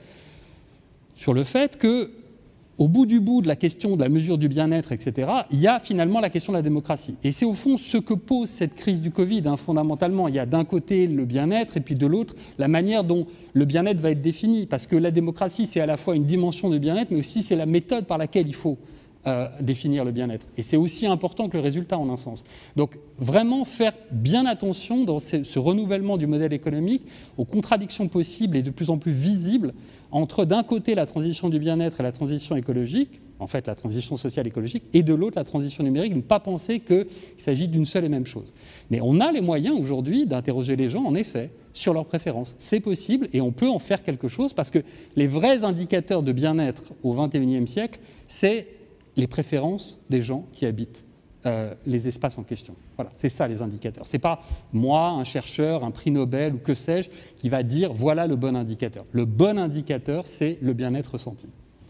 [SPEAKER 2] sur le fait que au bout du bout de la question de la mesure du bien-être, et cetera, il y a finalement la question de la démocratie. Et c'est au fond ce que pose cette crise du Covid, hein, fondamentalement. Il y a d'un côté le bien-être et puis de l'autre la manière dont le bien-être va être défini. Parce que la démocratie, c'est à la fois une dimension de bien-être, mais aussi c'est la méthode par laquelle il faut euh, définir le bien-être. Et c'est aussi important que le résultat, en un sens. Donc, vraiment faire bien attention dans ce, ce renouvellement du modèle économique aux contradictions possibles et de plus en plus visibles entre, d'un côté, la transition du bien-être et la transition écologique, en fait, la transition sociale écologique, et de l'autre, la transition numérique, ne pas penser qu'il s'agit d'une seule et même chose. Mais on a les moyens, aujourd'hui, d'interroger les gens, en effet, sur leurs préférences. C'est possible, et on peut en faire quelque chose, parce que les vrais indicateurs de bien-être au vingt et unième siècle, c'est les préférences des gens qui habitent euh, les espaces en question. Voilà, c'est ça les indicateurs. Ce n'est pas moi, un chercheur, un prix Nobel ou que sais-je, qui va dire voilà le bon indicateur. Le bon indicateur, c'est le bien-être ressenti.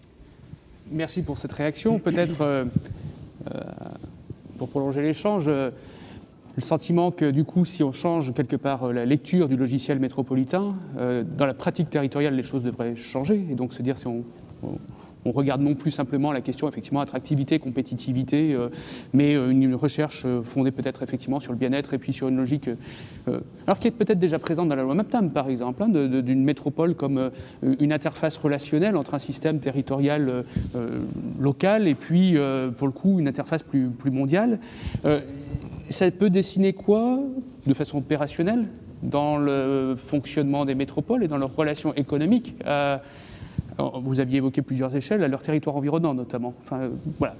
[SPEAKER 5] Merci pour cette réaction. Peut-être, euh, euh, pour prolonger l'échange, euh, le sentiment que du coup, si on change quelque part euh, la lecture du logiciel métropolitain, euh, dans la pratique territoriale, les choses devraient changer. Et donc se dire si on... on On regarde non plus simplement la question, effectivement, attractivité, compétitivité, euh, mais euh, une recherche euh, fondée peut-être effectivement sur le bien-être et puis sur une logique, euh, alors qui est peut-être déjà présente dans la loi MAPTAM, par exemple, hein, de, de, d'une métropole comme euh, une interface relationnelle entre un système territorial euh, euh, local et puis, euh, pour le coup, une interface plus, plus mondiale. Euh, ça peut dessiner quoi, de façon opérationnelle, dans le fonctionnement des métropoles et dans leurs relations économiques euh, Alors, vous aviez évoqué plusieurs échelles, à leur territoire environnant notamment. Enfin, euh, voilà.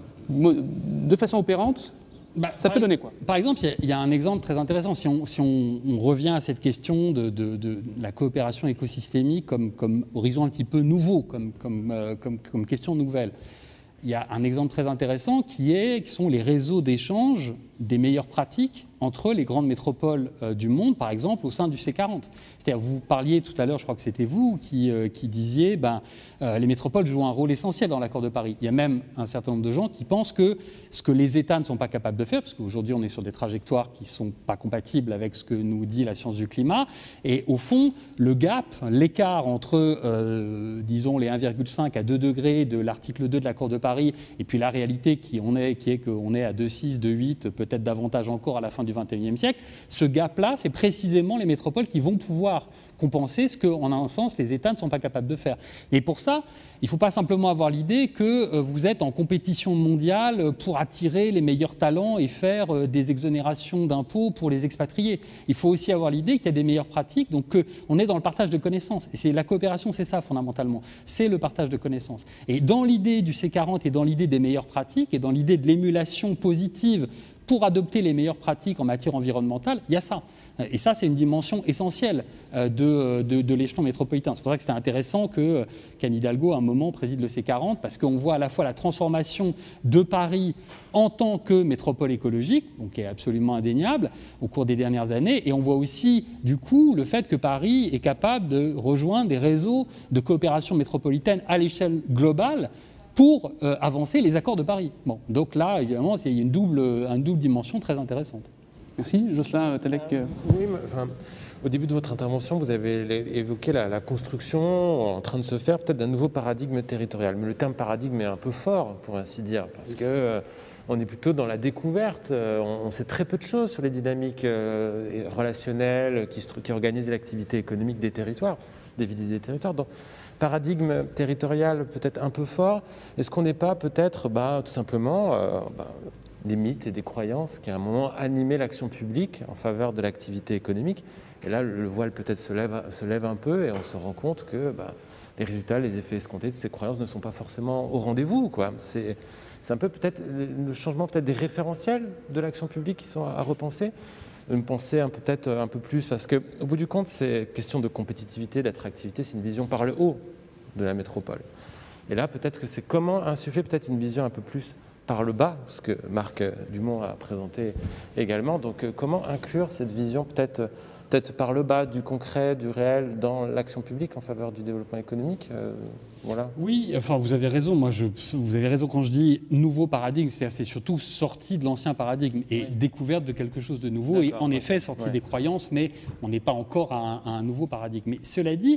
[SPEAKER 5] De façon opérante, bah, ça peut donner quoi?
[SPEAKER 2] Par exemple, il y, y a un exemple très intéressant. Si on, si on, on revient à cette question de, de, de la coopération écosystémique comme, comme horizon un petit peu nouveau, comme, comme, euh, comme, comme question nouvelle, il y a un exemple très intéressant qui, est, qui sont les réseaux d'échange des meilleures pratiques entre les grandes métropoles euh, du monde, par exemple, au sein du C quarante. C'est-à-dire, vous parliez tout à l'heure, je crois que c'était vous, qui, euh, qui disiez ben, euh, les métropoles jouent un rôle essentiel dans l'accord de Paris. Il y a même un certain nombre de gens qui pensent que ce que les États ne sont pas capables de faire, parce qu'aujourd'hui on est sur des trajectoires qui ne sont pas compatibles avec ce que nous dit la science du climat, et au fond, le gap, l'écart entre, euh, disons, les un virgule cinq à deux degrés de l'article deux de l'accord de Paris, et puis la réalité qui, on est, qui est qu'on est à deux virgule six, deux virgule huit, peut-être davantage encore à la fin du vingt et unième siècle, ce gap-là, c'est précisément les métropoles qui vont pouvoir compenser ce qu'en un sens, les États ne sont pas capables de faire. Et pour ça, il ne faut pas simplement avoir l'idée que vous êtes en compétition mondiale pour attirer les meilleurs talents et faire des exonérations d'impôts pour les expatriés. Il faut aussi avoir l'idée qu'il y a des meilleures pratiques, donc qu'on est dans le partage de connaissances. Et c'est, la coopération, c'est ça fondamentalement, c'est le partage de connaissances. Et dans l'idée du C quarante et dans l'idée des meilleures pratiques et dans l'idée de l'émulation positive pour adopter les meilleures pratiques en matière environnementale, il y a ça. Et ça, c'est une dimension essentielle de, de, de l'échelon métropolitain. C'est pour ça que c'était intéressant que qu'Anne Hidalgo, à un moment, préside le C quarante, parce qu'on voit à la fois la transformation de Paris en tant que métropole écologique, donc qui est absolument indéniable, au cours des dernières années, et on voit aussi, du coup, le fait que Paris est capable de rejoindre des réseaux de coopération métropolitaine à l'échelle globale, pour euh, avancer les accords de Paris. Bon, donc là, évidemment, il y a une double, une double dimension très intéressante.
[SPEAKER 5] Merci. Jocelyn Talec.
[SPEAKER 1] Euh, oui, mais, enfin, au début de votre intervention, vous avez évoqué la, la construction en train de se faire peut-être d'un nouveau paradigme territorial. Mais le terme paradigme est un peu fort, pour ainsi dire, parce que euh, on est plutôt dans la découverte. Euh, on, on sait très peu de choses sur les dynamiques euh, relationnelles qui, qui organisent l'activité économique des territoires, des villes et des territoires. Donc, paradigme territorial peut-être un peu fort. Est-ce qu'on n'est pas peut-être bah, tout simplement euh, bah, des mythes et des croyances qui à un moment animaient l'action publique en faveur de l'activité économique? Et là, le voile peut-être se lève, se lève un peu et on se rend compte que bah, les résultats, les effets escomptés de ces croyances ne sont pas forcément au rendez-vous, quoi. C'est, c'est un peu peut-être le changement peut-être des référentiels de l'action publique qui sont à, à repenser. Me penser un peu, peut-être un peu plus, parce qu'au bout du compte, c'est question de compétitivité, d'attractivité, c'est une vision par le haut de la métropole. Et là, peut-être que c'est comment insuffler peut-être une vision un peu plus par le bas, ce que Marc Dumont a présenté également. Donc, comment inclure cette vision peut-être peut-être par le bas, du concret, du réel, dans l'action publique en faveur du développement économique euh, voilà.
[SPEAKER 2] Oui, enfin, vous avez raison. Moi, je, vous avez raison quand je dis nouveau paradigme, c'est-à-dire c'est surtout sorti de l'ancien paradigme et oui. découverte de quelque chose de nouveau. D'accord. Et en effet, sorti ouais. des croyances, mais on n'est pas encore à un, à un nouveau paradigme. Mais cela dit,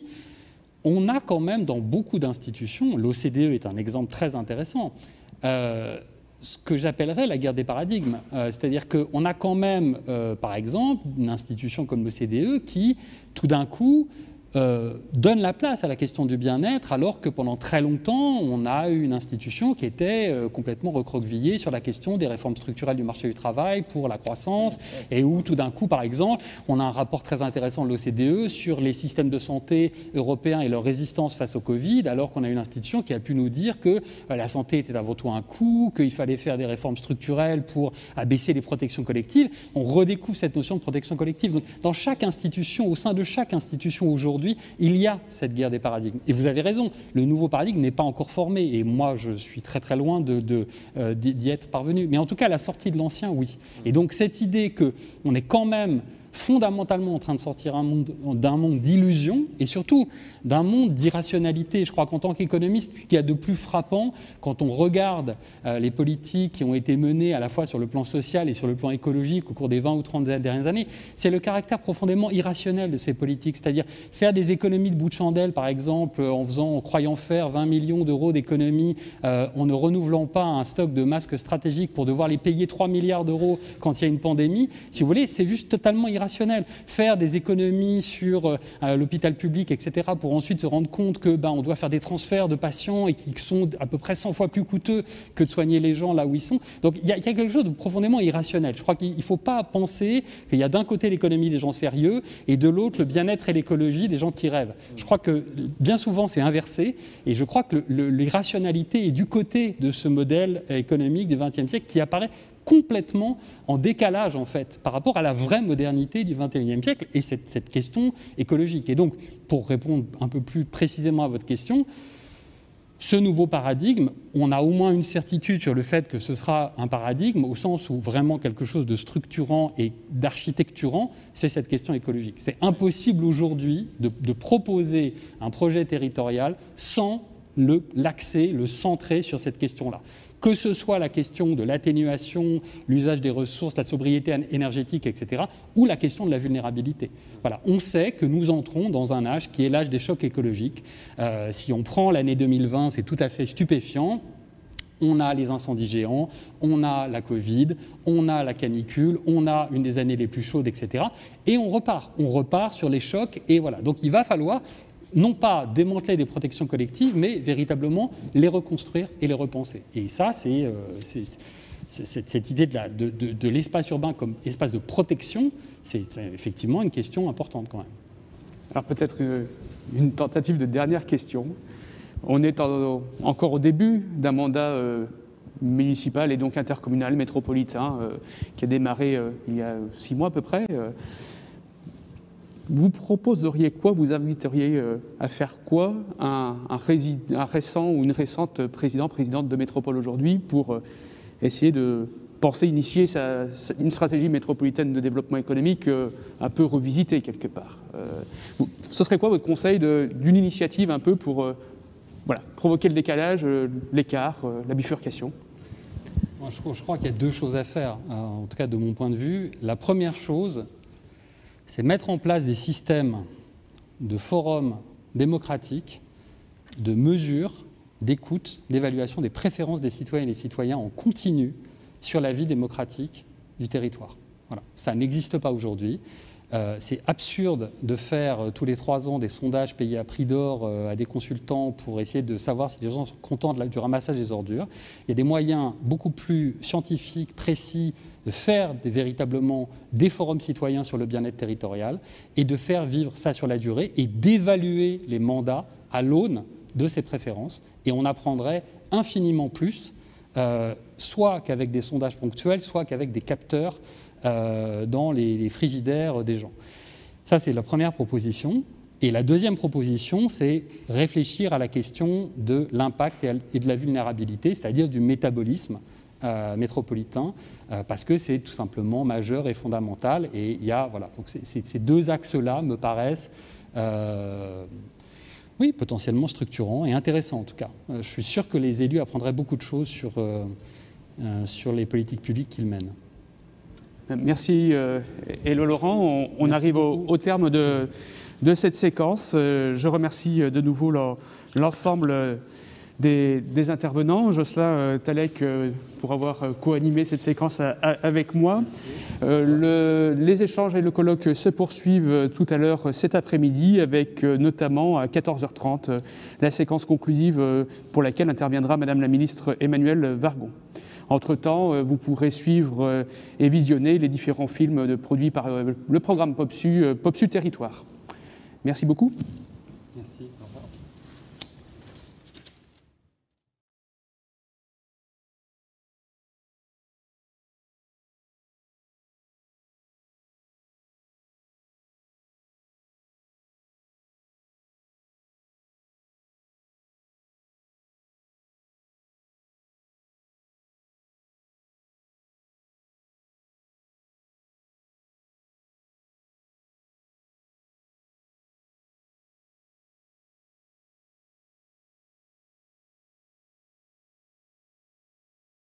[SPEAKER 2] on a quand même dans beaucoup d'institutions, l'O C D E est un exemple très intéressant, euh, ce que j'appellerais la guerre des paradigmes. Euh, c'est-à-dire qu'on a quand même, euh, par exemple, une institution comme l'O C D E qui, tout d'un coup, euh, donne la place à la question du bien-être, alors que pendant très longtemps, on a eu une institution qui était euh, complètement recroquevillée sur la question des réformes structurelles du marché du travail pour la croissance, et où tout d'un coup, par exemple, on a un rapport très intéressant de l'O C D E sur les systèmes de santé européens et leur résistance face au Covid, alors qu'on a une institution qui a pu nous dire que euh, la santé était avant tout un coût, qu'il fallait faire des réformes structurelles pour abaisser les protections collectives. On redécouvre cette notion de protection collective. Donc, dans chaque institution, au sein de chaque institution aujourd'hui, il y a cette guerre des paradigmes. Et vous avez raison, le nouveau paradigme n'est pas encore formé. Et moi, je suis très très loin de, de, euh, d'y être parvenu. Mais en tout cas, la sortie de l'ancien, oui. Et donc, cette idée qu'on est quand même fondamentalement en train de sortir un monde, d'un monde d'illusion et surtout d'un monde d'irrationalité. Je crois qu'en tant qu'économiste, ce qu'il y a de plus frappant, quand on regarde euh, les politiques qui ont été menées à la fois sur le plan social et sur le plan écologique au cours des vingt ou trente dernières années, c'est le caractère profondément irrationnel de ces politiques. C'est-à-dire faire des économies de bout de chandelle, par exemple, en, faisant, en croyant faire vingt millions d'euros d'économies, euh, en ne renouvelant pas un stock de masques stratégiques pour devoir les payer trois milliards d'euros quand il y a une pandémie. Si vous voulez, c'est juste totalement irrationnel. Faire des économies sur euh, l'hôpital public, et cetera, pour ensuite se rendre compte que ben, on doit faire des transferts de patients et qui sont à peu près cent fois plus coûteux que de soigner les gens là où ils sont. Donc il y, y a quelque chose de profondément irrationnel. Je crois qu'il ne faut pas penser qu'il y a d'un côté l'économie des gens sérieux et de l'autre le bien-être et l'écologie des gens qui rêvent. Je crois que bien souvent c'est inversé et je crois que l'irrationalité est du côté de ce modèle économique du vingtième siècle qui apparaît complètement en décalage en fait par rapport à la vraie modernité du vingt et unième siècle et cette, cette question écologique. Et donc, pour répondre un peu plus précisément à votre question, ce nouveau paradigme, on a au moins une certitude sur le fait que ce sera un paradigme au sens où vraiment quelque chose de structurant et d'architecturant, c'est cette question écologique. C'est impossible aujourd'hui de, de proposer un projet territorial sans le, l'axer, le centrer sur cette question-là. Que ce soit la question de l'atténuation, l'usage des ressources, la sobriété énergétique, et cetera, ou la question de la vulnérabilité. Voilà. On sait que nous entrons dans un âge qui est l'âge des chocs écologiques. Euh, si on prend l'année deux mille vingt, c'est tout à fait stupéfiant. On a les incendies géants, on a la Covid, on a la canicule, on a une des années les plus chaudes, et cetera. Et on repart. On repart sur les chocs. Et voilà. Donc il va falloir non pas démanteler des protections collectives, mais véritablement les reconstruire et les repenser. Et ça, c'est, euh, c'est, c'est, c'est cette idée de, la, de, de, de l'espace urbain comme espace de protection, c'est, c'est effectivement une question importante quand même.
[SPEAKER 5] Alors peut-être une tentative de dernière question. On est en, encore au début d'un mandat euh, municipal et donc intercommunal, métropolitain, euh, qui a démarré euh, il y a six mois à peu près. Euh, Vous proposeriez quoi, vous inviteriez à faire quoi un, un, résid, un récent ou une récente président, présidente de métropole aujourd'hui pour essayer de penser, initier sa, une stratégie métropolitaine de développement économique un peu revisitée quelque part. Euh, ce serait quoi votre conseil de, d'une initiative un peu pour euh, voilà, provoquer le décalage, euh, l'écart, euh, la bifurcation ?
[SPEAKER 2] Moi, je, je crois qu'il y a deux choses à faire, euh, en tout cas de mon point de vue. La première chose, c'est mettre en place des systèmes de forums démocratiques, de mesures, d'écoute, d'évaluation des préférences des citoyennes et des citoyens en continu sur la vie démocratique du territoire. Voilà. Ça n'existe pas aujourd'hui. Euh, c'est absurde de faire euh, tous les trois ans des sondages payés à prix d'or euh, à des consultants pour essayer de savoir si les gens sont contents de la, du ramassage des ordures. Il y a des moyens beaucoup plus scientifiques, précis, de faire des, véritablement des forums citoyens sur le bien-être territorial et de faire vivre ça sur la durée et d'évaluer les mandats à l'aune de ces préférences. Et on apprendrait infiniment plus, euh, soit qu'avec des sondages ponctuels, soit qu'avec des capteurs euh, dans les, les frigidaires des gens. Ça, c'est la première proposition. Et la deuxième proposition, c'est réfléchir à la question de l'impact et de la vulnérabilité, c'est-à-dire du métabolisme Euh, métropolitain, euh, parce que c'est tout simplement majeur et fondamental. Et il y a, voilà, donc c'est, c'est, ces deux axes-là me paraissent, euh, oui, potentiellement structurants et intéressants en tout cas. Euh, je suis sûr que les élus apprendraient beaucoup de choses sur, euh, euh, sur les politiques publiques qu'ils mènent.
[SPEAKER 5] Merci, euh, Hello Laurent. On, on arrive au, au terme de, de cette séquence. Euh, je remercie de nouveau l'ensemble des, des intervenants. Jocelyn euh, Talec euh, pour avoir euh, co-animé cette séquence à, à, avec moi. Euh, le, les échanges et le colloque se poursuivent euh, tout à l'heure cet après-midi avec euh, notamment à quatorze heures trente euh, la séquence conclusive euh, pour laquelle interviendra Madame la ministre Emmanuelle Wargon. Entre-temps, euh, vous pourrez suivre euh, et visionner les différents films de, produits par euh, le programme POPSU, euh, POPSU Territoire. Merci beaucoup.
[SPEAKER 2] Merci.